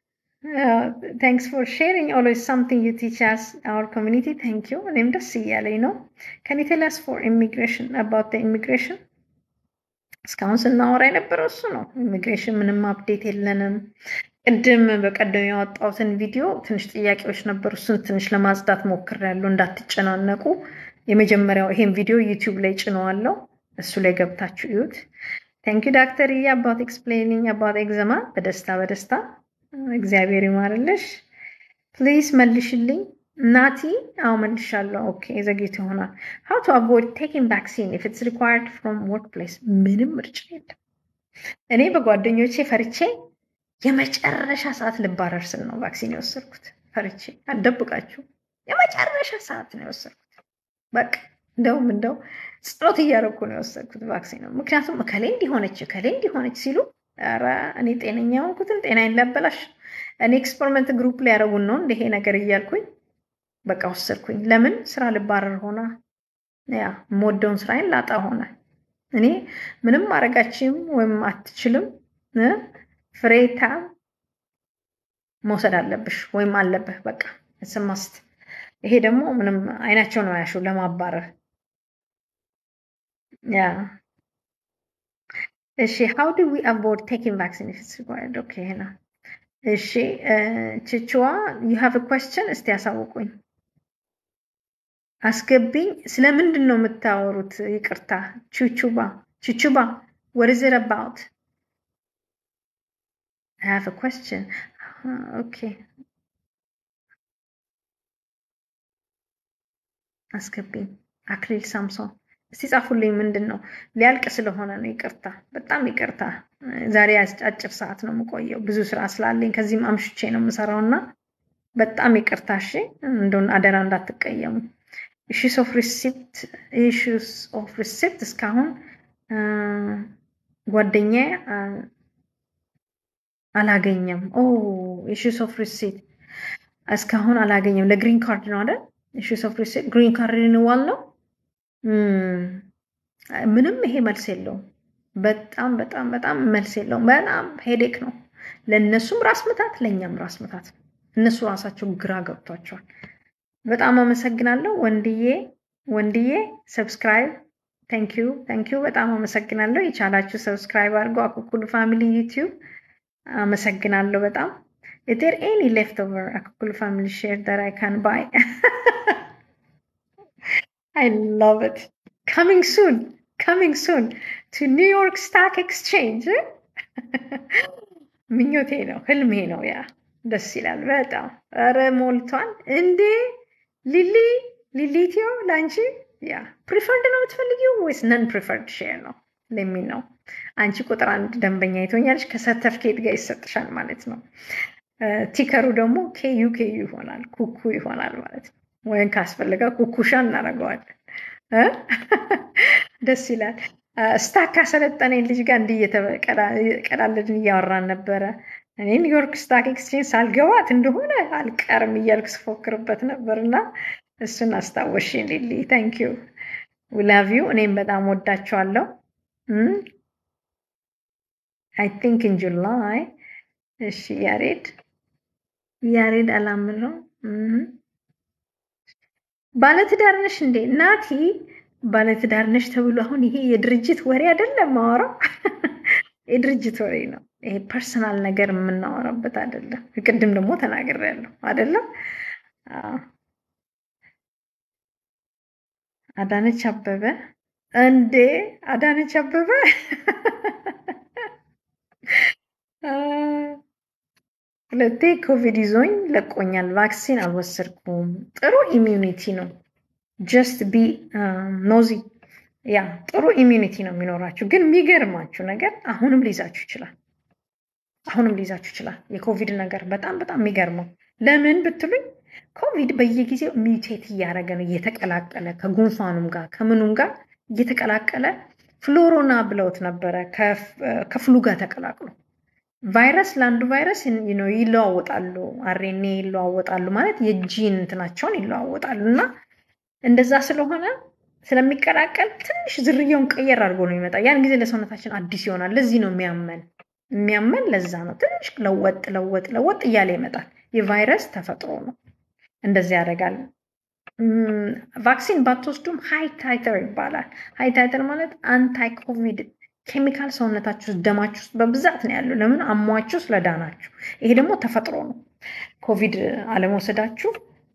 Thanks for sharing always something you teach us, our community. Thank you. እኔም ደስ እያለኝ ነው። Can you tell us for immigration, about the immigration? እስካሁን ስናወራ የነበረው እሱ ነው። ኢሚግሬሽን ምንም አፕዴት የለንም። ቅድም በቀደም ያወጣሁትን ቪዲዮ ትንሽ ጥያቄዎች ነበሩ። እሱን ትንሽ ለማጽዳት ሞክሬያለሁ። እንዳትጨናነቁ። የመጀመሪያው ይሄን ቪዲዮ ዩቲዩብ ላይ ጭነዋለሁ። እሱ ላይ ገብታችሁ እዩት። Thank you ዶክተር ያ about explaining about eczema። በደስታ እግዚአብሔር ይማርልሽ። ፕሊዝ መልሽልኝ ናቲ። አዎ መልሻለሁ። ኦኬ ዘግይቶ ይሆናል። how to avoid taking vaccine if it's required from workplace? ምንም ምርጫ የለም። እኔ በጓደኞቼ ፈርቼ የመጨረሻ ሰዓት ልባረር ስል ነው ቫክሲን የወሰድኩት። ፈርቼ አልደብቃችሁ የመጨረሻ ሰዓት ነው የወሰድኩት። በቃ እንደው ጸሎት እያደረኩ ነው የወሰድኩት ቫክሲን ነው። ምክንያቱም እከሌ እንዲሆነች ሲሉ ኧረ እኔ ጤነኛ ሆንኩትን ጤናዬን ላበላሽ እኔ ኤክስፐሪመንት ግሩፕ ላይ ያደረጉን ነው እንደ ይሄ ነገር እያልኩኝ በቃ ወሰድኩኝ። ለምን ስራ ልባረር ሆና ያ ሞደውን ስራዬን ላጣ ሆነ። እኔ ምንም ማረጋችም ወይም አትችልም ፍሬታ መውሰድ አለብሽ ወይም አለብህ በቃ እስማስት። ይሄ ደግሞ ምንም አይናቸው ነው ያሹ ለማባረር ያ እሺ how do we avoid taking vaccine if it's required? okay ና እሺ ቺቹዋ you have a question? እስቲ ያሳውቁኝ አስገብኝ። ስለምንድን ነው የምታወሩት? ይቅርታ ቺቹባ what is it about? I have a question. okay አስገብኝ አክሊል ሳምሶን እስቲ ጻፉልኝ። ምንድነው ሊያልቅ ስለሆነ ነው። ይቅርታ በጣም ይቅርታ። ዛሬ አጭር ሰዓት ነው የምቆየው ብዙ ስራ ስላለኝ ከዚህም አምሽቼ ነው የምሰራውና በጣም ይቅርታ። እሺ እንደውን አደራ እንዳትቀየሙ። issues of receipt እስካሁን ጓደኛዬ አላገኘም። issues of receipt እስካሁን አላገኘም። ለግሪን ካርድ ነው አይደል? issues of receipt ግሪን ካርድ renewal ነው። ምንም ይሄ መልስ የለውም። በጣም መልስ የለውም። በጣም ሄዴክ ነው። ለነሱም ራስ ምታት ለኛም ራስ ምታት። እነሱ ራሳቸው ግራ ገብቷቸዋል። በጣም አመሰግናለሁ ወንድዬ ሰብስክራይብ thank you በጣም አመሰግናለሁ። ይቻላችሁ ሰብስክራይብ አድርጉ አኩኩሉ ፋሚሊ ዩቲዩብ። አመሰግናለሁ በጣም። is there any leftover አኩኩሉ ፋሚሊ share that I can buy? I love it. Coming soon to New York Stock Exchange. ምኞቴ ነው ህልሜ ነው። ያ ደስ ይላል በጣም። ኧረ ሞልቷል እንዴ ሊሊቲዮ ላንቺ ያ ፕሪፈርድ ነው የምትፈልጊው ወይስ ነን ፕሪፈርድ ሼር ነው? ለሚ ነው አንቺ ቁጥር 1 ደንበኛ ይቶኛልሽ ከሰርቲፊኬት ጋር ይሰጥሻል ማለት ነው። ቲከሩ ደግሞ KU ይሆናል ኩኩ ይሆናል ማለት ነው። ወይን ካስፈልጋ ኩኩሻ እናደርገዋለን። ደስ ይላል። ስታክ ካሰለጠነኝ ልጅ ጋር እንዲህ እየተቀላለድን እያወራን ነበረ። እኔ ኒውዮርክ ስታክ ኤክስቼንጅ ሳልገባት እንደሆነ አልቀርም እያልኩ ስፎክርበት ነበርና እሱን አስታወሽኝ ሊሊ። ታንክ ዩ we love you። እኔም በጣም ወዳችኋለሁ። I think in July እሺ ያሬድ አላምነው ባለትዳር ነሽ እንዴ ናቲ? ባለትዳር ነሽ ተብሎ አሁን ይሄ የድርጅት ወሬ አይደለም ማወራው። የድርጅት ወሬ ነው ይሄ። ፐርሰናል ነገር የምናወራበት አይደለም። ቅድም ደግሞ ተናግሬያለሁ አይደለም? አዳነች አበበ እንዴ አዳነች አበበ ሁለቴ ኮቪድ ይዞኝ ለቆኛል። ቫክሲን አልወሰድኩም። ጥሩ ኢሚዩኒቲ ነው። ጀስት ቢ ኖዚ ያ ጥሩ ኢሚዩኒቲ ነው የሚኖራችሁ። ግን የሚገርማችሁ ነገር አሁንም ሊይዛችሁ ይችላል። የኮቪድ ነገር በጣም የሚገርመው ለምን ብትሉኝ ኮቪድ በየጊዜው ሚውቴት እያደረገ ነው እየተቀላቀለ ከጉንፋኑም ጋር ከምኑም ጋር እየተቀላቀለ ፍሎሮና ብለውት ነበረ ከፍሉ ጋር ተቀላቅሎ ቫይረስ ለአንዱ ቫይረስ ይለዋወጣሉ። አርኤንኤ ይለዋወጣሉ ማለት የጂን እንትናቸውን ይለዋወጣሉ እና እንደዛ ስለሆነ ስለሚቀላቀል ትንሽ ዝርያውን ቀየር አድርጎ ነው የሚመጣ። ያን ጊዜ ለሰውነታችን አዲስ ይሆናል። ለዚህ ነው የሚያመን የሚያመን ለዛ ነው ትንሽ ለወጥ እያለ ይመጣል የቫይረስ ተፈጥሮ ነው እንደዚህ ያደርጋል ቫክሲን ባትወስዱም ሃይ ታይተር ይባላል ሃይ ታይተር ማለት አንታይ ኮቪድ ኬሚካል ሰውነታችሁ ደማችሁ ውስጥ በብዛት ነው ያለው ለምን አሟችሁ ስለዳናችሁ ይሄ ደግሞ ተፈጥሮ ነው ኮቪድ አለመውሰዳችሁ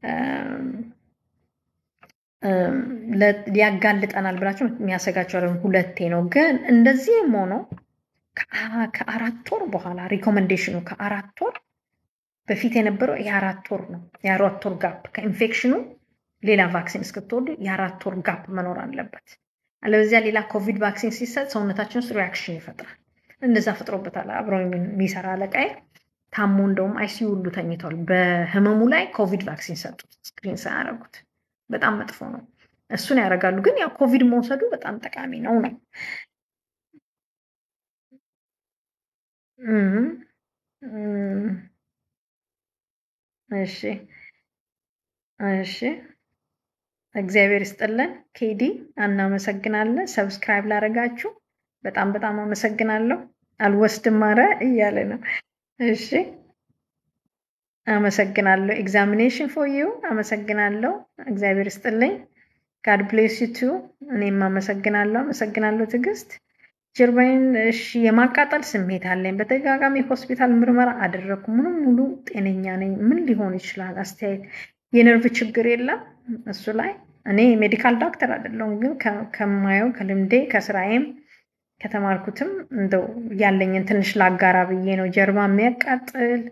ሊያጋልጠናል ብላችሁ የሚያሰጋችሁ አይደለም ሁለቴ ነው ግን እንደዚህም ሆኖ ከአራት ወር በኋላ ሪኮመንዴሽኑ ከአራት ወር በፊት የነበረው የአራት ወር ነው የአራት ወር ጋፕ ከኢንፌክሽኑ ሌላ ቫክሲን እስክትወዱ የአራት ወር ጋፕ መኖር አለበት አለበዚያ ሌላ ኮቪድ ቫክሲን ሲሰጥ ሰውነታችን ውስጥ ሪአክሽን ይፈጥራል እንደዛ ፈጥሮበታል አብሮ የሚሰራ አለቃዬ ታሞ እንደውም አይሲዩ ሁሉ ተኝቷል በህመሙ ላይ ኮቪድ ቫክሲን ሰጡት ስክሪን ሳያደርጉት በጣም መጥፎ ነው እሱን ያደርጋሉ ግን ያው ኮቪድ መውሰዱ በጣም ጠቃሚ ነው እሺ እግዚአብሔር ይስጥልን ኬዲ እናመሰግናለን ሰብስክራይብ ላደረጋችሁ በጣም አመሰግናለሁ አልወስድም ማረ እያለ ነው እሺ አመሰግናለሁ ኤግዛሚኔሽን ፎር ዩ አመሰግናለሁ እግዚአብሔር ይስጥልኝ God bless you too እኔም አመሰግናለሁ ትግስት ጀርባዬን እሺ የማቃጠል ስሜት አለኝ በተጋጋሚ ሆስፒታል ምርመራ አደረኩ ምንም ሙሉ ጤነኛ ነኝ ምን ሊሆን ይችላል አስተያየት የነርቭ ችግር የለም እሱ ላይ እኔ ሜዲካል ዶክተር አይደለሁም ግን ከማየው ከልምዴ ከስራዬም ከተማርኩትም እንደው ያለኝን ትንሽ ላጋራ ብዬ ነው ጀርባ የሚያቃጥል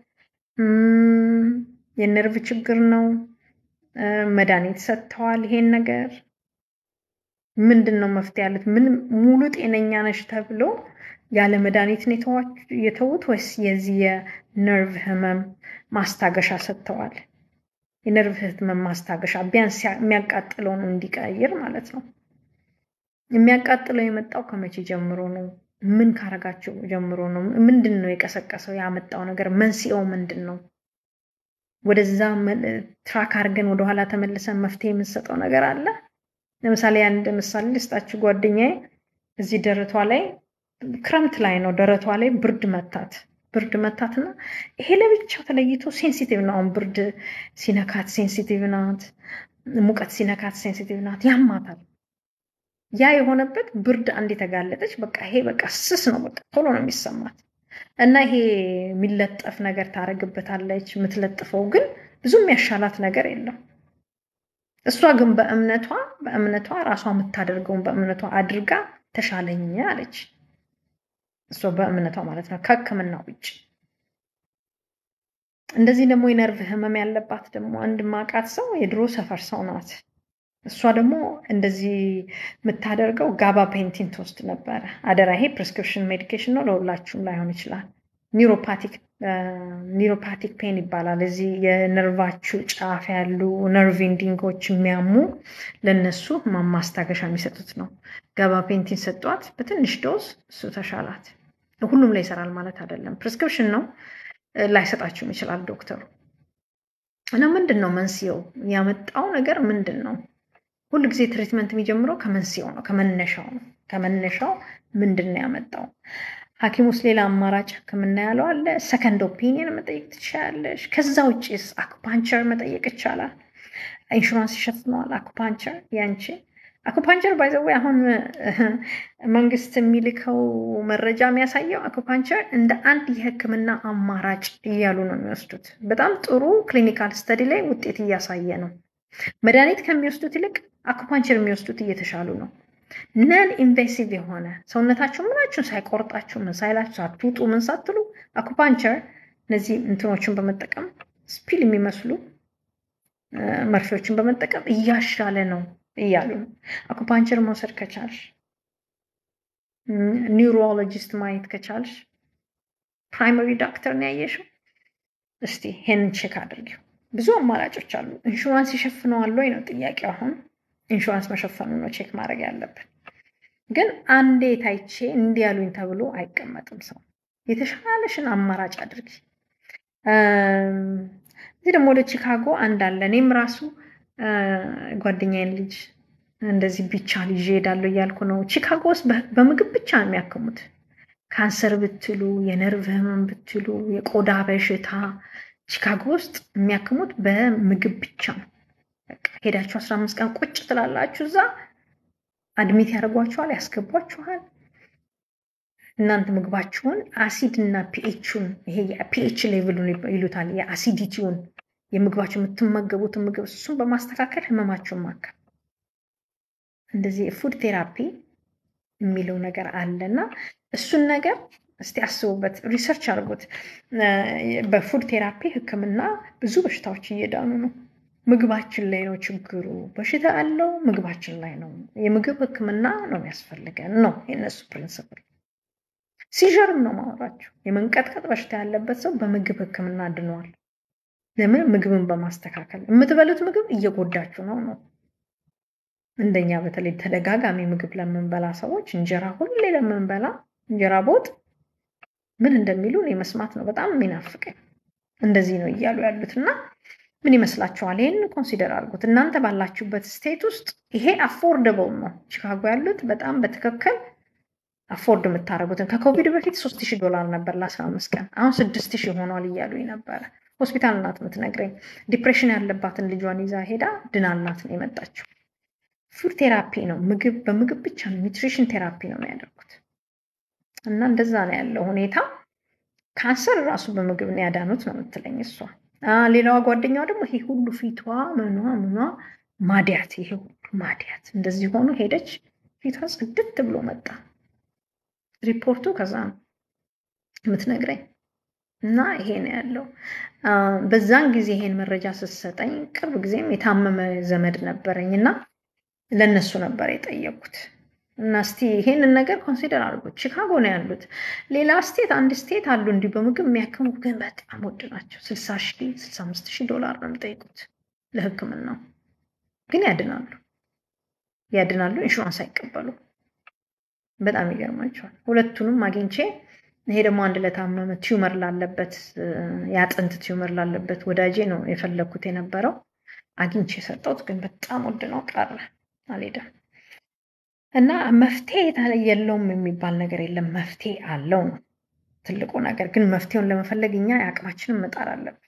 የነርቭ ችግር ነው መድኃኒት ሰጥተዋል ይሄን ነገር ምንድነው መፍትሄ ያሉት ምን ሙሉ ጤነኛ ነሽ ተብሎ ያለ መድኃኒት ነው የተውት ወይስ የዚህ የነርቭ ህመም ማስታገሻ ሰጥተዋል የነርቭ ህመም ማስታገሻ ቢያንስ የሚያቃጥለውን እንዲቀይር ማለት ነው የሚያቃጥለው የመጣው ከመቼ ጀምሮ ነው ምን ካረጋችሁ ጀምሮ ነው ምንድነው የቀሰቀሰው ያመጣው ነገር መንስኤው ምንድነው ወደዛ ትራክ አርገን ወደ ኋላ ተመልሰን መፍትሄ የምንሰጠው ነገር አለ ለምሳሌ አንድ ምሳሌ ልስጣችሁ ጓደኛዬ እዚህ ደረቷ ላይ ክረምት ላይ ነው ደረቷ ላይ ብርድ መታትና ይሄ ለብቻው ተለይቶ ሴንሲቲቭ ነው ብርድ ሲነካት ሴንሲቲቭ ናት ሙቀት ሲነካት ሴንሲቲቭ ናት ያማታል ያ የሆነበት ብርድ አንድ የተጋለጠች በቃ ይሄ በቃ ስስ ነው በቃ ቶሎ ነው የሚሰማት እና ይሄ የሚለጠፍ ነገር ታረግበታለች የምትለጥፈው ግን ብዙ የሚያሻላት ነገር የለም እሷ ግን በእምነቷ ራሷ የምታደርገውን በእምነቷ አድርጋ ተሻለኝ አለች እሷ በእምነቷ ማለት ነው ከህክምና ውጭ እንደዚህ ደግሞ የነርቭ ህመም ያለባት ደግሞ አንድ ማቃት ሰው የድሮ ሰፈር ሰው ናት እሷ ደግሞ እንደዚህ የምታደርገው ጋባፔንቲን ትወስድ ነበር አደራ ይሄ ፕሪስክሪፕሽን ሜዲኬሽን ነው ለሁላችሁም ላይሆን ይችላል ኒውሮፓቲክ ፔን ይባላል እዚህ የነርቫችሁ ጫፍ ያሉ ነርቭ ኢንዲንጎች የሚያሙ ለነሱ ማስታገሻ የሚሰጡት ነው ጋባፔንቲን ሰጧት በትንሽ ዶዝ እሱ ተሻላት ሁሉም ላይ ይሰራል ማለት አይደለም ፕሪስክሪፕሽን ነው ላይሰጣችሁ ይችላል ዶክተሩ እና ምንድነው መንስኤው ያመጣው ነገር ምንድነው ሁሉ ጊዜ ትሪትመንት የሚጀምረው ከመንስኤው ነው ከመነሻው ምንድነው ያመጣው ሐኪሙስ ሌላ አማራጭ ህክምና ያለው አለ ሰከንድ ኦፒኒየን መጠየቅ ትችላለሽ ከዛ ውጪስ አኩፓንቸር መጠየቅ ይቻላል ኢንሹራንስ ይሸፍነዋል አኩፓንቸር ያንቺ አኩፓንቸር ባይ ዘ ወይ አሁን መንግስት የሚልከው መረጃ የሚያሳየው አኩፓንቸር እንደ አንድ የህክምና አማራጭ እያሉ ነው የሚወስዱት በጣም ጥሩ ክሊኒካል ስተዲ ላይ ውጤት እያሳየ ነው መድኃኒት ከሚወስዱት ይልቅ አኩፓንቸር የሚወስዱት እየተሻሉ ነው ነን ኢንቬሲቭ የሆነ ሰውነታችሁ ምናችሁን ሳይቆርጣችሁ ምን ሳይላችሁ አትውጡ ምን ሳትሉ አኩፓንቸር እነዚህ እንትኖችን በመጠቀም ስፒል የሚመስሉ መርፌዎችን በመጠቀም እያሻለ ነው እያሉ ነው አኩፓንቸር መውሰድ ከቻልሽ ኒውሮሎጂስት ማየት ከቻልሽ ፕራይመሪ ዶክተር ነው ያየሽው እስቲ ሄን ቼክ አድርጊው ብዙ አማራጮች አሉ ኢንሹራንስ ይሸፍነዋል ወይ ነው ጥያቄው አሁን ኢንሹራንስ መሸፈኑ ነው ቼክ ማድረግ ያለብን ግን አንዴ ታይቼ እንዲያሉኝ ተብሎ አይቀመጥም ሰው የተሻለሽን አማራጭ አድርጊ እዚህ ደግሞ ወደ ቺካጎ አንድ አለ እኔም ራሱ ጓደኛዬን ልጅ እንደዚህ ብቻ ልጅ ሄዳለሁ እያልኩ ነው ቺካጎ ውስጥ በምግብ ብቻ ነው የሚያከሙት ካንሰር ብትሉ የነርቭ ህመም ብትሉ የቆዳ በሽታ ቺካጎ ውስጥ የሚያክሙት በምግብ ብቻ ነው። በቃ ሄዳችሁ 15 ቀን ቁጭ ትላላችሁ እዛ አድሚት ያደርጓችኋል ያስገቧችኋል እናንተ ምግባችሁን አሲድ እና ፒኤችን ይሄ የፒኤች ሌቭሉን ይሉታል የአሲዲቲውን የምግባችሁ የምትመገቡት ምግብ እሱን በማስተካከል ህመማችሁን ማከም እንደዚህ ፉድ ቴራፒ የሚለው ነገር አለና እሱን ነገር እስቲ አስቡበት ሪሰርች አድርጉት በፉድ ቴራፒ ህክምና ብዙ በሽታዎች እየዳኑ ነው ምግባችን ላይ ነው ችግሩ በሽታ አለው ምግባችን ላይ ነው የምግብ ህክምና ነው የሚያስፈልገን ነው የነሱ ፕሪንሲፕል ሲጀርም ነው ማወራችሁ የመንቀጥቀጥ በሽታ ያለበት ሰው በምግብ ህክምና ድኗል ለምን ምግብን በማስተካከል የምትበሉት ምግብ እየጎዳችሁ ነው እንደኛ በተለይ ተደጋጋሚ ምግብ ለምንበላ ሰዎች እንጀራ ሁሌ ለምንበላ እንጀራ ቦት ምን እንደሚሉ እኔ መስማት ነው በጣም የሚናፍቀኝ እንደዚህ ነው እያሉ ያሉትና ምን ይመስላችኋል ይሄን ኮንሲደር አድርጉት እናንተ ባላችሁበት ስቴት ውስጥ ይሄ አፎርደብል ነው ቺካጎ ያሉት በጣም በትክክል አፎርድ የምታረጉትን ከኮቪድ በፊት $3000 ነበር ለ15 ቀን አሁን 6000 ሆኗል እያሉኝ ነበር ሆስፒታል እናት የምትነግረኝ ዲፕሬሽን ያለባትን ልጇን ይዛ ሄዳ ድናላት ነው የመጣችው ፉድ ቴራፒ ነው ምግብ በምግብ ብቻ ነው ኒውትሪሽን ቴራፒ ነው የሚያደርጉት እና እንደዛ ነው ያለው ሁኔታ ካንሰር ራሱ በምግብ ነው ያዳኑት ነው የምትለኝ እሷ ሌላዋ ጓደኛዋ ደግሞ ይሄ ሁሉ ፊቷ ምኗ ማዲያት ይሄ ሁሉ ማዲያት እንደዚህ ሆኖ ሄደች ፊቷ ጽድት ብሎ መጣ ሪፖርቱ ከዛ ነው የምትነግረኝ እና ይሄ ነው ያለው በዛን ጊዜ ይሄን መረጃ ስትሰጠኝ ቅርብ ጊዜም የታመመ ዘመድ ነበረኝና ለነሱ ነበር የጠየቁት እና እስቲ ይሄንን ነገር ኮንሲደር አድርጉት ቺካጎ ነው ያሉት ሌላ ስቴት አንድ ስቴት አሉ እንዲህ በምግብ የሚያከሙ ግን በጣም ውድ ናቸው $60,000 $65,000 ነው የሚጠይቁት ለህክምናው ግን ያድናሉ ኢንሹራንስ አይቀበሉ በጣም ይገርማቸዋል ሁለቱንም አግኝቼ ይሄ ደግሞ አንድ ለታመመ ቲዩመር ላለበት ያጥንት ቲዩመር ላለበት ወዳጄ ነው የፈለኩት የነበረው አግኝቼ ሰጠሁት ግን በጣም ውድ ነው ቀረ አልሄደም እና መፍትሄ የለውም የሚባል ነገር የለም መፍትሄ አለው ነው ትልቁ ነገር ግን መፍትሄውን ለመፈለግ እኛ ያቅማችንን መጣር አለብን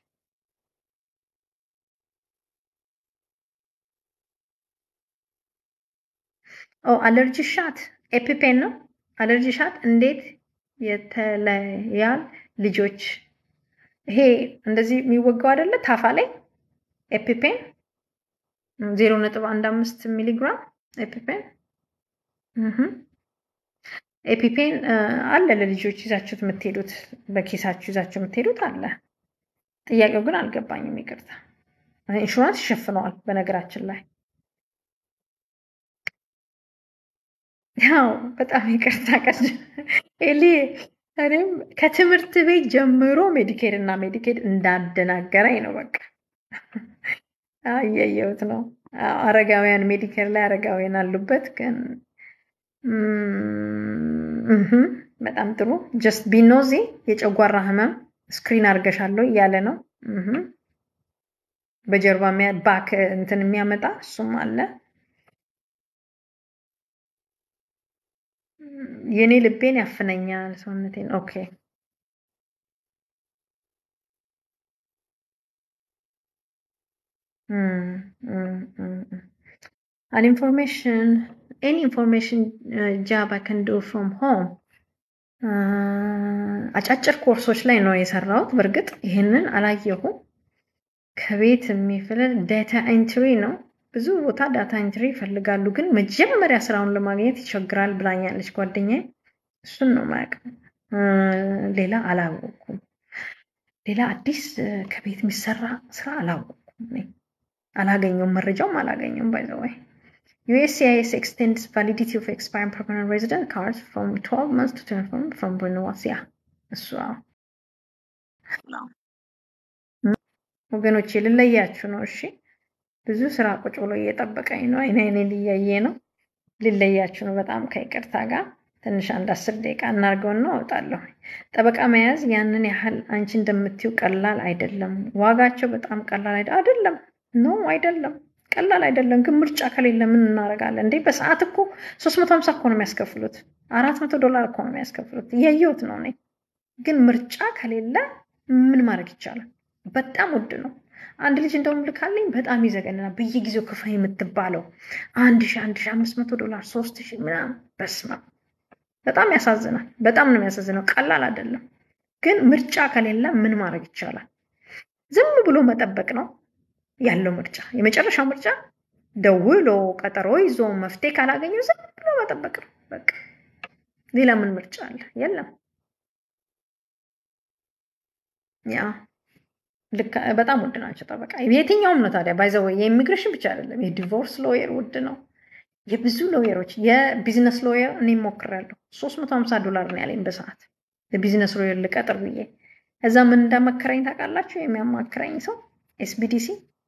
አለርጂ ሻት ኤፒፔን ነው አለርጂ ሻት እንዴት የተለያል ልጆች ይሄ እንደዚህ የሚወጋው አይደለ ታፋ ላይ ኤፒፔን 0.15 ሚሊግራም ኤፒፔን ኤፒፔን አለ ለልጆች ይዛችሁት የምትሄዱት በኪሳችሁ ይዛችሁ የምትሄዱት አለ ጥያቄው ግን አልገባኝም ይቅርታ ኢንሹራንስ ይሸፍነዋል በነገራችን ላይ ያው በጣም ይቅርታ ኤሊ እኔም ከትምህርት ቤት ጀምሮ ሜዲኬድ እንዳደናገረኝ ነው በቃ አየየውት ነው አረጋውያን ሜዲኬር ላይ አረጋውያን አሉበት ግን በጣም ጥሩ just be nosy የጨጓራ ህመም ስክሪን አርገሻለሁ እያለ ነው በጀርባ ባክ እንትን የሚያመጣ እሱም አለ የኔ ልቤን ያፍነኛል ሰውነቴን ኦኬ any information job I can do from home አጫጭር ኮርሶች ላይ ነው የሰራሁት በርግጥ ይሄንን አላየሁም ከቤት የሚፈልግ ዳታ ኤንትሪ ነው ብዙ ቦታ ዳታ ኤንትሪ ይፈልጋሉ ግን መጀመሪያ ስራውን ለማግኘት ይቸግራል ብላኛለች ጓደኛዬ እሱን ነው ማለት ሌላ አላወኩም ሌላ አዲስ ከቤት የሚሰራ ስራ አላወኩም አላገኘውም መረጃውም አላገኘውም by the way USCIS extends validity of expiring permanent resident cards from 12 months to 24 months from renewals yeah እሱ ወገኖቼ ልለያችሁ ነው እሺ ብዙ ስራ ቁጭ ብሎ እየጠበቀኝ ነው አይኔ ልያየ ነው ልለያችሁ ነው በጣም ከይቅርታ ጋር ትንሽ አንድ 10 ደቂቃ እናርገውና ወጣለሁ ጠበቃ መያዝ ያንን ያህል አንቺ እንደምትዩ ቀላል አይደለም ዋጋቸው በጣም ቀላል አይደለም ነው አይደለም ቀላል አይደለም። ግን ምርጫ ከሌለ ምን እናደርጋለን እንዴ? በሰዓት እኮ 350 እኮ ነው የሚያስከፍሉት። $400 እኮ ነው የሚያስከፍሉት። እያየሁት ነው እኔ። ግን ምርጫ ከሌለ ምን ማድረግ ይቻላል? በጣም ውድ ነው። አንድ ልጅ እንደውም ልካልኝ በጣም ይዘገንናል። በየጊዜው ክፈይ የምትባለው $1,500 $3,000 ምናምን። በስመ አብ በጣም ያሳዝናል። በጣም ነው የሚያሳዝነው። ቀላል አይደለም። ግን ምርጫ ከሌለ ምን ማድረግ ይቻላል? ዝም ብሎ መጠበቅ ነው ያለው ምርጫ። የመጨረሻው ምርጫ ደውሎ ቀጠሮ ይዞ መፍትሄ ካላገኙ ዝም ብሎ መጠበቅ ነው በቃ። ሌላ ምን ምርጫ አለ? የለም። ያ በጣም ውድ ናቸው ጠበቃ። የትኛውም ነው ታዲያ ባይዘው የኢሚግሬሽን ብቻ አይደለም። የዲቮርስ ሎየር ውድ ነው። የብዙ ሎየሮች የቢዝነስ ሎየር እኔ ሞክሬያለሁ። $350 ነው ያለኝ በሰዓት የቢዝነስ ሎየር ልቀጥር ብዬ። እዛ ምን እንዳመከረኝ ታውቃላችሁ? የሚያማክረኝ ሰው ኤስቢዲሲ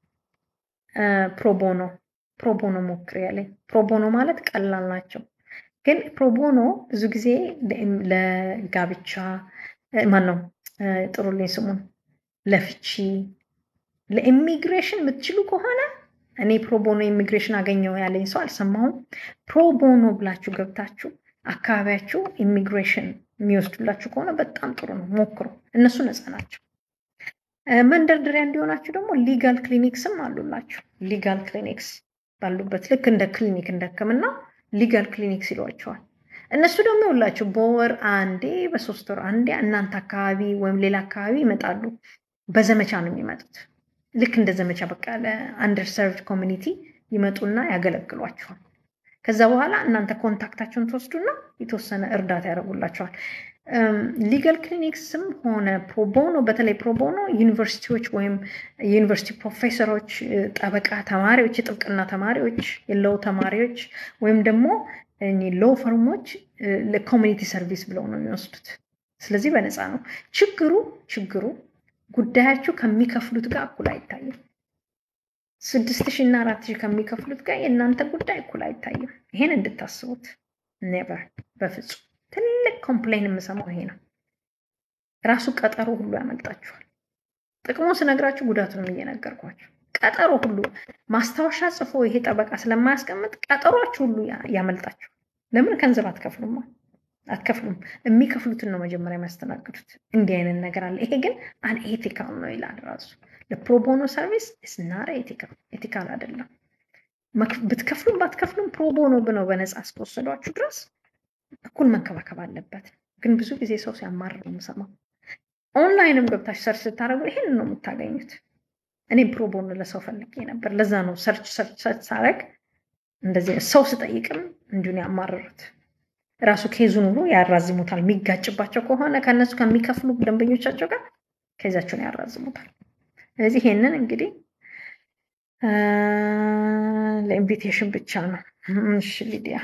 ፕሮቦኖ ሞክር ያለኝ። ፕሮቦኖ ማለት ቀላል ናቸው፣ ግን ፕሮቦኖ ብዙ ጊዜ ለጋብቻ ማነው ጥሩልኝ ስሙን ለፍቺ ለኢሚግሬሽን የምትችሉ ከሆነ እኔ ፕሮቦኖ ኢሚግሬሽን አገኘው ያለኝ ሰው አልሰማሁም። ፕሮቦኖ ብላችሁ ገብታችሁ አካባቢያችሁ ኢሚግሬሽን የሚወስዱላችሁ ከሆነ በጣም ጥሩ ነው፣ ሞክሩ። እነሱ ነፃ ናቸው። መንደርደሪያ እንዲሆናችሁ ደግሞ ሊጋል ክሊኒክስም አሉላችሁ። ሊጋል ክሊኒክስ ባሉበት ልክ እንደ ክሊኒክ እንደ ሕክምና ሊጋል ክሊኒክስ ይሏቸዋል። እነሱ ደግሞ ይውላችሁ በወር አንዴ በ3 ወር አንዴ እናንተ አካባቢ ወይም ሌላ አካባቢ ይመጣሉ። በዘመቻ ነው የሚመጡት። ልክ እንደ ዘመቻ በቃ ለአንደርሰርቭድ ኮሚኒቲ ይመጡና ያገለግሏቸዋል። ከዛ በኋላ እናንተ ኮንታክታቸውን ትወስዱና የተወሰነ እርዳታ ያደርጉላቸዋል። ሊጋል ክሊኒክስም ሆነ ፕሮቦኖ፣ በተለይ ፕሮቦኖ ዩኒቨርሲቲዎች ወይም የዩኒቨርሲቲ ፕሮፌሰሮች፣ ጠበቃ ተማሪዎች፣ የጥብቅና ተማሪዎች፣ የለው ተማሪዎች ወይም ደግሞ ሎ ፈርሞች ለኮሚኒቲ ሰርቪስ ብለው ነው የሚወስዱት። ስለዚህ በነፃ ነው። ችግሩ ጉዳያችሁ ከሚከፍሉት ጋር እኩል አይታይም። 6,000 እና 4,000 ከሚከፍሉት ጋር የእናንተ ጉዳይ እኩል አይታይም። ይሄን እንድታስቡት። ኔቨር በፍጹም። ትልቅ ኮምፕሌን የምሰማው ይሄ ነው። ራሱ ቀጠሮ ሁሉ ያመልጣችኋል። ጥቅሙን ስነግራችሁ ጉዳቱንም እየነገርኳችሁ። ቀጠሮ ሁሉ ማስታወሻ ጽፎ ይሄ ጠበቃ ስለማያስቀምጥ ቀጠሯችሁ ሁሉ ያመልጣችኋል። ለምን? ገንዘብ አትከፍሉም። የሚከፍሉትን ነው መጀመሪያ የሚያስተናግዱት። እንዲህ አይነት ነገር አለ። ይሄ ግን አንኤቲካል ነው ይላል ራሱ። ለፕሮቦኖ ሰርቪስ ኢስ ናት ኤቲካል አይደለም። ብትከፍሉም ባትከፍሉም ፕሮቦኖ ብነው በነፃ እስከወሰዷችሁ ድረስ እኩል መንከባከብ አለበት። ግን ብዙ ጊዜ ሰው ሲያማርር ነው የምሰማው። ኦንላይንም ገብታችሁ ሰርች ስታደርጉ ይሄን ነው የምታገኙት። እኔ ፕሮቦኖ ለሰው ፈልጌ ነበር። ለዛ ነው ሰርች ሳደርግ እንደዚህ ሰው ስጠይቅም እንዲሁን ያማርሩት። ራሱ ኬዙን ሁሉ ያራዝሙታል። የሚጋጭባቸው ከሆነ ከነሱ ከሚከፍሉ ደንበኞቻቸው ጋር ኬዛቸውን ያራዝሙታል። ስለዚህ ይሄንን እንግዲህ ለኢንቪቴሽን ብቻ ነው። እሺ ሊዲያ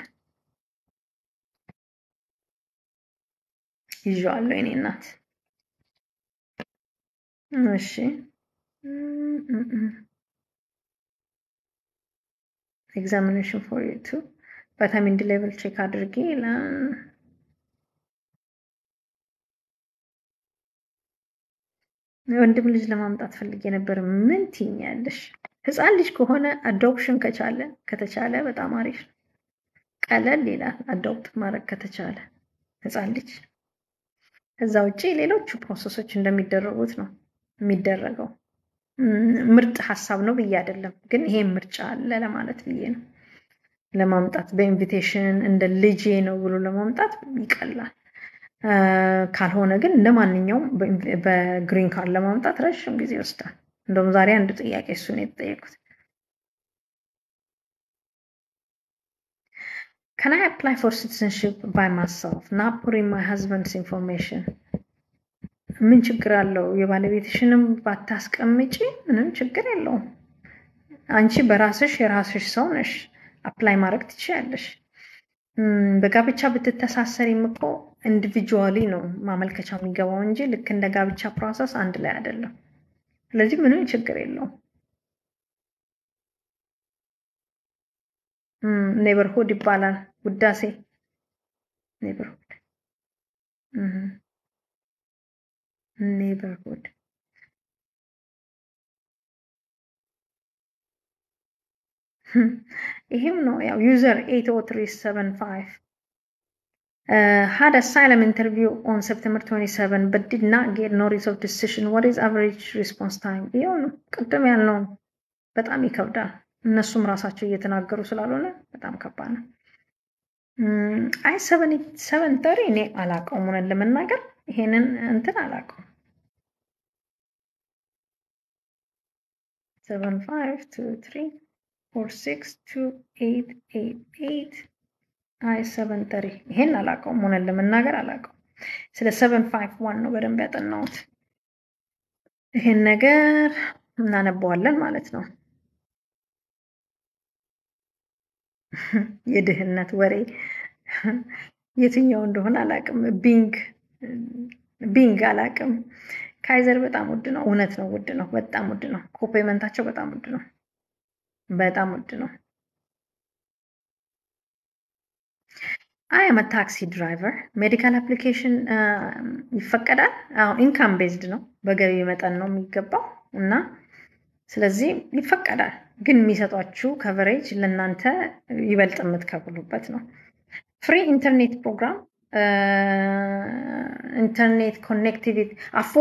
ይዤዋለሁ የኔ እናት። እሺ ኤግዛሚኔሽን ፎር ዩ ቱ ቫይታሚን ዲ ሌቭል ቼክ አድርጌ ወንድም ልጅ ለማምጣት ፈልጌ ነበር። ምን ትይኛለሽ? ህፃን ልጅ ከሆነ አዶፕሽን ከተቻለ በጣም አሪፍ ነው። ቀለል ይላል አዶፕት ማድረግ ከተቻለ ህፃን ልጅ። ከዛ ውጪ ሌሎቹ ፕሮሰሶች እንደሚደረጉት ነው የሚደረገው። ምርጥ ሀሳብ ነው ብዬ አይደለም፣ ግን ይሄ ምርጫ አለ ለማለት ብዬ ነው። ለማምጣት በኢንቪቴሽን እንደ ልጄ ነው ብሎ ለማምጣት ይቀላል። ካልሆነ ግን እንደማንኛውም በግሪን ካርድ ለማምጣት ረጅም ጊዜ ይወስዳል። እንደውም ዛሬ አንድ ጥያቄ እሱ ነው የተጠየቁት። Can I apply for citizenship by myself, not putting my husband's information? ምን ችግር አለው? የባለቤትሽንም ባታስቀምጪ ምንም ችግር የለውም። አንቺ በራስሽ የራስሽ ሰው ነሽ፣ አፕላይ ማድረግ ትችያለሽ። በጋብቻ ብትተሳሰሪም እኮ ኢንዲቪጁዋሊ ነው ማመልከቻ የሚገባው እንጂ ልክ እንደ ጋብቻ ፕሮሰስ አንድ ላይ አይደለም። ስለዚህ ምንም ችግር የለውም። ኔበርሁድ ይባላል። ውዳሴ ኔበርሁድ ኔበርሁድ ይሄም ነው ያው user 80375 had asylum interview on September 27 but did not get notice of decision. What is average response time? ይሄው ነው ቅድም ያልነው በጣም ይከብዳል እነሱም ራሳቸው እየተናገሩ ስላልሆነ በጣም ከባድ ነው አይ 730 እኔ አላውቀውም ለመናገር ይሄንን እንትን አላውቀውም 7523462888 አይ 730 ይሄን አላውቀውም ለመናገር አላውቀውም ስለ 751 ነው በደንብ ያጠናሁት ይሄን ነገር እናነባዋለን ማለት ነው የድህነት ወሬ የትኛው እንደሆነ አላውቅም ቢንግ አላውቅም ካይዘር በጣም ውድ ነው እውነት ነው ውድ ነው በጣም ውድ ነው ኮፔመንታቸው በጣም ውድ ነው I am a taxi driver. Medical application ይፈቀዳል አዎ ኢንካም ቤዝድ ነው በገቢ መጠን ነው የሚገባው እና ስለዚህ ይፈቀዳል ግን የሚሰጧችሁ ከቨሬጅ ለእናንተ ይበልጥ የምትከፍሉበት ነው ፍሪ ኢንተርኔት ፕሮግራም internet connectivity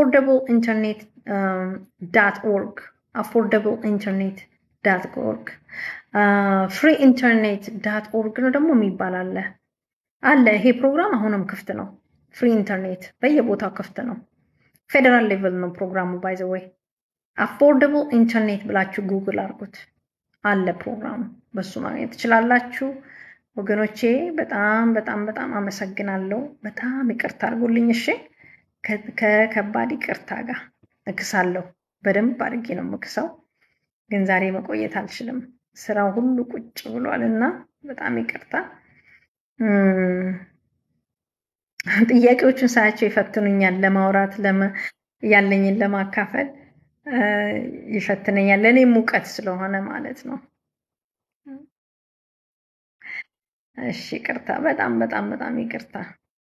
affordableiinternet.org freeinternet.org ነው ደግሞ የሚባል አለ ይሄ ፕሮግራም አሁንም ክፍት ነው ፍሪ ኢንተርኔት በየቦታው ክፍት ነው ፌደራል ሌቨል ነው ፕሮግራሙ ባይ ዘ ዌይ affordable internet ብላችሁ ጉግል አድርጉት አለ ፕሮግራሙ በሱ ማግኘት ትችላላችሁ ወገኖቼ በጣም አመሰግናለሁ በጣም ይቅርታ አድርጉልኝ እሺ ከከባድ ይቅርታ ጋር እክሳለሁ በደንብ አድርጌ ነው መክሰው ግን ዛሬ መቆየት አልችልም ስራው ሁሉ ቁጭ ብሏልና በጣም ይቅርታ ጥያቄዎችን ሳያቸው ይፈትኑኛል ለማውራት ያለኝን ለማካፈል ይፈትነኛል ለኔ ሙቀት ስለሆነ ማለት ነው እሺ ይቅርታ በጣም ይቅርታ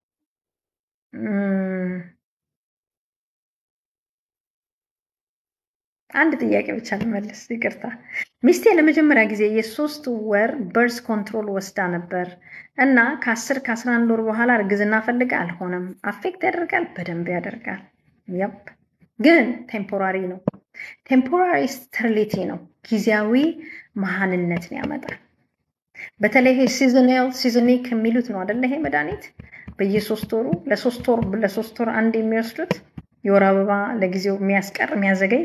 አንድ ጥያቄ ብቻ ልመልስ ይቅርታ ሚስቴ ለመጀመሪያ ጊዜ የ3 ወር በርዝ ኮንትሮል ወስዳ ነበር እና ከ10 ከ11 ወር በኋላ እርግዝና ፈልጋ አልሆነም አፌክት ያደርጋል በደንብ ያደርጋል ያፕ ግን ቴምፖራሪ ነው ቴምፖራሪ ስተሪሊቲ ነው ጊዜያዊ መሃንነትን ያመጣል በተለይ ሲዝኒክ የሚሉት ነው አይደል ይሄ መድኃኒት በየ3 ወሩ ለ3 ወር አንድ የሚወስዱት የወር አበባ ለጊዜው የሚያዘገይ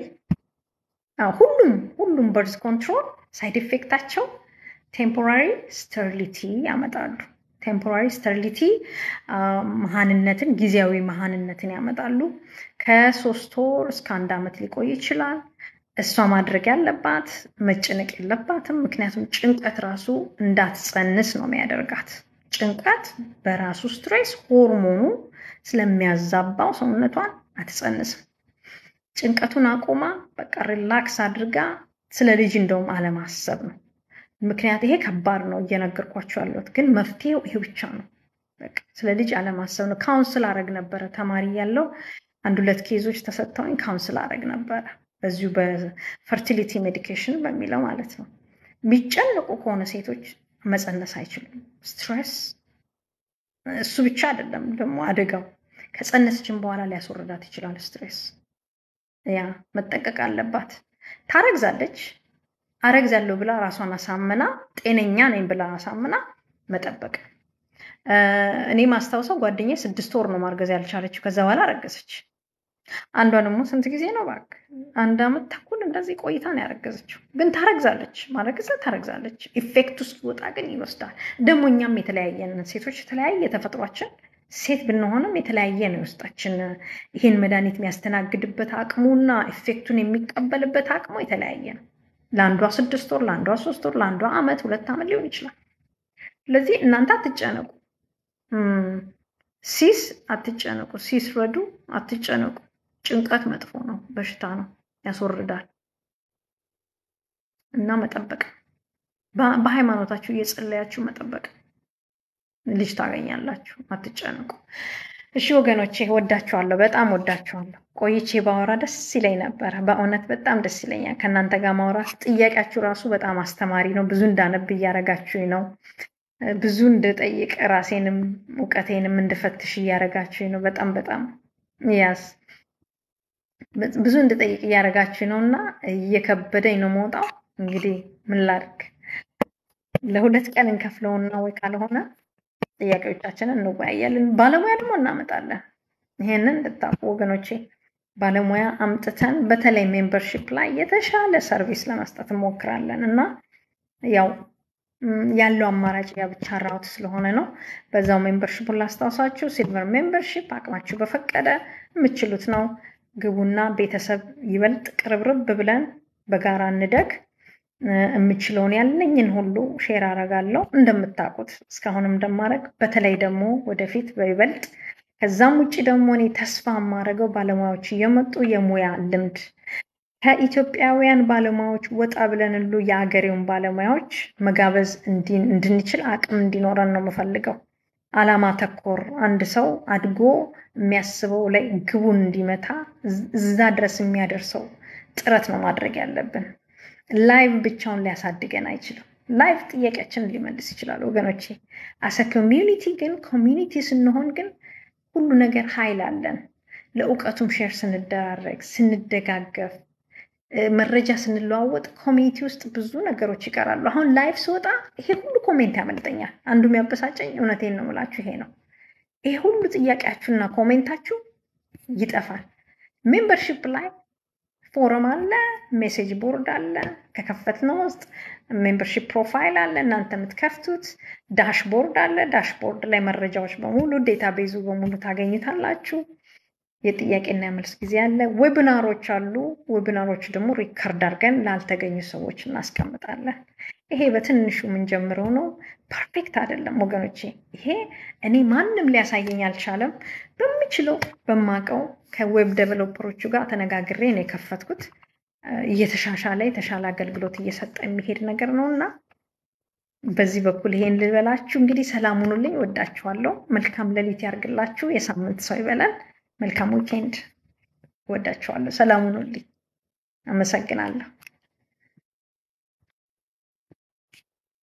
ሁሉም በርዝ ኮንትሮል ሳይድ ኢፌክታቸው ቴምፖራሪ ስተሪሊቲ ያመጣሉ ቴምፖራሪ ስተሪሊቲ መሃንነትን ጊዜያዊ መሃንነትን ያመጣሉ ከ3 ወር እስከ 1 ዓመት ሊቆይ ይችላል እሷ ማድረግ ያለባት መጨነቅ የለባትም ምክንያቱም ጭንቀት ራሱ እንዳትጸንስ ነው የሚያደርጋት ጭንቀት በራሱ ስትሬስ ሆርሞኑ ስለሚያዛባው ሰውነቷን አትጸንስም ጭንቀቱን አቆማ በቃ ሪላክስ አድርጋ ስለ ልጅ እንደውም አለማሰብ ነው ምክንያት ይሄ ከባድ ነው እየነገርኳችሁ ያለሁት ግን መፍትሄው ይሄ ብቻ ነው በቃ ስለ ልጅ አለማሰብ ነው ካውንስል አረግ ነበር ተማሪ ያለው አንድ ሁለት ኬዞች ተሰጥተውኝ ካውንስል አረግ ነበር በዚሁ በፈርቲሊቲ ሜዲኬሽን በሚለው ማለት ነው ቢጨነቁ ከሆነ ሴቶች መጸነስ አይችሉም ስትሬስ እሱ ብቻ አይደለም ደግሞ አደጋው ከጸነሰችን በኋላ ሊያስወርዳት ይችላል ስትሬስ ያ መጠንቀቅ አለባት ታረግዛለች አረግዛለሁ ብላ ራሷን አሳምና ጤነኛ ነኝ ብላ አሳምና መጠበቅ እኔ ማስታውሰው ጓደኛዬ 6 ወር ነው ማርገዝ ያልቻለችው ከዛ በኋላ አረገዘች አንዷ ደግሞ ስንት ጊዜ ነው ባክ 1 ዓመት ተኩል እንደዚህ ቆይታ ነው ያረገዘችው ግን ታረግዛለች ታረግዛለች ኢፌክቱ እስኪወጣ ግን ይወስዳል ደግሞ እኛም የተለያየን ሴቶች የተለያየ ተፈጥሯችን ሴት ብንሆንም የተለያየ ነው ውስጣችን ይሄን መድኃኒት የሚያስተናግድበት አቅሙና ኢፌክቱን የሚቀበልበት አቅሙ የተለያየ ነው ለአንዷ 6 ወር ለአንዷ 3 ወር ለአንዷ ዓመት 2 ዓመት ሊሆን ይችላል ስለዚህ እናንተ አትጨነቁ አትጨነቁ ረዱ አትጨነቁ ጭንቀት መጥፎ ነው በሽታ ነው ያስወርዳል እና መጠበቅ በሃይማኖታችሁ እየጸለያችሁ መጠበቅ ልጅ ታገኛላችሁ አትጨነቁ እሺ ወገኖቼ ወዳችኋለሁ በጣም ወዳችኋለሁ ቆይቼ ባወራ ደስ ይለኝ ነበር በእውነት በጣም ደስ ይለኛል ከናንተ ጋር ማውራት ጥያቄያችሁ ራሱ በጣም አስተማሪ ነው ብዙ እንዳነብ ያረጋችሁኝ ነው ብዙ እንድጠይቅ ራሴንም ዕውቀቴንም እንድፈትሽ ያረጋችሁኝ ነው በጣም ያስ ብዙ እንድጠይቅ ያረጋችሁኝ ነውና እየከበደኝ ነው መውጣው እንግዲህ ምን ላድርግ ለሁለት ቀን እንከፍለውና ወይ ካልሆነ ጥያቄዎቻችንን እንወያያለን ባለሙያ ደግሞ እናመጣለን ይሄንን እንድታውቁ ወገኖቼ ባለሙያ አምጥተን በተለይ ሜምበርሺፕ ላይ የተሻለ ሰርቪስ ለመስጠት እንሞክራለን እና ያው ያለው አማራጭ ያ ብቻ ራውት ስለሆነ ነው በዛው ሜምበርሺፑን ላስታውሳችሁ ሲልቨር ሜምበርሺፕ አቅማችሁ በፈቀደ የምትችሉት ነው ግቡና ቤተሰብ ይበልጥ ቅርብርብ ብለን በጋራ እንደግ የምችለውን ያለኝን ሁሉ ሼር አረጋለሁ እንደምታውቁት እስካሁንም እንደማረግ በተለይ ደግሞ ወደፊት በይበልጥ ከዛም ውጪ ደግሞ እኔ ተስፋ ማረገው ባለሙያዎች እየመጡ የሙያ ልምድ ከኢትዮጵያውያን ባለሙያዎች ወጣ ብለን ሁሉ የአገሬውን ባለሙያዎች መጋበዝ እንድንችል አቅም እንዲኖረን ነው የምፈልገው አላማ ተኮር አንድ ሰው አድጎ የሚያስበው ላይ ግቡን እንዲመታ እዛ ድረስ የሚያደርሰው ጥረት ነው ማድረግ ያለብን ላይቭ ብቻውን ሊያሳድገን አይችልም ላይቭ ጥያቄያችንን ሊመልስ ይችላል ወገኖቼ አሰ ኮሚዩኒቲ ግን ኮሚዩኒቲ ስንሆን ግን ሁሉ ነገር ኃይል አለን ለዕውቀቱም ሼር ስንደራረግ ስንደጋገፍ መረጃ ስንለዋወጥ ኮሚኒቲ ውስጥ ብዙ ነገሮች ይቀራሉ አሁን ላይቭ ሲወጣ ይሄ ሁሉ ኮሜንት ያመልጠኛል አንዱ የሚያበሳጨኝ እውነቴን ነው የምላችሁ ይሄ ነው ይሄ ሁሉ ጥያቄያችሁና ኮሜንታችሁ ይጠፋል ሜምበርሺፕ ላይ ፎረም አለ ሜሴጅ ቦርድ አለ ከከፈትነው ውስጥ ሜምበርሺፕ ፕሮፋይል አለ እናንተ የምትከፍቱት ዳሽቦርድ አለ ዳሽቦርድ ላይ መረጃዎች በሙሉ ዴታቤዙ በሙሉ ታገኙታላችሁ የጥያቄና መልስ ጊዜ አለ ዌቢናሮች አሉ ዌቢናሮች ደግሞ ሪከርድ አድርገን ላልተገኙ ሰዎች እናስቀምጣለን ይሄ በትንሹ ምን ጀምረው ነው ፐርፌክት አይደለም ወገኖቼ ይሄ እኔ ማንንም ሊያሳየኝ አልቻለም በሚችለው በማቀው ከዌብ ዴቨሎፐሮቹ ጋር ተነጋግሬ ነው የከፈትኩት እየተሻሻለ የተሻለ አገልግሎት እየሰጠ የሚሄድ ነገር ነውና በዚህ በኩል ይሄን ልበላችሁ እንግዲህ ሰላም ሁኑልኝ ወዳችኋለሁ መልካም ሌሊት ያርግላችሁ የሳምንት ሰው ይበላል መልካም ዊኬንድ ወዳችኋለሁ ሰላም ሁኑልኝ አመሰግናለሁ